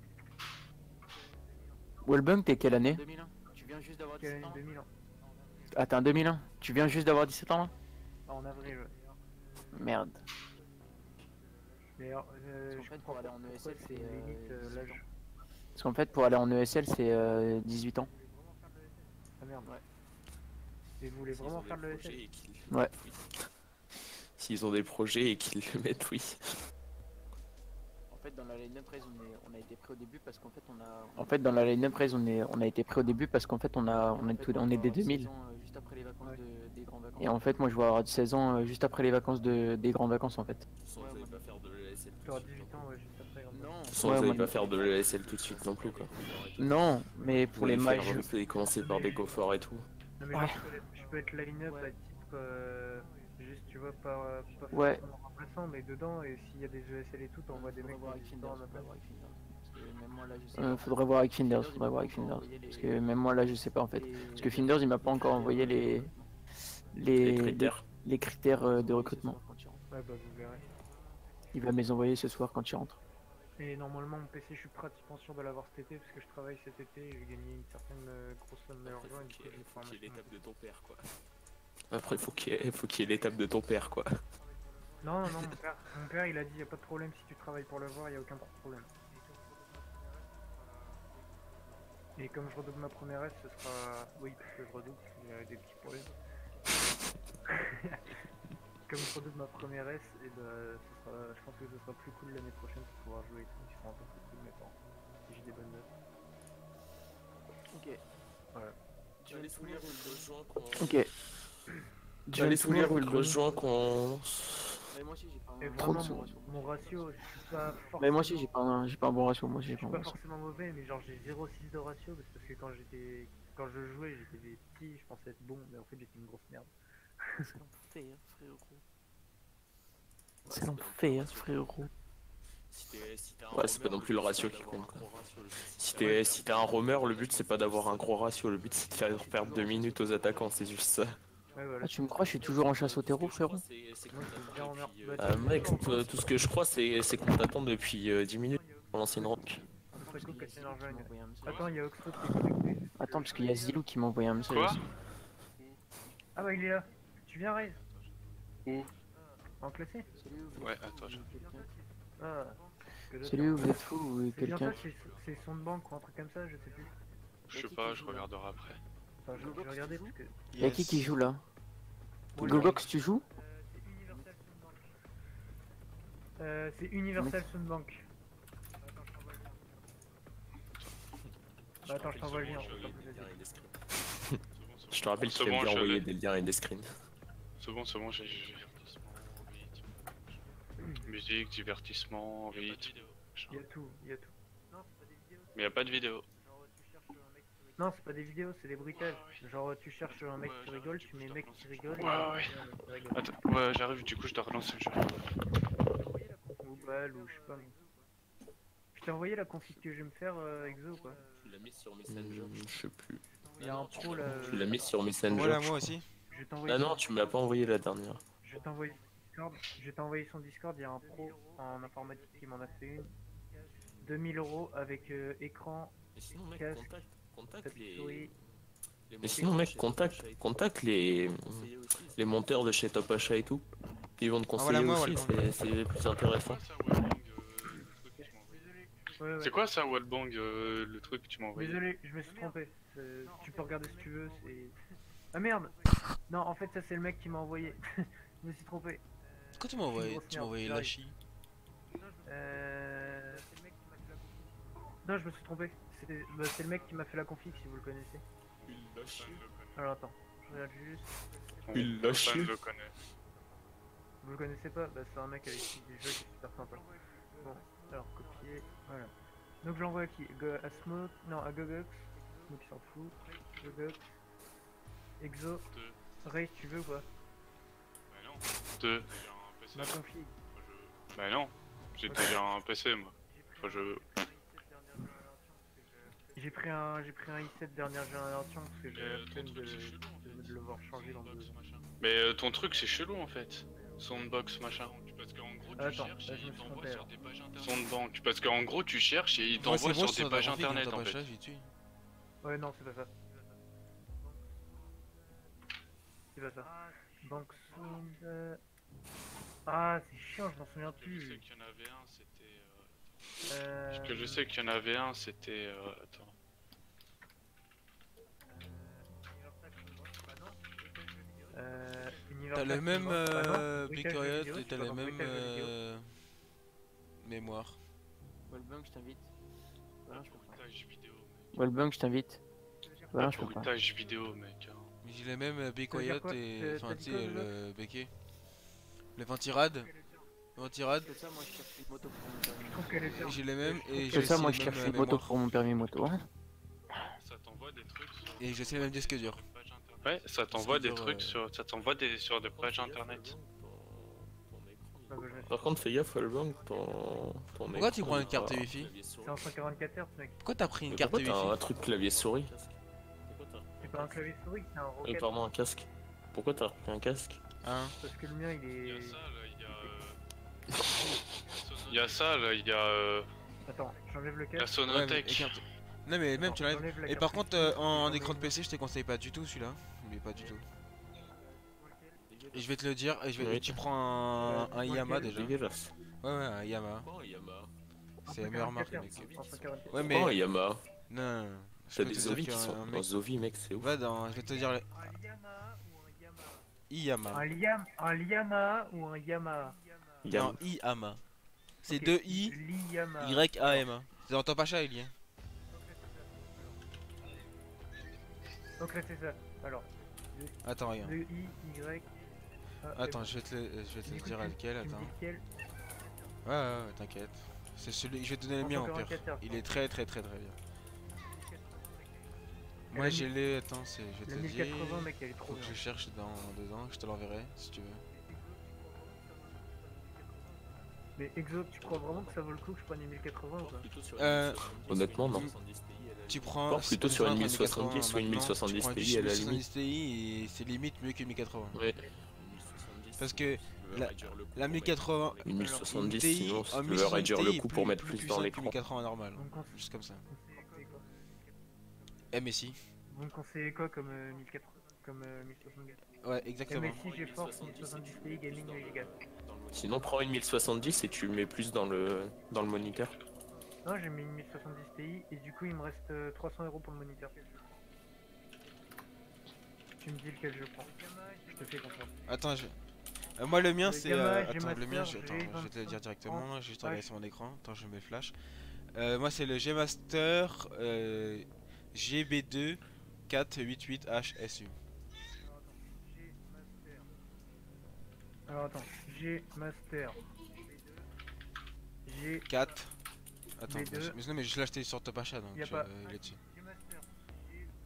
Wellbum, t'es quelle année? deux mille un. Tu viens juste d'avoir Quelle dix-sept année ans? deux mille ans. Ah, t'es en deux mille un? Tu viens juste d'avoir dix-sept ans là? Ah, en avril, ouais. Merde. Mais alors, euh, Parce qu'en je fait, comprends pour aller pas en pourquoi E S L, c'est c'est, euh, limite euh, dix-huit l'âge. Parce qu'en fait, pour aller en E S L, c'est euh, dix-huit ans. Ah merde. Ouais. Et vous voulez vraiment faire de l'E S L? Ouais. S'ils ont des projets et qu'ils le mettent, oui. En fait, dans la line-up raise, on, est- on a été pris au début parce qu'en fait, on a. En fait, dans la line-up raise, on, est, on a été pris au début parce qu'en fait, on, a, on, en est, fait, tout, moi, on je est vais des avoir deux mille. seize ans, euh, juste après les vacances de- des grandes vacances. Et en fait, moi, je vais avoir seize ans euh, juste après les vacances de, des grandes vacances en fait. Sans Ouais, vous allez moi, pas faire de l'E S L Tu auras dix-huit ans, ouais, juste après. en fait. Non, Sans Ouais, vous allez moi, pas non. faire de l'E S L tout de suite non plus, quoi. Non, mais Vous pour les allez matchs, faire, je- vous allez commencer par des go forts et tout. Non, mais Ouais. genre, je, peux, je peux être line-up Ouais. à type. Euh, juste, tu vois, pas, pas Ouais. forcément remplaçant, mais dedans, et s'il y a des E S L et tout, t'envoies des faudrait mecs voir qui avec ont Finders, dix-huit ans à ma faudrait place. voir avec Finders. Parce que même moi, là, je sais euh, pas. faudrait voir avec Finders, Finders, il faudrait m'a voir pas avec encore Finders. envoyé Parce les- que même moi là, je sais pas en fait. les- Parce que Finders, il m'a pas encore envoyé les, les, Les critères. les, les critères euh, de envoyer ce recrutement. soir quand il rentre. Ouais, bah, vous verrez. Il va me les envoyer ce soir quand il rentre. Et normalement, mon P C, je suis pratiquement sûr de l'avoir cet été, parce que je travaille cet été et j'ai gagné une certaine euh, grosse somme d'argent. et du coup, je vais pouvoir m'acheter mon P C. de ton père, quoi. Après, faut qu'il y ait, faut qu'il y ait l'étape de ton père, quoi. Non, non, mon père, mon père, il a dit, y a pas de problème, si tu travailles pour le voir, y a aucun problème. Et comme je redouble ma première S, ce sera... Oui, parce que je redouble, il y a des petits problèmes. Comme je redouble ma première S, et ben, ce sera... je pense que ce sera plus cool l'année prochaine pour pouvoir jouer et tout. Ils seront un peu plus cool mes parents. Si j'ai des bonnes notes. Ok. Voilà. Tu vas les souvenir ou le deux juin qu'on... Ok. Tu vas les souvenir ou le deux juin qu'on... Mais moi aussi, j'ai pas un. Et Trop de vraiment, sous. mon, mon ratio, je suis pas forcément... Mais moi aussi, j'ai pas, un- j'ai pas un bon ratio. Moi aussi, Je j'ai suis pas un pas bon ratio. forcément mauvais, mais genre j'ai zéro virgule six de ratio, parce que quand j'étais... Quand je jouais, j'étais petit, je pensais être bon, mais en fait j'étais une grosse merde. C'est l'enfer, frérot. C'est l'enfer, frérot. Ouais, c'est pas non plus le ratio qui compte, quoi. Si t'es si t'es un roamer, le but c'est pas d'avoir un gros ratio, le but c'est de faire perdre deux minutes aux attaquants, c'est juste ça. Ouais, voilà. Ah, tu me crois, je suis toujours en chasse au terreau, frérot. Moi, je suis bien en merde. Bah, Euh, t'as- mec, tout, tout ce que je crois c'est c'est qu'on t'attend depuis euh, dix minutes pour lancer une rank. Ce serait cool que tu nous rejoignes. envoyé un message. Attends, il y a Oxford qui est connecté. Attends, parce qu'il y a Zilou qui m'a envoyé un message Quoi? aussi. Ah bah il est là. Tu viens, Ray? Où? En classé? Salut, vous Ouais, êtes- attends, je- quelqu'un Ah. que d'autres- Salut, vous êtes fou ou C'est bien quelqu'un? ça, c'est c'est son de banque ou un truc comme ça, je sais plus. je sais pas, je regarderai après. Enfin, je, je vais regarder parce que... Y'a qui qui joue là? Bon, Gogox, tu joues? Euh, c'est Universal Soundbank. Bah, attends, je t'envoie le lien. Je te rappelle C'est qu'il aime bon, bien je envoyer l'ai. des liens et des screens. C'est bon, c'est bon, j'ai... j'ai- Musique, divertissement, rythme. Il y a tout, il y a tout. Mais y a pas de vidéo. Non, c'est pas des vidéos, c'est des bruitages. Genre, tu cherches un mec qui rigole, tu mets mec qui rigole. Ouais, ouais. Qui rigole. Attends, ouais, j'arrive, du coup, je dois relancer le jeu. Ou balle, ou je sais pas. moi. Je t'ai envoyé la config que je vais me faire, euh, Exo ou pas? Tu l'as mis sur Messenger. Hmm, je sais plus. Il y a un pro là. Tu l'as mis sur Messenger. Voilà, moi aussi. Je vais t'envoyer. Ah non, tu me l'as pas envoyé la dernière. Je vais t'envoyer Discord. Je vais t'envoyer son Discord. Il y a un pro en informatique qui m'en a fait une. deux mille euros avec euh, écran. Mais sinon, mec, casque, contacte, contacte tapis les. souris. Mais sinon, mec, contacte, contacte les. les monteurs de chez Top Achat et tout. Ils vont te conseiller Ah, voilà, moi, aussi, Wallbang. c'est c'est plus intéressant. Ouais, ouais. C'est quoi ça, Wallbang, euh, le truc que tu m'as envoyé? Désolé, je me suis trompé. C'est- Tu peux regarder si tu veux. C'est. Ah merde. Non, en fait, ça c'est le mec qui m'a envoyé. Je me suis trompé. Pourquoi tu m'as envoyé, grosse tu m'as merde, envoyé j'arrive. Lachi? Euh... Non, je me suis trompé. C'est bah, c'est le mec qui m'a fait la config si vous le connaissez. Alors attends, je regarde juste. Il l'a Personne chié. le connaît. Vous le connaissez pas? Bah, c'est un mec avec qui des jeux qui est super sympa. Bon, alors copier, voilà. Donc je l'envoie à qui? Go à Smoke, non à Gogox. Smoke il s'en fout. Gogox. Exo. Deux. Ray, tu veux ou pas? Bah non. Deux. J'ai un P C. Ma config. Bah non. J'ai déjà un P C, moi. Enfin, je... J'ai pris un j'ai pris un i sept dernière génération parce que j'ai Euh, la ton peine de, truc, c'est chelou, de, de le voir changer dans deux ans. Mais euh, ton truc, c'est chelou, en fait. Soundbox, machin. Parce qu'en gros, tu Attends, cherches là, et je me il suis t'envoie trompé, sur alors. des pages internet. Soundbank. Parce qu'en gros, tu cherches et il Ouais, t'envoie c'est bon, sur c'est des dans pages la config, internet, dans en Top Achat, fait. j'ai tué. Ouais non c'est pas ça. C'est pas ça. Bank Sound. euh, Ah c'est chiant, je m'en souviens Ce que je sais plus. qu'il y en avait un, c'était... Euh... Euh... Ce que je sais qu'il y en avait un, c'était... Euh... Attends. Euh, T'as Universal le même Solvent. Ah non, euh, bruitage de Big vidéo, et je t'as suis le dans même bruitage de vidéo. euh, mémoire. Wallbang, je t'invite. Voilà, je comprends. Bruitage vidéo, mec. Wallbang, je t'invite. Voilà, je comprends. Bruitage vidéo, mec. hein. Mais j'ai les mêmes euh, Big Ça veut dire quoi? et. Euh, Enfin, t'as tu dit sais, quoi, le Béquet. Le Ventirad. Le Ventirad. C'est ça, moi je cherche une moto pour mon permis. Je trouve qu'elle est bien. J'ai les mêmes et C'est j'ai ça, aussi moi les je mêmes cherche euh, une moto mémoires. pour mon permis moto. Hein. Ça t'envoie des trucs sur... Et j'ai aussi les mêmes disques durs. Ouais, ça t'envoie des Disque dur, trucs euh, sur... Ça t'envoie des... sur des pages internet. Ah, bah, je l'ai. Par contre, fais gaffe, Wallbang, ton. ton Pourquoi tu écran, prends une il carte va- Wi-Fi? C'est en cent quarante-quatre Hz mec. Pourquoi t'as pris une Mais carte pourquoi t'as un Wi-Fi? truc clavier-souris? C'est pas un clavier souris, c'est un Euh, rocket. pardon, un casque. Pourquoi t'as repris un casque? Hein? Parce que le mien il Il y a est. ça, là, il y a... euh, Il y a ça, là, il y a... euh, Attends, j'enlève le La casque. Ouais, mais Sonotech. écarte- Non, mais même Attends, tu l'enlèves. j'enlève la Et carte par Wi-Fi, contre, euh, en, en j'en ai écran de une. P C, je te conseille pas du tout celui-là. Mais pas du tout. Et je vais te le dire, et je vais... Oui. et tu prends un, un Yamaha déjà. Ouais, Dégueulasse. ouais, un Yamaha. Pourquoi un Yamaha? C'est la meilleure marque, mec. En cent quarante-quatre. Ouais, mais. Pourquoi un Yamaha? Non, non, non. Je T'as peux des te Zovi dire qui qu'un sont. un Un mec. Zovi, mec, c'est ouf. Va dans. Je vais te dire. les- Un Yamaha ou un Yamaha? Iyama. Un Liam, un Yamaha ou un Yamaha? Yam- Non, Iyama. C'est Ok, deux I, L'Iyamaha. Y, A, M A. C'est dans Top Achat, il y a. Donc là c'est ça. Alors, Attends, regarde. deux I, Y. A, Attends, M. je vais te le, je vais te Du le coup, dire tu- lequel, tu me attends. dis lequel? Ouais, ouais, ouais, t'inquiète. C'est celui. Je vais te donner le mien au pire. Il est très, très, très, très bien. Moi, la j'ai mille- les. Attends, c'est. Je vais La te le mille dire. quatre-vingts mec elle est trop Faut que bien. je cherche dans dedans. Je te l'enverrai si tu veux. Mais Exo, tu crois vraiment que ça vaut le coup que je prenne une mille quatre-vingts ou pas? Euh, Honnêtement, non. Tu prends. Voir plutôt si sur tu une prends un mille soixante-dix ou une mille soixante-dix maintenant, tu prends Ti à la une mille limite. soixante-dix Ti et c'est limite mieux qu'une mille quatre-vingts. Ouais. Parce que la, la mille quatre-vingts. Une mille alors, soixante-dix, une Ti, sinon, un tu veux mille soixante-dix réduire le Ti coup est pour plus- mettre plus plus puissant dans qu'une l'écran. mille quatre-vingts normal. Vous me conseillez- Juste comme ça. vous me conseillez quoi? M S I. Vous me conseillez quoi comme euh, mille quatre-vingts comme euh, mille soixante-dix? Ouais, exactement. M S I GeForce mille soixante-dix Ti Gaming huit giga. Sinon, prends une mille soixante-dix et tu mets plus dans le dans le moniteur. Non, j'ai mis une mille soixante-dix Ti et du coup il me reste euh, trois cents euros pour le moniteur. Tu me dis lequel je prends. Je te fais confiance. Attends, je... euh, moi le mien Le c'est. Gamma, euh, j'ai Attends, le mien, Master, je... Attends, j'ai je vais te le dire vingt-cinq directement. J'ai juste Ouais. regardé sur mon écran. Attends, je mets le flash. Euh, moi c'est le G Master euh, G B deux quatre huit huit H S U. Alors attends, G Master. G quatre. Attends, B deux. mais, mais non, mais je l'ai acheté sur Top Achat donc Y a euh, pas- il est dessus. G Master.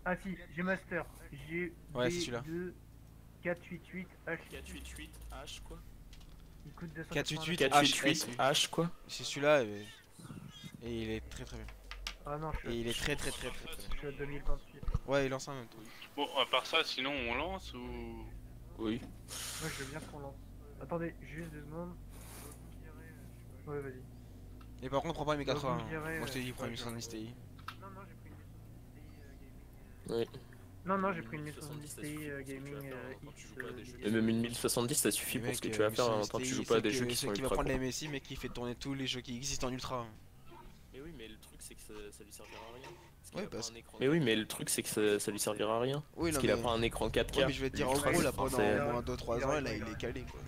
Ah si, j'ai master. J'ai Ouais, c'est celui-là. deux quatre huit huit H. quatre huit huit H quoi. Il coûte deux cent quatre huit huit quatre huit huit H quoi. C'est celui-là et... et il est très très bien. Ah non, je suis, Et il est très très très très, très je suis à deux mille vingt-huit. Ouais, il lance en même temps. Bon, à part ça, sinon on lance ou. Oui. Moi je veux bien qu'on lance. Attendez, juste deux secondes. Ouais, vas-y. Et par contre, prends pas une Donc, quatre-vingts. vous me direz, Moi je t'ai dit, euh, prends une ouais, mille soixante-dix Ti. Non, non, j'ai pris une mille soixante-dix Ti euh, gaming. Oui. Non, non, j'ai pris une mille soixante-dix Ti euh, gaming euh, X. Et même une mille soixante-dix ça suffit pour ce que tu vas faire en tant que tu joues pas à des jeux qui sont qui va ultra prendre courts. la M S I, mais qui fait tourner tous les jeux qui existent en ultra. Mais oui, mais le truc c'est que ça, ça lui servira à rien. Parce Ouais, qu'il a parce pas un écran. Mais oui, mais le truc c'est que ça, ça lui servira à rien. Oui, Parce non, qu'il a mais... pas un écran quatre K. Ouais, mais je vais te dire, en ultra, gros, là, enfin, pendant c'est- au moins deux trois ans, là, il est calé, quoi.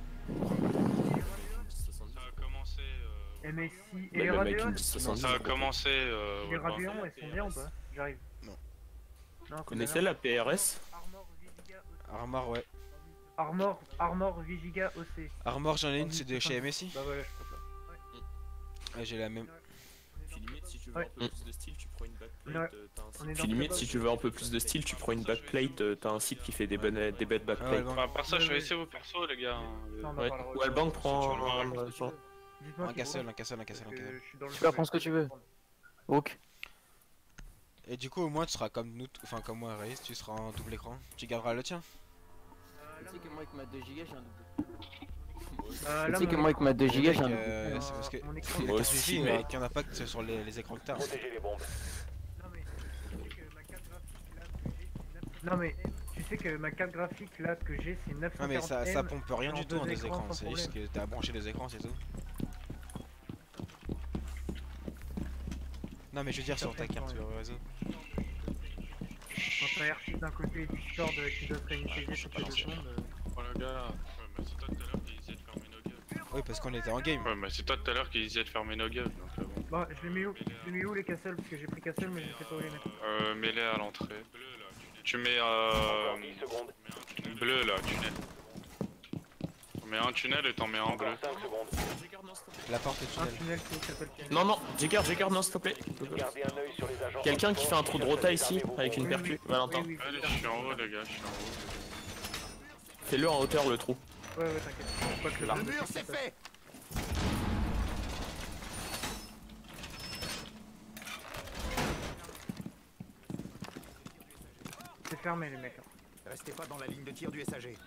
Ça a commencé. Euh... M S I et Ouais, les même avec Radeon une soixante-dix. Ça a commencé. Euh, Les ouais, bah. Radeon, elles sont bien ou pas? J'arrive. Non. Non, Vous connaissez la P R S? Armor Vigiga O C. Armor, ouais. Armor, Armor Vigiga O C. Armor, j'en ai une, c'est de chez M S I. Bah voilà, je crois pas. Ouais, j'ai la même. Puis limite, si tu veux Ouais. un peu plus de style, tu prends une backplate. Ouais. euh, t'as un On est site- dans Puis limite, si tu veux un peu plus de style, tu prends une backplate, euh, t'as un site qui fait des bonnes des bêtes Ah ouais, backplates. bon. Bah, à part ça, je vais essayer vos persos, les gars. Ça, on en Ouais. parlera Ou aussi. Albank prend tu veux un- voir, un- Dites-moi Un si castle, vous un castle, un castle, un voulez, castle. que je suis dans le Tu peux jeu, prendre ce que je tu peux veux. prendre. Ok. Et du coup, au moins, tu seras comme nous, enfin comme moi, Raïs, tu seras en double écran. Tu garderas le tien. Tu sais que moi avec ma deux gigas j'ai un double. Euh, Tu là, sais que mon moi avec ma deux Les gigas mecs, j'ai un euh, écran- c'est parce que mon écran- c'est Moi la aussi, suffit, mais- mais qu'il y en a pas que sur les, les écrans que t'as. Protégez les bombes. Non mais tu sais que ma carte graphique là que j'ai c'est neuf cent quarante. Non mais tu sais que ma carte graphique là que j'ai c'est neuf cent Non, mais quarante ça, ça pompe rien en du tout en deux deux écrans écrans, sans c'est juste que t'as branché deux écrans, c'est tout. Non, mais je veux dire sur ta carte, sur le réseau. Quand t'as R six d'un côté et Discord euh, qui doit se réinitialiser toutes les deux secondes. euh, Oh, le gars. Ouais, mais c'est toi tout à l'heure qui disais de fermer nos gueules. Oui, parce qu'on était en game. Ouais, mais c'est toi tout à l'heure qui disais de fermer nos gueules. Donc, euh, bon. Bon, je les mets où Je les mets où les castles parce que j'ai pris castle mais je sais pas où les mettre. Euh, mets-les à l'entrée. Tu mets Encore euh, dix secondes. bleu là, tunnel. On met un tunnel et t'en mets un bleu. Encore cinq secondes. La porte est Un tunnel. tunnel qui s'appelle tunnel. Non, non, Jagger, Jagger, non, s'il te plaît. Gardez un œil sur les agents. Quelqu'un qui fait un trou de rota ici, avec une Oui, percu, oui, Valentin. oui, oui, Allez, c'est je ça. suis en haut, les gars, je suis en haut. Fais-le en hauteur le trou. Ouais, ouais, t'inquiète. Je crois que le Là. bleu, Le mur, c'est c'est ça. fait. C'est fermé les mecs. hein. Restez pas dans la ligne de tir du S A G.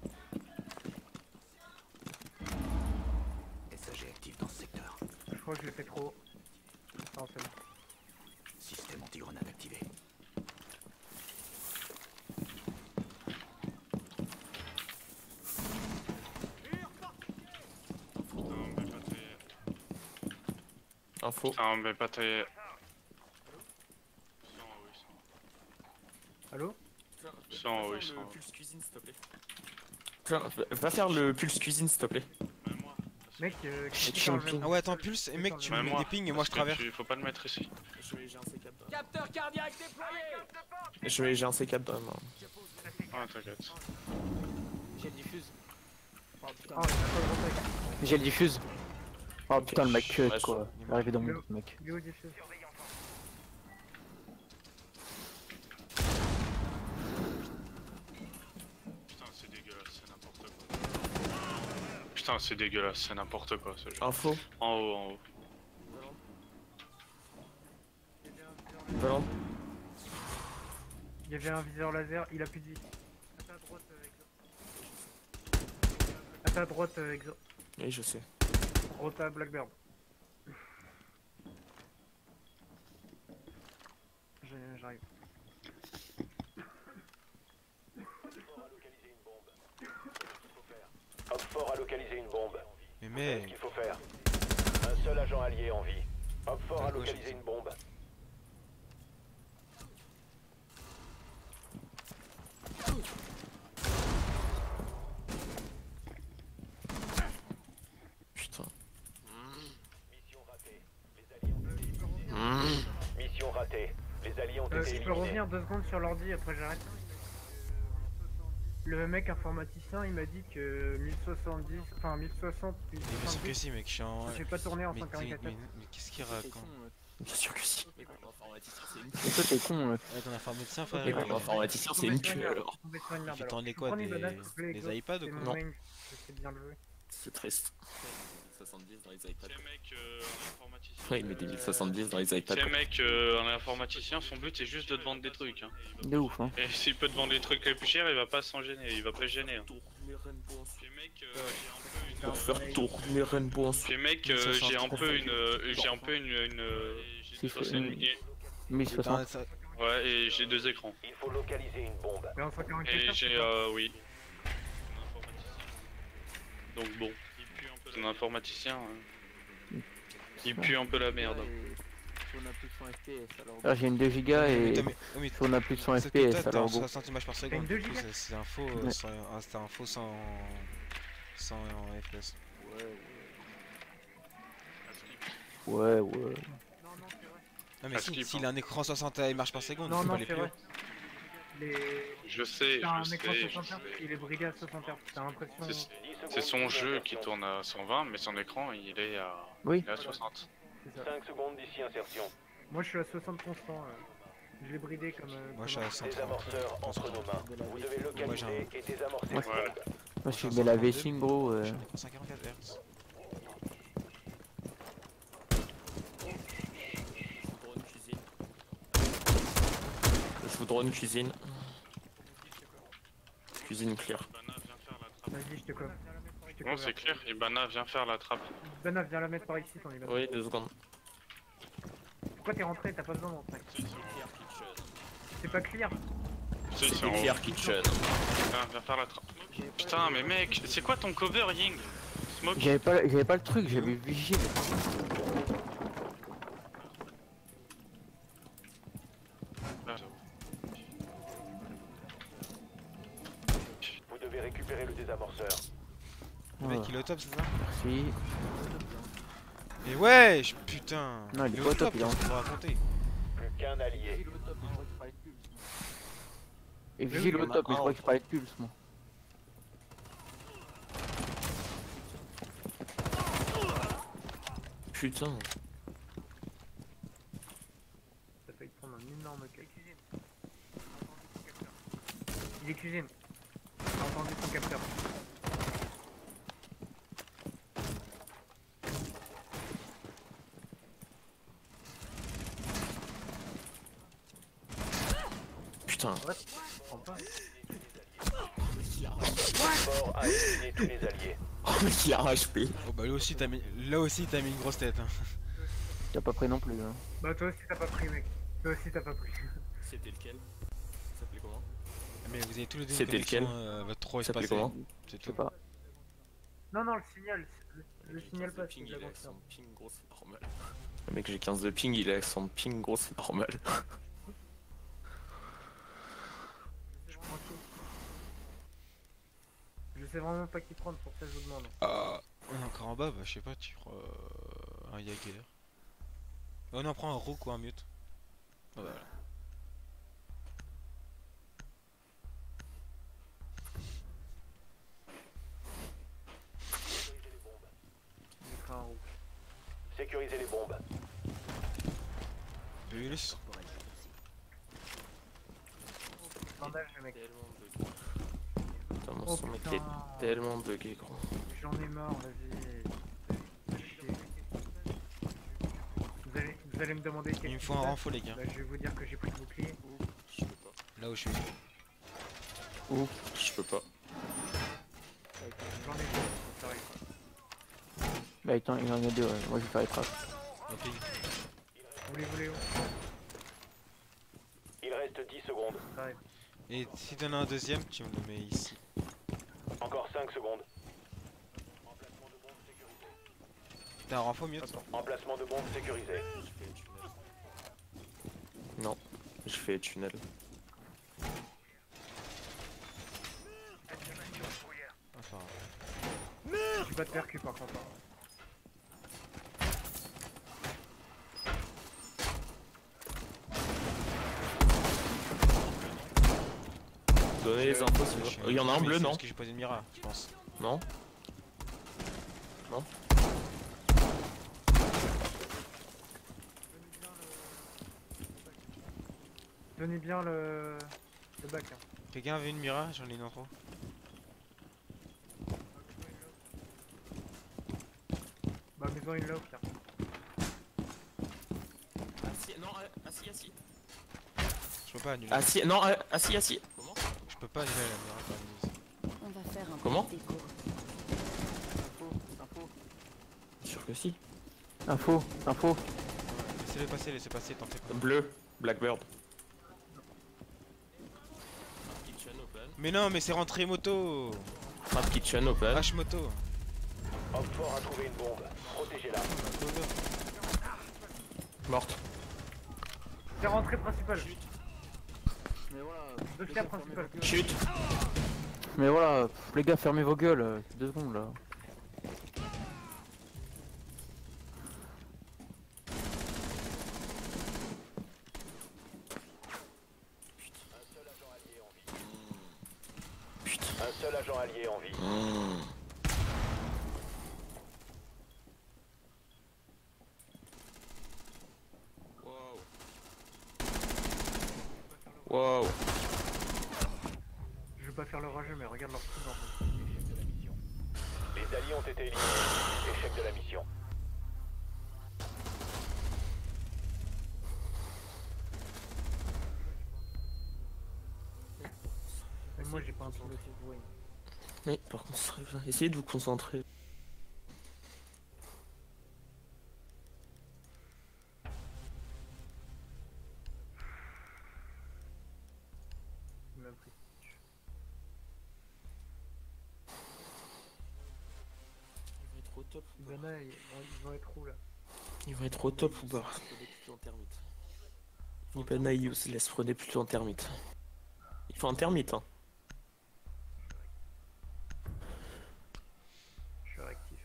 S A G actif dans ce secteur. Je crois que je l'ai fait trop haut. Non, c'est bon. Système anti-grenade activé. Info. Ah, mais pas tes. Allô Ils sont en haut, ils sont en haut. Pulse cuisine, s'il te plaît. Tiens, Va faire le pulse cuisine, s'il te plaît. Mec, euh, qui tu qui me parle pings. Ah ouais, attends, Pulse, et mec, tu me Même mets moi. des pings et moi je parce que traverse. tu- Faut pas le mettre ici. Je vais- J'ai un C quatre. Capteur cardiaque déployé. Je vais- J'ai un C quatre dans la main. Ah, t'inquiète. J'ai le diffuse. Oh putain. Ah, il a pas de retail. J'ai le diffuse. Oh putain le mec cut Ouais, quoi. Il est arrivé dans mon but, mec. Il est où, diffuse Putain, c'est dégueulasse, c'est n'importe quoi. Putain, c'est dégueulasse, c'est n'importe quoi ce jeu. Info. En haut, en haut. Valentin. Il y avait un viseur laser, il a plus de vie. À ta droite, euh, Exo. À ta droite, euh, Exo. Oui, je sais. Rota Blackbird. J'ai- J'arrive. Op fort a localisé une bombe. Mais C'est ce mec, qu'il faut faire. Un seul agent allié en vie. Op fort a À gauche, localisé une bombe. Putain. Mission ratée. Les alliés ont été éliminés. Mmh. Mission ratée. Les alliés ont Euh, été je peux éliminés. revenir deux secondes sur l'ordi, après j'arrête. Le mec informaticien, il m'a dit que mille soixante-dix, enfin mille soixante, mille mais bien sûr que soixante-dix, si, mec, je suis en. ça fait pas tourner en Mais, cent t'es- quarante-quatre. mais, mais qu'est-ce qu'il C'est raconte? con, euh. Bien sûr que si. Mais comme informaticien, c'est une Mais toi t'es con. euh. Ouais, ton informaticien, Mais frère. comme informaticien, c'est une queue alors. Tu t'en es quoi, des, des iPads ou quoi? Non. Je sais bien le jouer. C'est triste. soixante-dix dans les iPads. C'est un mec euh, un informaticien. Ouais, il met des mille soixante-dix dans les iPads. C'est un mec euh, un informaticien, son but c'est juste de te vendre des trucs. Hein. De ouf, hein. Et s'il peut te vendre des trucs les plus chers, il va pas s'en gêner, il va pas se gêner. Hein. Tourner Rainbow ensuite. Puis mec, euh, j'ai un peu une. Pour faire tourner Rainbow en Puis mec, euh, j'ai un peu une, euh, j'ai un peu une, une, euh, Si, faut- une- une- mille soixante. ouais, et j'ai deux écrans. Il faut localiser une bombe. Mais en cent quarante-quatre Et heures, j'ai, c'est pas- euh, oui. Donc bon, un informaticien, hein. Il pue un peu la merde. Si on a plus de cent F P S alors. Alors j'ai une deux gigas et Mais, mais, si on a plus de cent c'est F que P toi, S t'as alors un gros. soixante images par seconde, deux du coup, gigas c'est- c'est un faux, euh, Ouais. sans- un- c'est un faux sans, sans F P S. Ouais, ouais. Ouais, ouais. Non mais Parce si, qu'il s'il prend- a un écran soixante images par seconde, Non, c'est non, pas les c'est plus vrai. hauts. Les... Je sais, T'as un je écran sais, je soixante hertz, sais. il est bridé à soixante hertz. T'as l'impression. C'est- dix secondes C'est son pour jeu qui insertion. tourne à cent vingt, mais son écran il est à, Oui. il est à soixante. C'est ça. cinq secondes d'ici insertion. Moi je suis à soixante constant. euh. Je l'ai bridé comme. euh, Moi je suis comme à un- cent trente. Désamorceur entre nos mains. Vous devez localiser et désamorcer Moi, le Voilà. bombe. Moi je mets la V-Sync gros. euh, J'ai un écran cent quarante-quatre hertz. Drone cuisine. Je vous drone cuisine. Cuisine clear. Vas-y, je te colle. Je te Bon, colle. c'est clair, Ibana viens faire la trappe. Bana, viens la mettre par ici ton Ibana. Oui, deux secondes. Pourquoi t'es rentré? T'as pas besoin d'entrer. C'est pas clear. Si, c'est C'est en haut. clear kitchen. Viens, viens faire la trappe. Putain, mais mec, c'est quoi ton cover, Ying? Smoke. J'avais pas, j'avais pas le truc, j'avais vigile. Vous devez récupérer le désamorceur. Le mec il est au top, c'est ça? Merci. Mais ouais, je- putain. Non, il est est pas au au top, top, il est en- qu'est-ce que tu vas raconter? Plus qu'un allié. Et vigile oui, au on a top, mais un je crois que je parlais de pulse moi. Putain. T'as failli te prendre un énorme cake. Il est cuisine. J'ai entendu son capteur. Putain. Prends pas. Fort a éliminé tous les alliés. Oh mec il a H P. Oh bah là aussi t'as mis, là aussi t'as mis une grosse tête. Hein. T'as pas pris non plus. Hein. Bah toi aussi t'as pas pris mec. Toi aussi t'as pas pris. C'était lequel? Ça s'appelait comment? Mais vous avez tous les deux une C'était lequel? connexion, euh, votre trois Ça s'appelait espacée. comment? C'est Je sais tout. pas. Non non le signal. Le, le signal Le passe. ping, c'est il de la est grosse merde. son ping gros, c'est normal. Le mec j'ai quinze de ping, il a son ping gros, c'est normal. Je sais vraiment pas qui prendre, pour ça je vous demande. Ah, on est encore en bas, bah je sais pas, tu prends euh, un Jaeger. Oh non, prends un rook ou un mute. Ah, bah, voilà. J'ai pris un roux. Sécurisez les bombes. Ulysse. Bandage le mec. Tellement de... Putain, mon Oh son mec putain. est tellement bugué gros. J'en ai marre, vas-y. Chier. Vous allez, vous allez me demander quel Il me type faut un de- renfort les gars. Bah, je vais vous dire que j'ai pris le bouclier. Je peux pas. Là où je suis. Je peux pas. J'en ai deux, ça arrive. Bah attends, il y en a deux, ouais. Moi je vais faire les trappes. Ok. Vous les voulez où? Il reste dix secondes. Ça arrive. Et si t'en as un deuxième, tu me le mets ici. Encore cinq secondes. T'as un renfort mute? Emplacement de bombe sécurisé. Non. Je fais tunnel. Enfin, J'ai pas de percu par contre. Donnez les infos si vous voulez. Il y en a un bleu, non? Parce que j'ai posé une mira, je pense. Non? Non? Tenez bien le, le bac. Hein. Quelqu'un avait une Mira? J'en ai une en trop. Bah maison une là au pire. Assis, non, euh, assis, assis. Je peux pas annuler. Assis, non, euh, assis, assis. Comment? Je peux pas annuler la Mira par mise. On va faire un Comment? petit déco. Info, info. Sûr que si. Info, info. Laissez-les passer, laissez passer, t'en fais pas. Bleu, Blackbird. Kitchen open. Mais non, mais c'est rentré moto. Trap Kitchen open. H moto. Homme fort a trouvé une bombe. Protégez-la. Morte. C'est rentrée principale. Mais voilà. Deux les tiers gars, fermez principales. vos gueules. Chute. Mais voilà, pff, les gars, fermez vos gueules. euh, Deux secondes là. Un seul agent allié en vie. Wow. Wow. Je veux pas faire le rageux mais regarde leur truc en Les alliés ont été éliminés. Échec de la mission. Mais moi j'ai pas un tour de Oui, par contre, ce serait bien. Essayez de vous concentrer. Il m'a pris. Il va être au top. Ivana, ils vont, ils vont être où là? Il va être au top ou pas? Plutôt en termite. Ibana et se laisse prenez plutôt en termite. Il faut un termite, hein. Je suis réactif.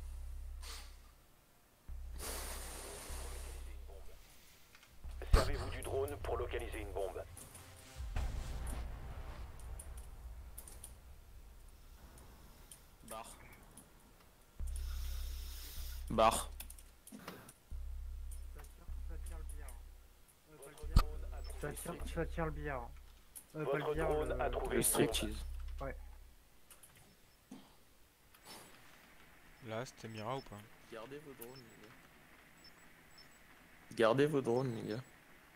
Servez-vous du drone pour localiser une bombe. Bar. Bar. Ça tire le billard. Euh, pas le billard. Ça tire, ça tire le billard. Euh, pas Votre le billard, drone le- a trouvé Le une bombe. striptease. Là, c'était Mira ou pas? Gardez vos drones, les gars. Gardez vos drones, les gars.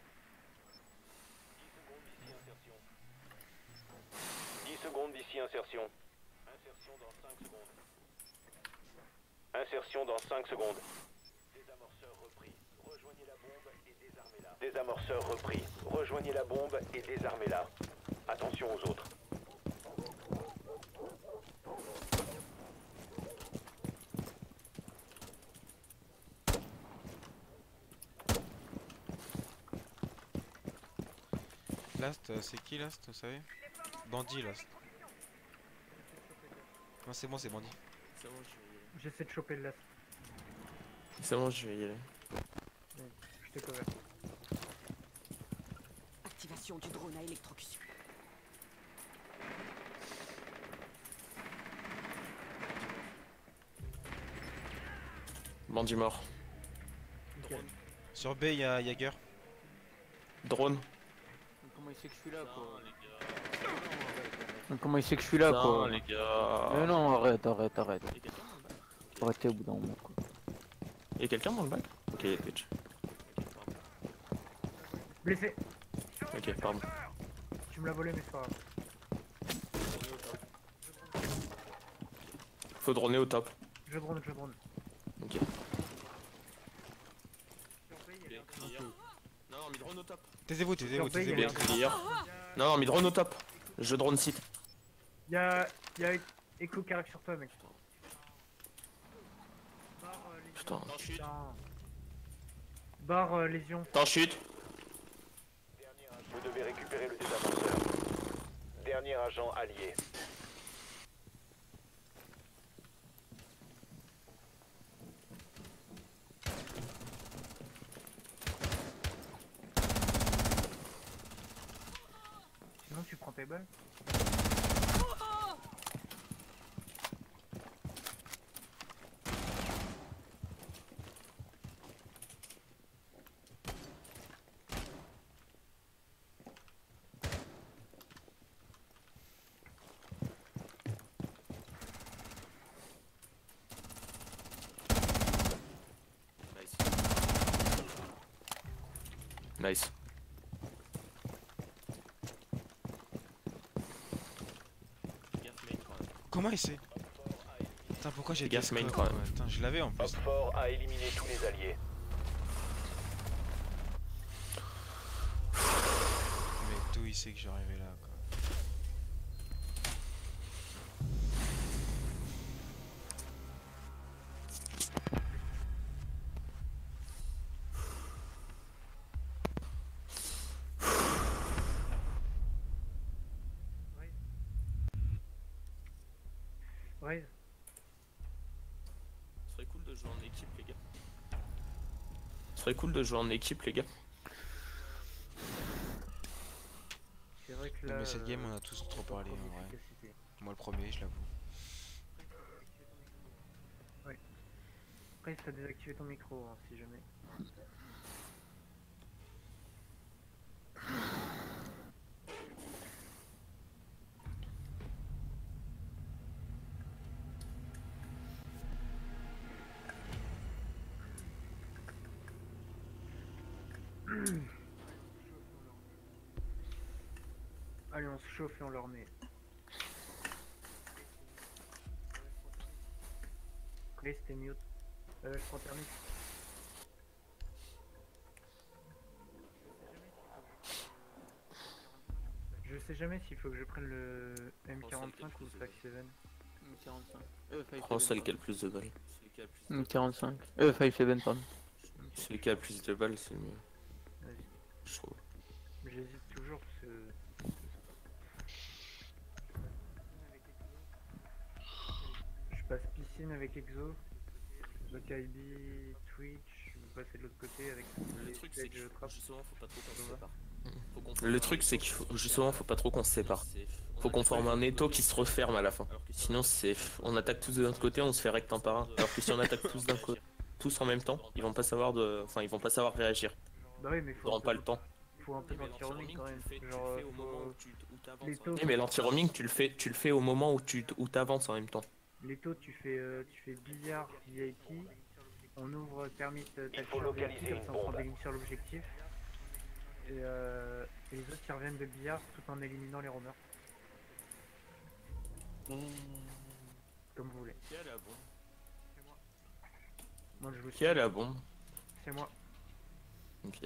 dix secondes d'ici insertion. Insertion dans cinq secondes. Insertion dans cinq secondes. Désamorceur repris. Rejoignez la bombe et désarmez-la. Désamorceur repris. Rejoignez la bombe et désarmez-la. Attention aux autres. Last, euh, c'est qui Last, vous savez? Bandit Last. Non, c'est bon, c'est Bandit. C'est bon, je vais y aller. J'essaie de choper le last. C'est bon, je vais y aller. Je t'ai couvert. Activation du drone à électrocution. Bandit mort. Drone. Sur B, il y a Jaeger. Drone. Comment il sait que je suis là quoi? Putain, les gars. Comment il sait que je suis là Putain, quoi? les gars. Mais non, arrête, arrête, arrête. Et quelqu'un dans le bac? Faut arrêter au bout d'un moment quoi. Y'a quelqu'un dans le bac? Ok, y'a Twitch. Ok, pardon. Blessé. Ok, pardon. Tu me l'as volé mais c'est pas grave. On est au top. Faut droner au top. Je drone, je drone. Ok. Bien clear. Non, non, mais drone au top. Taisez-vous, taisez-vous, Sur B, il y a taisez-vous. Bien clear. Non, non, mais drone au top. Je drone site. Y'a y'a Echo qui arrive sur toi mec. Barre euh, lésion. Putain. Attends, chute. Putain. Barre euh, lésion. T'en chute. Vous devez récupérer le désamorceur. Dernier agent allié. Sinon tu prends tes balles. Nice. Comment il sait? Putain, pourquoi j'ai Gas main quand même. Putain, je l'avais en plus. Op four a éliminé tous les alliés. Mais d'où il sait que j'arrivais là quoi. Ouais. Ce serait cool de jouer en équipe, les gars. Ce serait cool de jouer en équipe, les gars. C'est vrai que Non, là. mais cette game on euh, a tous trop parlé en vrai. efficacité. Moi le premier, je l'avoue. Après, ça a désactivé ton micro hein, si jamais. Allez, on se chauffe et on leur met. Allez, c'était mute. Euh, je prends thermique. Je sais jamais s'il faut que je prenne le M quarante-cinq ou le Fac sept. M quarante-cinq. Euh, five Prends seven, celle qui a le plus de balles. Celui qui a le plus de- M quarante-cinq. Euh, five seven, pardon. Celui qui a le plus de balles, c'est le mieux. Vas-y. Je trouve. J'hésite toujours parce que. Je passe piscine avec Exo, le K I B, Twitch, je vais passer de l'autre côté avec Le les truc, c'est stages que trap. justement, faut pas trop qu'on se sépare. Faut qu'on Le forme truc, un c'est étau qu'il faut, qui se justement, faut pas trop qu'on se sépare. C'est- on Faut a qu'on des forme fois, un les étau autres qui de se côté, referme à la fin. alors que si Sinon, c'est, on attaque tous de notre côté, on se fait recte en par un. Alors que si on attaque tous d'un côté, tous en même temps, ils vont pas savoir de, enfin, ils vont pas savoir réagir. Bah oui, mais Ils faut, auront un pas peu, le temps. faut un peu mais d'anti-roaming l'anti-roaming, quand tu même. le fais, tu le Genre, fais au moment faut- où tu où t'avances. les hein. taux, Oui, mais l'anti-roaming, tu le fais, tu le fais au moment où tu, où t'avances en même temps. les taux, tu fais, euh, tu fais billard V I P, on ouvre thermite Il taxi faut V I P, localiser comme une ça on prend bombe. des lignes sur l'objectif. Et, euh, et les autres qui reviennent de billard tout en éliminant les roamers. Comme vous voulez. Qui a la bombe? Moi je vous Qui a la bombe? C'est moi. Ok.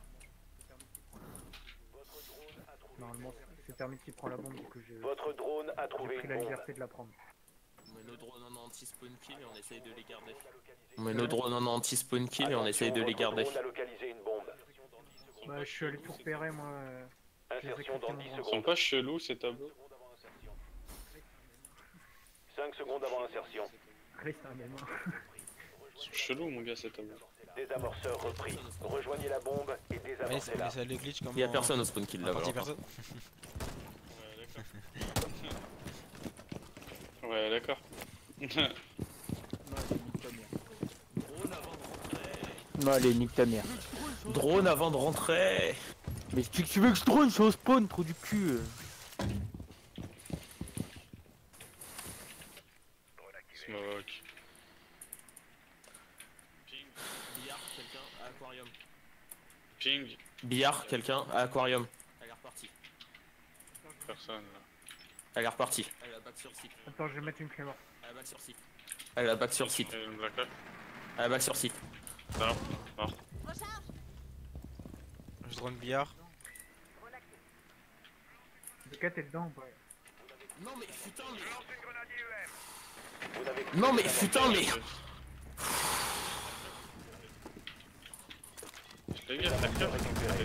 Normalement, c'est thermite qui prend la bombe, du coup je- Votre drone a j'ai trouvé pris une la bombe. liberté de la prendre. On met nos drones en anti-spawn kill et on essaye de les garder. On met nos drones en anti-spawn kill et on essaye de les garder. Votre drone a localisé une bombe. Bah, je suis allé tout repérer moi. euh, Insertion dans dix Ils sont secondes. pas chelous ces tableaux? cinq secondes avant insertion. Allez, c'est un gamin. Ils sont chelous mon gars ces tableaux. Désamorceur repris. Rejoignez la bombe et Allez, ça désamorcez-la. mais ça le glitch comment? Il y a personne au spawn kill là, Parti Valentin. personne. Ouais, d'accord. Non, allez, nique ta mère. Drone avant de rentrer. Mais tu, tu veux que je drone, je suis au spawn, trou du cul. euh. Smoke. Billard, quelqu'un à aquarium. Ping. Billard, quelqu'un à aquarium. Elle est repartie. Personne là. Elle est repartie. Elle a back sur site. Attends, je vais mettre une clé morte. Elle a back sur site. Elle a back sur site. Et une black hole. Elle a back sur site. Non, mort. Je drone billard. Le cas t'es dedans ou pas? Non mais putain mais... Vous n'avez que Non mais deux putain mais. Je l'ai mis à ta amateurs récupérés.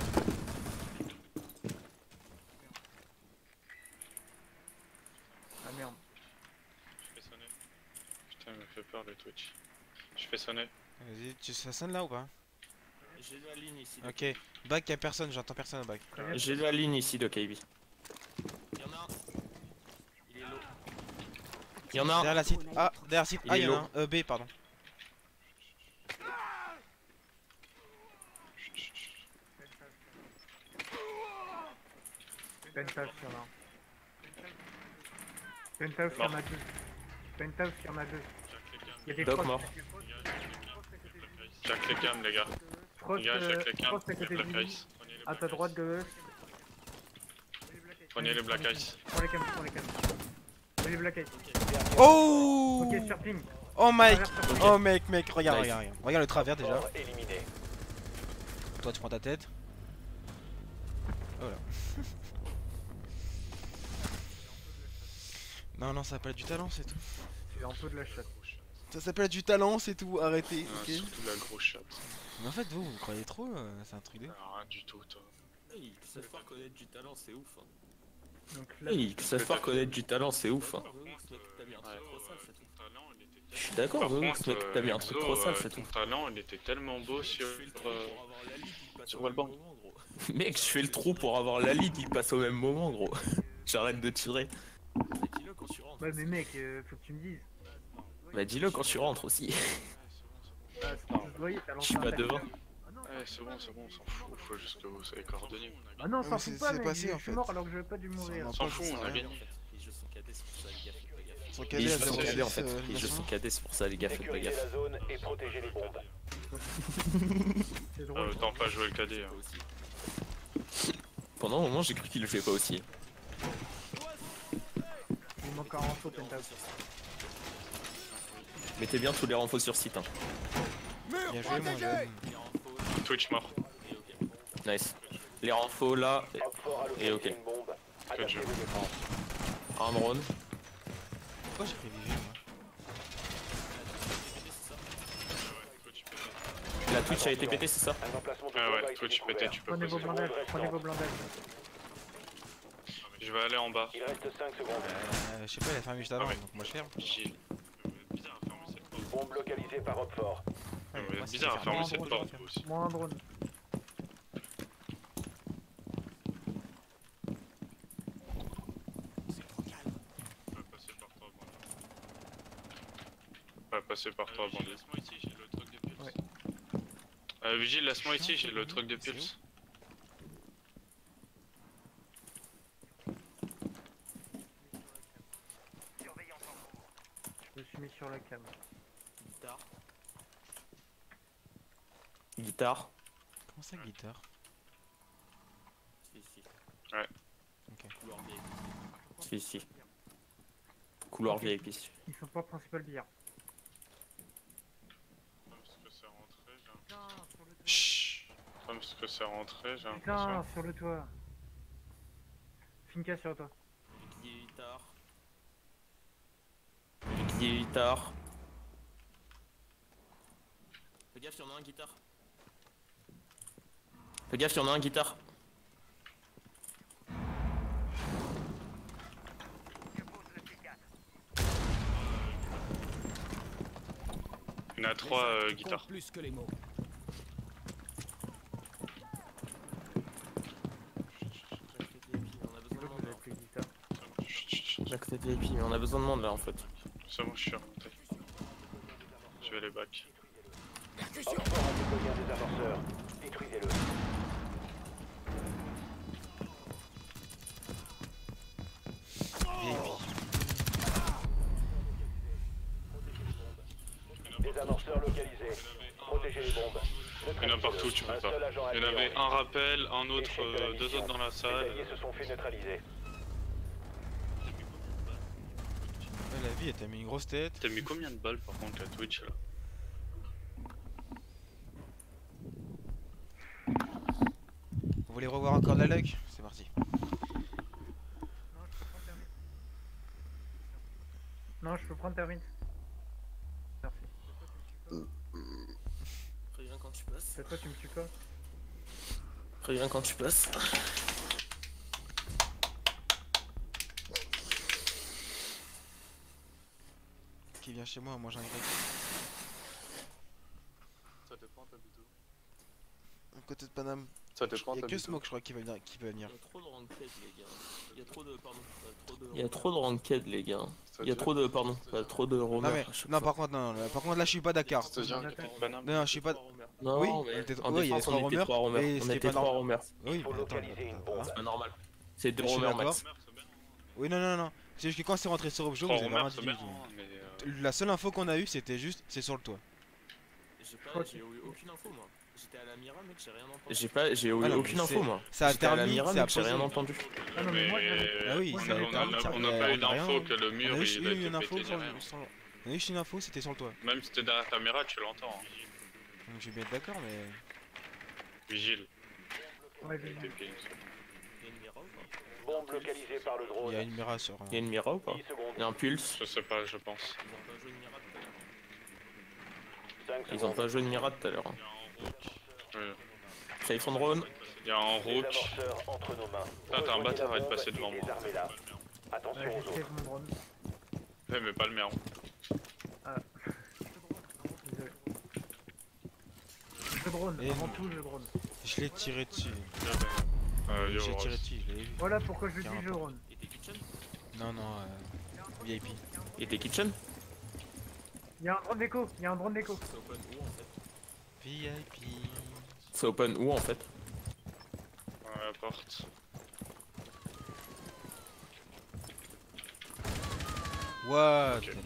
Ah merde. Je fais sonner. Putain, il me fait peur le Twitch. Je fais sonner. Vas-y, tu ça sonne là ou pas? J'ai la ligne ici. Ok. Back y'a personne, j'entends personne au back. J'ai la ligne ici de K B. Il y en a un. Il est low. Il y en a un. Derrière la site. Ah, derrière la site. Il Ah, est y'en a low. un. Euh, B, pardon. Penthouse, il y en a un. Penthouse, il y en a deux. Penthouse, il y en a deux. Il y a des Doc Frost. mort. Jack les cams les gars. Frost, Les gars, euh, Jack les cams. Frost à Il y a côté de Black lui. Ice. On y À ta droite, Ghost. Prenez les Black Ice. Prends les cams, prends les cams. Oui, les Black Ice. Oh Ok, sur ping. Oh mec, Travers sur ping. oh mec, mec, regarde, Nice. regarde, regarde. Regarde le travers déjà. Fort éliminé. Toi tu prends ta tête. Voilà. Non, non, ça s'appelle du talent, c'est tout. Tu as un peu de la chatte. Ça s'appelle du talent, c'est tout, arrêtez, Ah, ok. surtout la grosse chatte. Mais en fait, vous, vous croyez trop, euh, c'est un truc de. Ah, rien du tout, toi. Ils savent pas reconnaître du talent, c'est ouf. Hein. Donc là, Hey, ils savent pas reconnaître du talent, c'est ouf. Hein. T'as mis un truc trop sale, c'est tout. Je suis d'accord, Par oui, contre, ce mec, t'as mis un truc trop sale, c'est ton tout. talent, il était tellement beau sur, euh, Pour avoir la ligue, il passe sur au Wallbang. même moment, gros. Mec, je fais le trou pour avoir la lead, il passe au même moment, gros. J'arrête de tirer. Mais dis-le quand tu rentres. ouais, mais mec, euh, faut que tu me dises. Bah dis-le quand tu rentres aussi. Ah, c'est pas se voyait, t'as Je lancé suis un pas tacle. devant. Ouais, c'est bon, c'est bon, on s'en fout. Faut juste que vous soyez coordonnés. Ah non, Ouais, s'en mais fout c'est- pas, c'est mec. passé, Je en suis fait. mort alors que j'avais pas dû mourir. On Non, s'en pas fout, que on ça a rien. gagné. Ils jouent son cadet, c'est pour ça, les gars, faites pas gaffe. Son Et cadet ils à jouent son zéro cadet en six, fait. euh, Ils jouent son national. cadet, c'est pour ça les gars, faites pas Sécurisez gaffe. la zone et protégez les bombes. C'est Euh, drôle. Autant pas jouer le cadet. Hein. Pendant un moment, j'ai cru qu'il le fait pas aussi. Il manque un renfort, Penta. Mettez bien tous les renforts sur site. Hein. Bien joué, mon jeune. Twitch mort. Nice. Les renforts là, Hop fort à et ok. une bombe. Adaptez jeu. vos défenses. Un drone. Pourquoi j'ai pris Vivi, moi? La Twitch a été pétée, c'est ça? Un emplacement de Ah bombe a ouais, été Twitch pété, découvert. tu peux Prenez vos poser. blindages, prenez vos blindages. Je vais aller en bas. Il reste cinq secondes. Euh, je sais pas, il a fermé juste avant, Ah ouais. donc moi je ferme. Vigile. Bizarre à fermer cette porte. Bombe localisée par Hop fort. Ouais, Ouais, moi, c'est bizarre à fermé. fermer cette drone, porte drone. aussi. Moi un drone. On va passer par toi, bandit. On va passer par toi, bandit. Laisse-moi ici, j'ai le truc de pulse. Ouais. Euh, Vigile, laisse-moi ici, j'ai le truc de pulse. Je me suis mis sur la cam. Guitare. Guitare. Comment ça, guitare? C'est ici. Ouais. Ok. Couloir V I P. Si, si. Couloir V I P. Ils sont pas principal billard. Parce que c'est rentré, j'ai un... Putain, sur le toit. Chut. Parce que c'est rentré, j'ai Putain, l'impression. sur le toit. Finka sur toi. Guitare. Guitare. Fais gaffe, y'en a un guitare. Fais gaffe, y'en a un guitare. Il y en a trois euh, guitares. Plus que les mots. On a besoin de Vous monde. avez plus de guitare. Chut, chut, chut. À côté de V I P, mais on a besoin de monde là en fait. C'est bon, je suis remonté. Je vais les back. Hop fort a déployé un désamorceur. Détruisez-le. Désamorceur localisé. Protégez les bombes. Il y en a partout, tu peux Un pas. seul agent Il y en actif. avait un rappel, un autre, Échec de la euh, deux mission. autres dans la Les salle. alliés se sont fait neutraliser. Ouais, la vie, elle t'a mis une grosse tête. T'as mis combien de balles par contre à Twitch là? Vous voulez revoir encore de la luck? C'est parti. Non, je peux prendre ta mine. Merci. Préviens quand tu passes. C'est toi, tu me tues pas. Préviens quand tu passes. Qui vient chez moi, moi j'ai un grec. Ça dépend, t'habites où? À côté de Paname. Ça dépend, Y'a que t'habites où? Smoke, je crois, qui va venir. Qui va venir. Il y a trop de ranked les gars. Il y a trop de. Pardon. euh, trop de. Il y a trop de ranked les gars. Il y a trop de. Pardon. Il y a trop de Non, roamers mais, à chaque non, fois. par contre, non, là, par contre, là, je suis pas d'accord. C'est-à-dire qu'il y a plus de Paname. Non, non, je suis pas. Non, Oui, mais on était- en ouais, il y a défense, trois on était roamers, trois roamers. et ce On qui est était pas trois normal. roamers. Oui, Il faut mais attends, localiser une attends, bombe. attends. C'est pas normal. C'est deux Je suis roamers d'accord. max. Oui, non, non, non. C'est juste que quand c'est rentré sur Objo, vous Trois avez vraiment roamers, dit c'est du bien, tout. hein, mais. euh, La seule info qu'on a eue, c'était juste, c'est sur le toit. J'ai pas. J'ai eu aucune info moi. J'étais à la Mira, mec, j'ai rien entendu. J'ai pas, j'ai eu Ah non, aucune mais info c'est- moi. ça a J'étais à la terminé, Mira, ça a mais j'ai posé. rien entendu. Ah non, mais moi, j'avais- Ah oui, moi, ça j'avais a on pas- a, terminé. on a euh, pas eu on a d'info rien. que le mur On a juste il a eu été une info pété, sur ni rien. le. sur- On a juste une info, c'était sur le toit. Même si t'es derrière ta caméra, tu l'entends. hein. Donc je vais bien être d'accord, mais. Vigile. Ouais, Il a été j'ai- payé. Il y a une Mira ou pas? Bombe localisée par le Il drone. y a une Mira sur. Il y a une Mira ou pas? dix secondes. Il y a un pulse. Je sais pas, je pense. Ils ont pas joué une Mira tout à l'heure. cinq Ils ont secondes. pas joué de Mira tout à l'heure. hein. Ouais. Safe son drone. Il y a un Des rook. amorceurs entre nos mains. Putain, t'as un Rejoignez bâtard la à te bombe passer et devant moi. désarmez-la. Attention Ouais, aux j'ai autres. save mon drone. Ouais, mais pas le mien. Désolé. Je drone, Et- avant tout je drone. Je l'ai tiré dessus. Euh, yo, J'ai tiré Ross. dessus, je l'ai vu. Voilà pourquoi je dis Carrément. je drone. Et t'es kitchen? Non, non, euh. V I P. Et tes kitchen? Il y a un drone d'écho, il y a un drone d'écho. C'est open où en fait? V I P. C'est open où en fait? Ouais, la porte. What? Ok.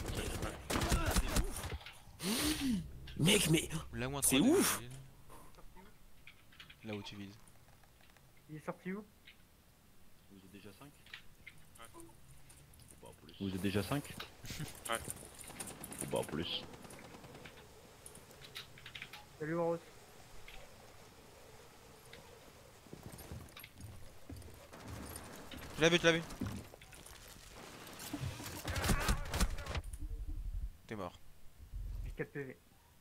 Mec, mais Là où un C'est trois D, ouf. t'imagines. Là où tu vises. Il est sorti où? Vous êtes déjà cinq? Pas plus. Vous êtes déjà cinq? Ouais. Pas plus. Salut Horus. Je l'avais, je l'avais. T'es mort. J'ai quatre P V.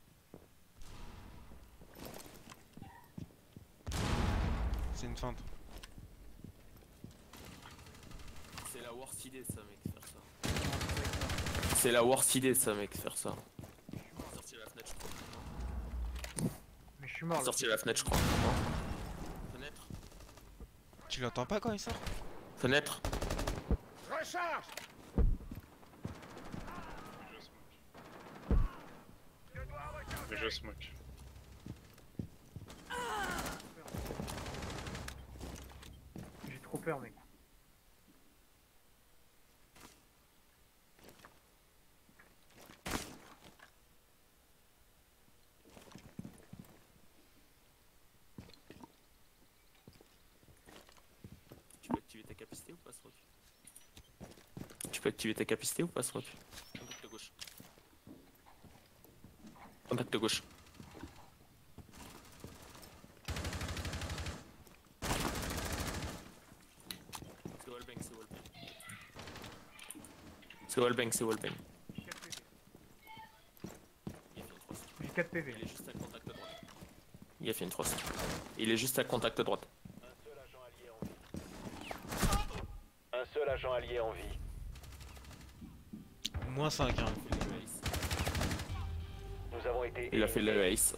C'est une feinte. C'est la worst idée ça, mec, faire ça. c'est la worst idée ça mec, faire ça. Sortir la fenêtre, je crois. Mais je suis mort là. Sortir la fenêtre je crois. Fenêtre? Tu l'entends pas quand il sort? Fenêtre. Mais je smoke. J'ai trop peur mec. Tu peux activer ta capacité ou pas, ce rock? Tu peux activer ta capacité ou pas ce rock? Contact de gauche. Contact de gauche. C'est wallbang, c'est wallbang. C'est wallbang, c'est wallbang. Il a fait une crosse. J'ai quatre P V. Il est juste à contact à droite. Il a fait une trosse. Il est juste à contact à droite. Un seul agent allié en vie. Un seul agent allié en vie. Moins cinq, hein. Nous avons été. Il a fait le ace.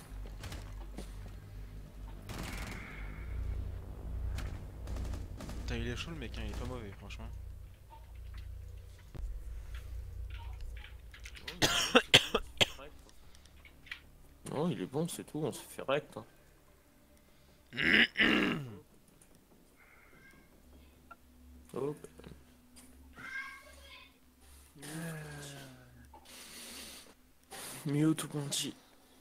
Putain, il est chaud le mec, hein. Il est pas mauvais, franchement. Non, il est bon, c'est tout, on se fait rect. hein. Oh, Mute ou bandit.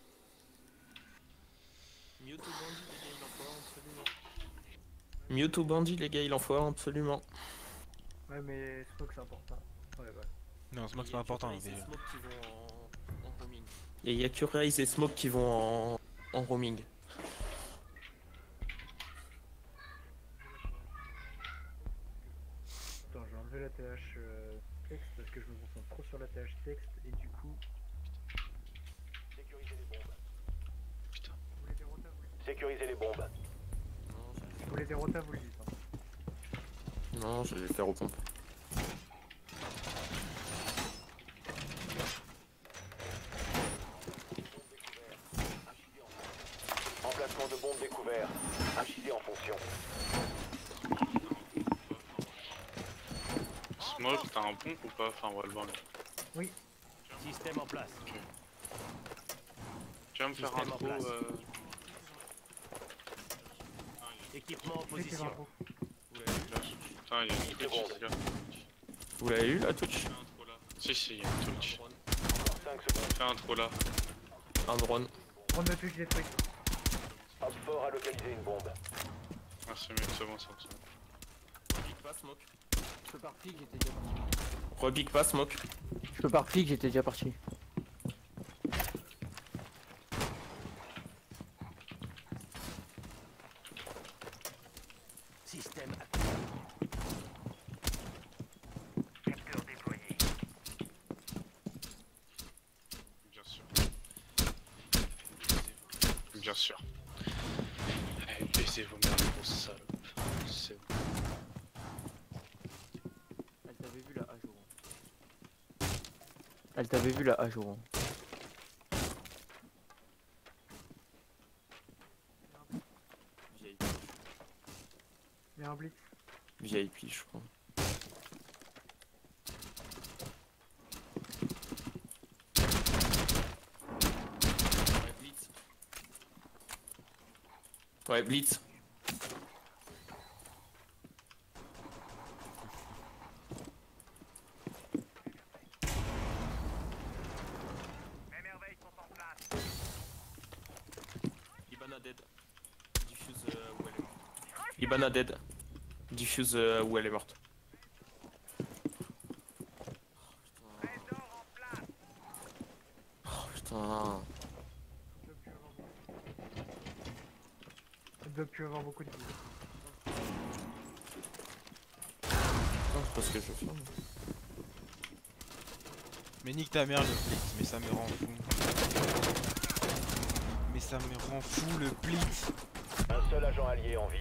Mute ou bandit, les gars, il en faut un absolument. Mute ou bandit, les gars, il en faut un absolument. Ouais mais smoke c'est important. Ouais ouais. Non, ce mec Il y c'est a pas important. que Raze et mais- Smoke qui vont en, en roaming. Et il y a que Raze et Smoke qui vont en, en roaming. Attends, j'ai enlevé la T H euh, texte parce que je me concentre trop sur la T H texte et du coup. Sécurisez les bombes. Putain. Vous voulez des rotas, vous les- Sécurisez les bombes. Non, j'ai- vous voulez des rotas, vous le dites. Hein. Non, je vais le faire aux pompes. Emplacement de bombe découvert. H I D en fonction. Smoke, t'as un pompe ou pas? Enfin, wallbang. Système en place. Tu vas me faire un Système en trou. place. Euh... Équipement en C'est tes position. infos. Putain, il y a une Twitch, ce gars. Vous l'avez eu la Twitch? Fais un trou là. Si, si, il y a une Twitch. cinq secondes. Fais un trou là. Un drone. On ne touche des trucs. Hop fort a localisé une bombe. Merci, mais c'est bon, c'est bon. c'est bon. Pique pas, smoke. Je peux partir, j'étais déjà parti. Repique pas, smoke. Je peux partir, j'étais déjà parti. Système Bien sûr. Bien sûr. Eh, baissez vos merdes, gros salopes. C'est bon. Elle t'avait vu la A jour. Elle t'avait vu la A jour. Vieille. Il y a un blitz. V I P, je crois. Ouais, blitz. Ouais, Blitz. Ibana dead. Diffuse euh, où elle est. Ibana dead. Diffuse euh, où elle est morte. Oh putain. Elle doit plus avoir beaucoup de vie. Non, c'est pas ce que je veux faire. Mais nique ta mère le blitz, mais ça me rend fou. Mais ça me rend fou le blitz. Un seul agent allié en vie.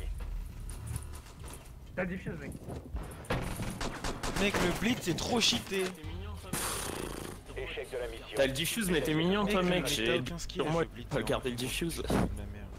T'as diffuse mec. Mec, le blitz est trop cheaté. Échec de la mission. T'as le diffuse, mais t'es mignon toi, Mec, mec. mais J'ai t'as aucun skill, sur moi, ce blitz, pas garder le alors. diffuse. De la merde.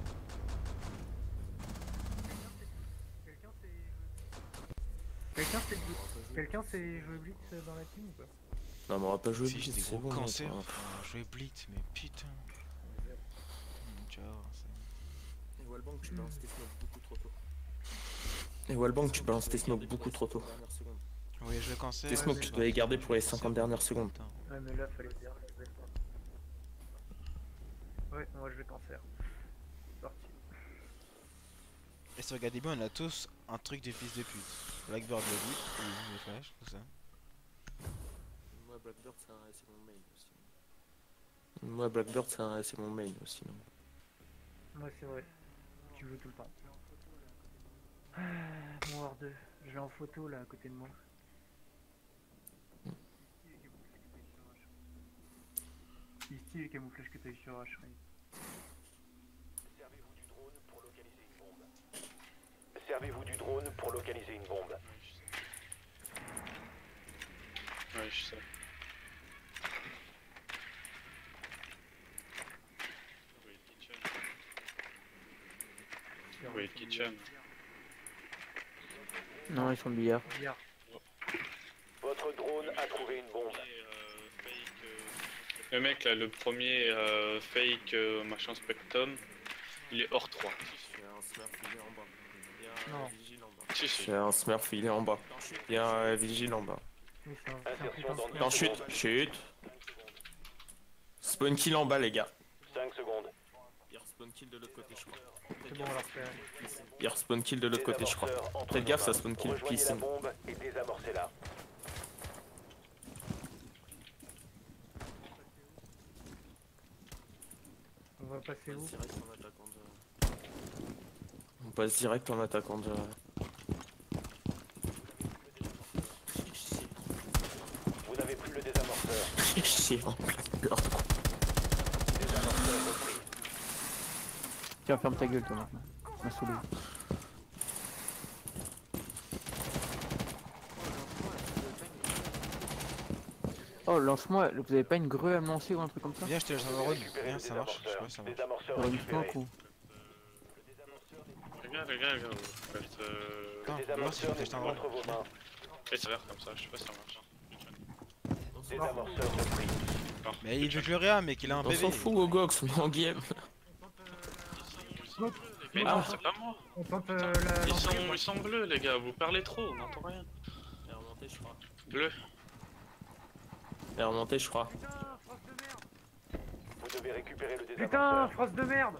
Quelqu'un sait Quelqu'un sait Quelqu'un sait jouer blitz dans la team ou pas? Non, mais on va pas jouer Si Blitz, j'étais c'est gros bon. cancer, enfin. faut jouer blitz, mais putain. Hmm, ciao, c'est- Et Wallbang, tu balances tes smokes beaucoup trop tôt. Et Wallbang, tu balances tes smokes beaucoup trop tôt. Dernière seconde. Oui, je cancer. Tes smokes, tu dois les garder pour les cinquante dernières secondes. Putain. Ouais mais là fallait dire. Ouais, moi je vais cancer. C'est parti. Et si vous regardez bien, on a tous un truc de fils de pute. Blackbird le dit, il les flash, tout ça. Moi, Blackbird, c'est un- c'est mon mail aussi. Moi, Blackbird, c'est un- c'est mon main aussi. non. Ouais c'est vrai. Tu joues tout le temps. Ah, mon War deux. Je vais en photo là à côté de moi. Ici les camouflages que t'as eu sur H. Servez-vous du drone pour localiser une bombe. Servez-vous du drone pour localiser une bombe. Ouais, je sais. Oui, kitchen. Oui, kitchen. Non, ils sont billard. Billard. Votre drone a trouvé une bombe. Le mec là, le premier euh, fake euh, machin spectrum, il est hors trois. Il y a un smurf, il est en bas. Il y a un Non. vigile en bas. Si, si. J'ai un smurf, il est en bas. Il y a un vigile en bas. Oui, c'est un, c'est un Insertion putain dans de Non, chute, chute. Spawn kill en bas, les gars. cinq secondes. Il respawn kill de l'autre côté, je crois. C'est bon, on l'a refait. Il respawn kill de l'autre côté, je crois. Désamorceur entre Faites nos gaffe, ça mains. spawn kill Rejoignez la piscine. bombe et désamorcez-la. On va passer où? Direct en attaquant de... On passe direct en attaquant de... Vous n'avez plus le désamorceur. Chier en Blackbird. Désamorceur repris. Tiens, ferme ta gueule toi maintenant. M'a saoulé. Oh, lance-moi, vous avez pas une grue à me lancer ou un truc comme ça? Viens, je te laisse un Vous avez run. récupéré Viens, le ça marche. Je sais pas, ça marche. Désamorceur Sur une récupéré. smoke ou? Les gars, les gars, les gars, vous faites. Euh... Putain, Le faut voir si je désamorceur peux n'est tester plus un run. entre vos mains. Et ça a l'air comme ça, je sais pas si ça marche. Désamorceur repris. Non, Mais il veut que le réa, mec, il a un On P V. s'en fout, Gogox, on est en game. Mais non, c'est pas moi. On tente euh, la. Ils sont, l'entrée, moi. ils sont bleus, les gars, vous parlez trop, on n'entend rien. Il est remonté, je crois. Bleu. Elle est remontée, je crois. Vous devez avez récupéré le Putain, désamorceur. phrase de merde.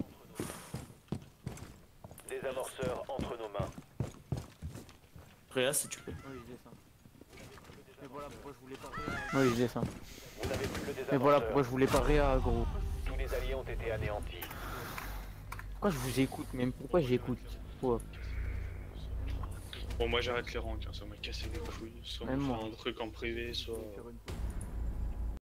Désamorceur entre nos mains. Réa, si tu peux. Oui, je descends. Mais voilà pourquoi je voulais parler. Oui, je descends. Vous n'avez plus le désamorceur. Mais voilà pourquoi je voulais pas réa, gros. Tous les alliés ont été anéantis. Pourquoi je vous écoute même? Pourquoi j'écoute? Pourquoi? Bon, moi j'arrête les rangs, hein, ça m'a cassé les couilles. Soit on Même fait moi. un truc en privé, soit. Faire une pause.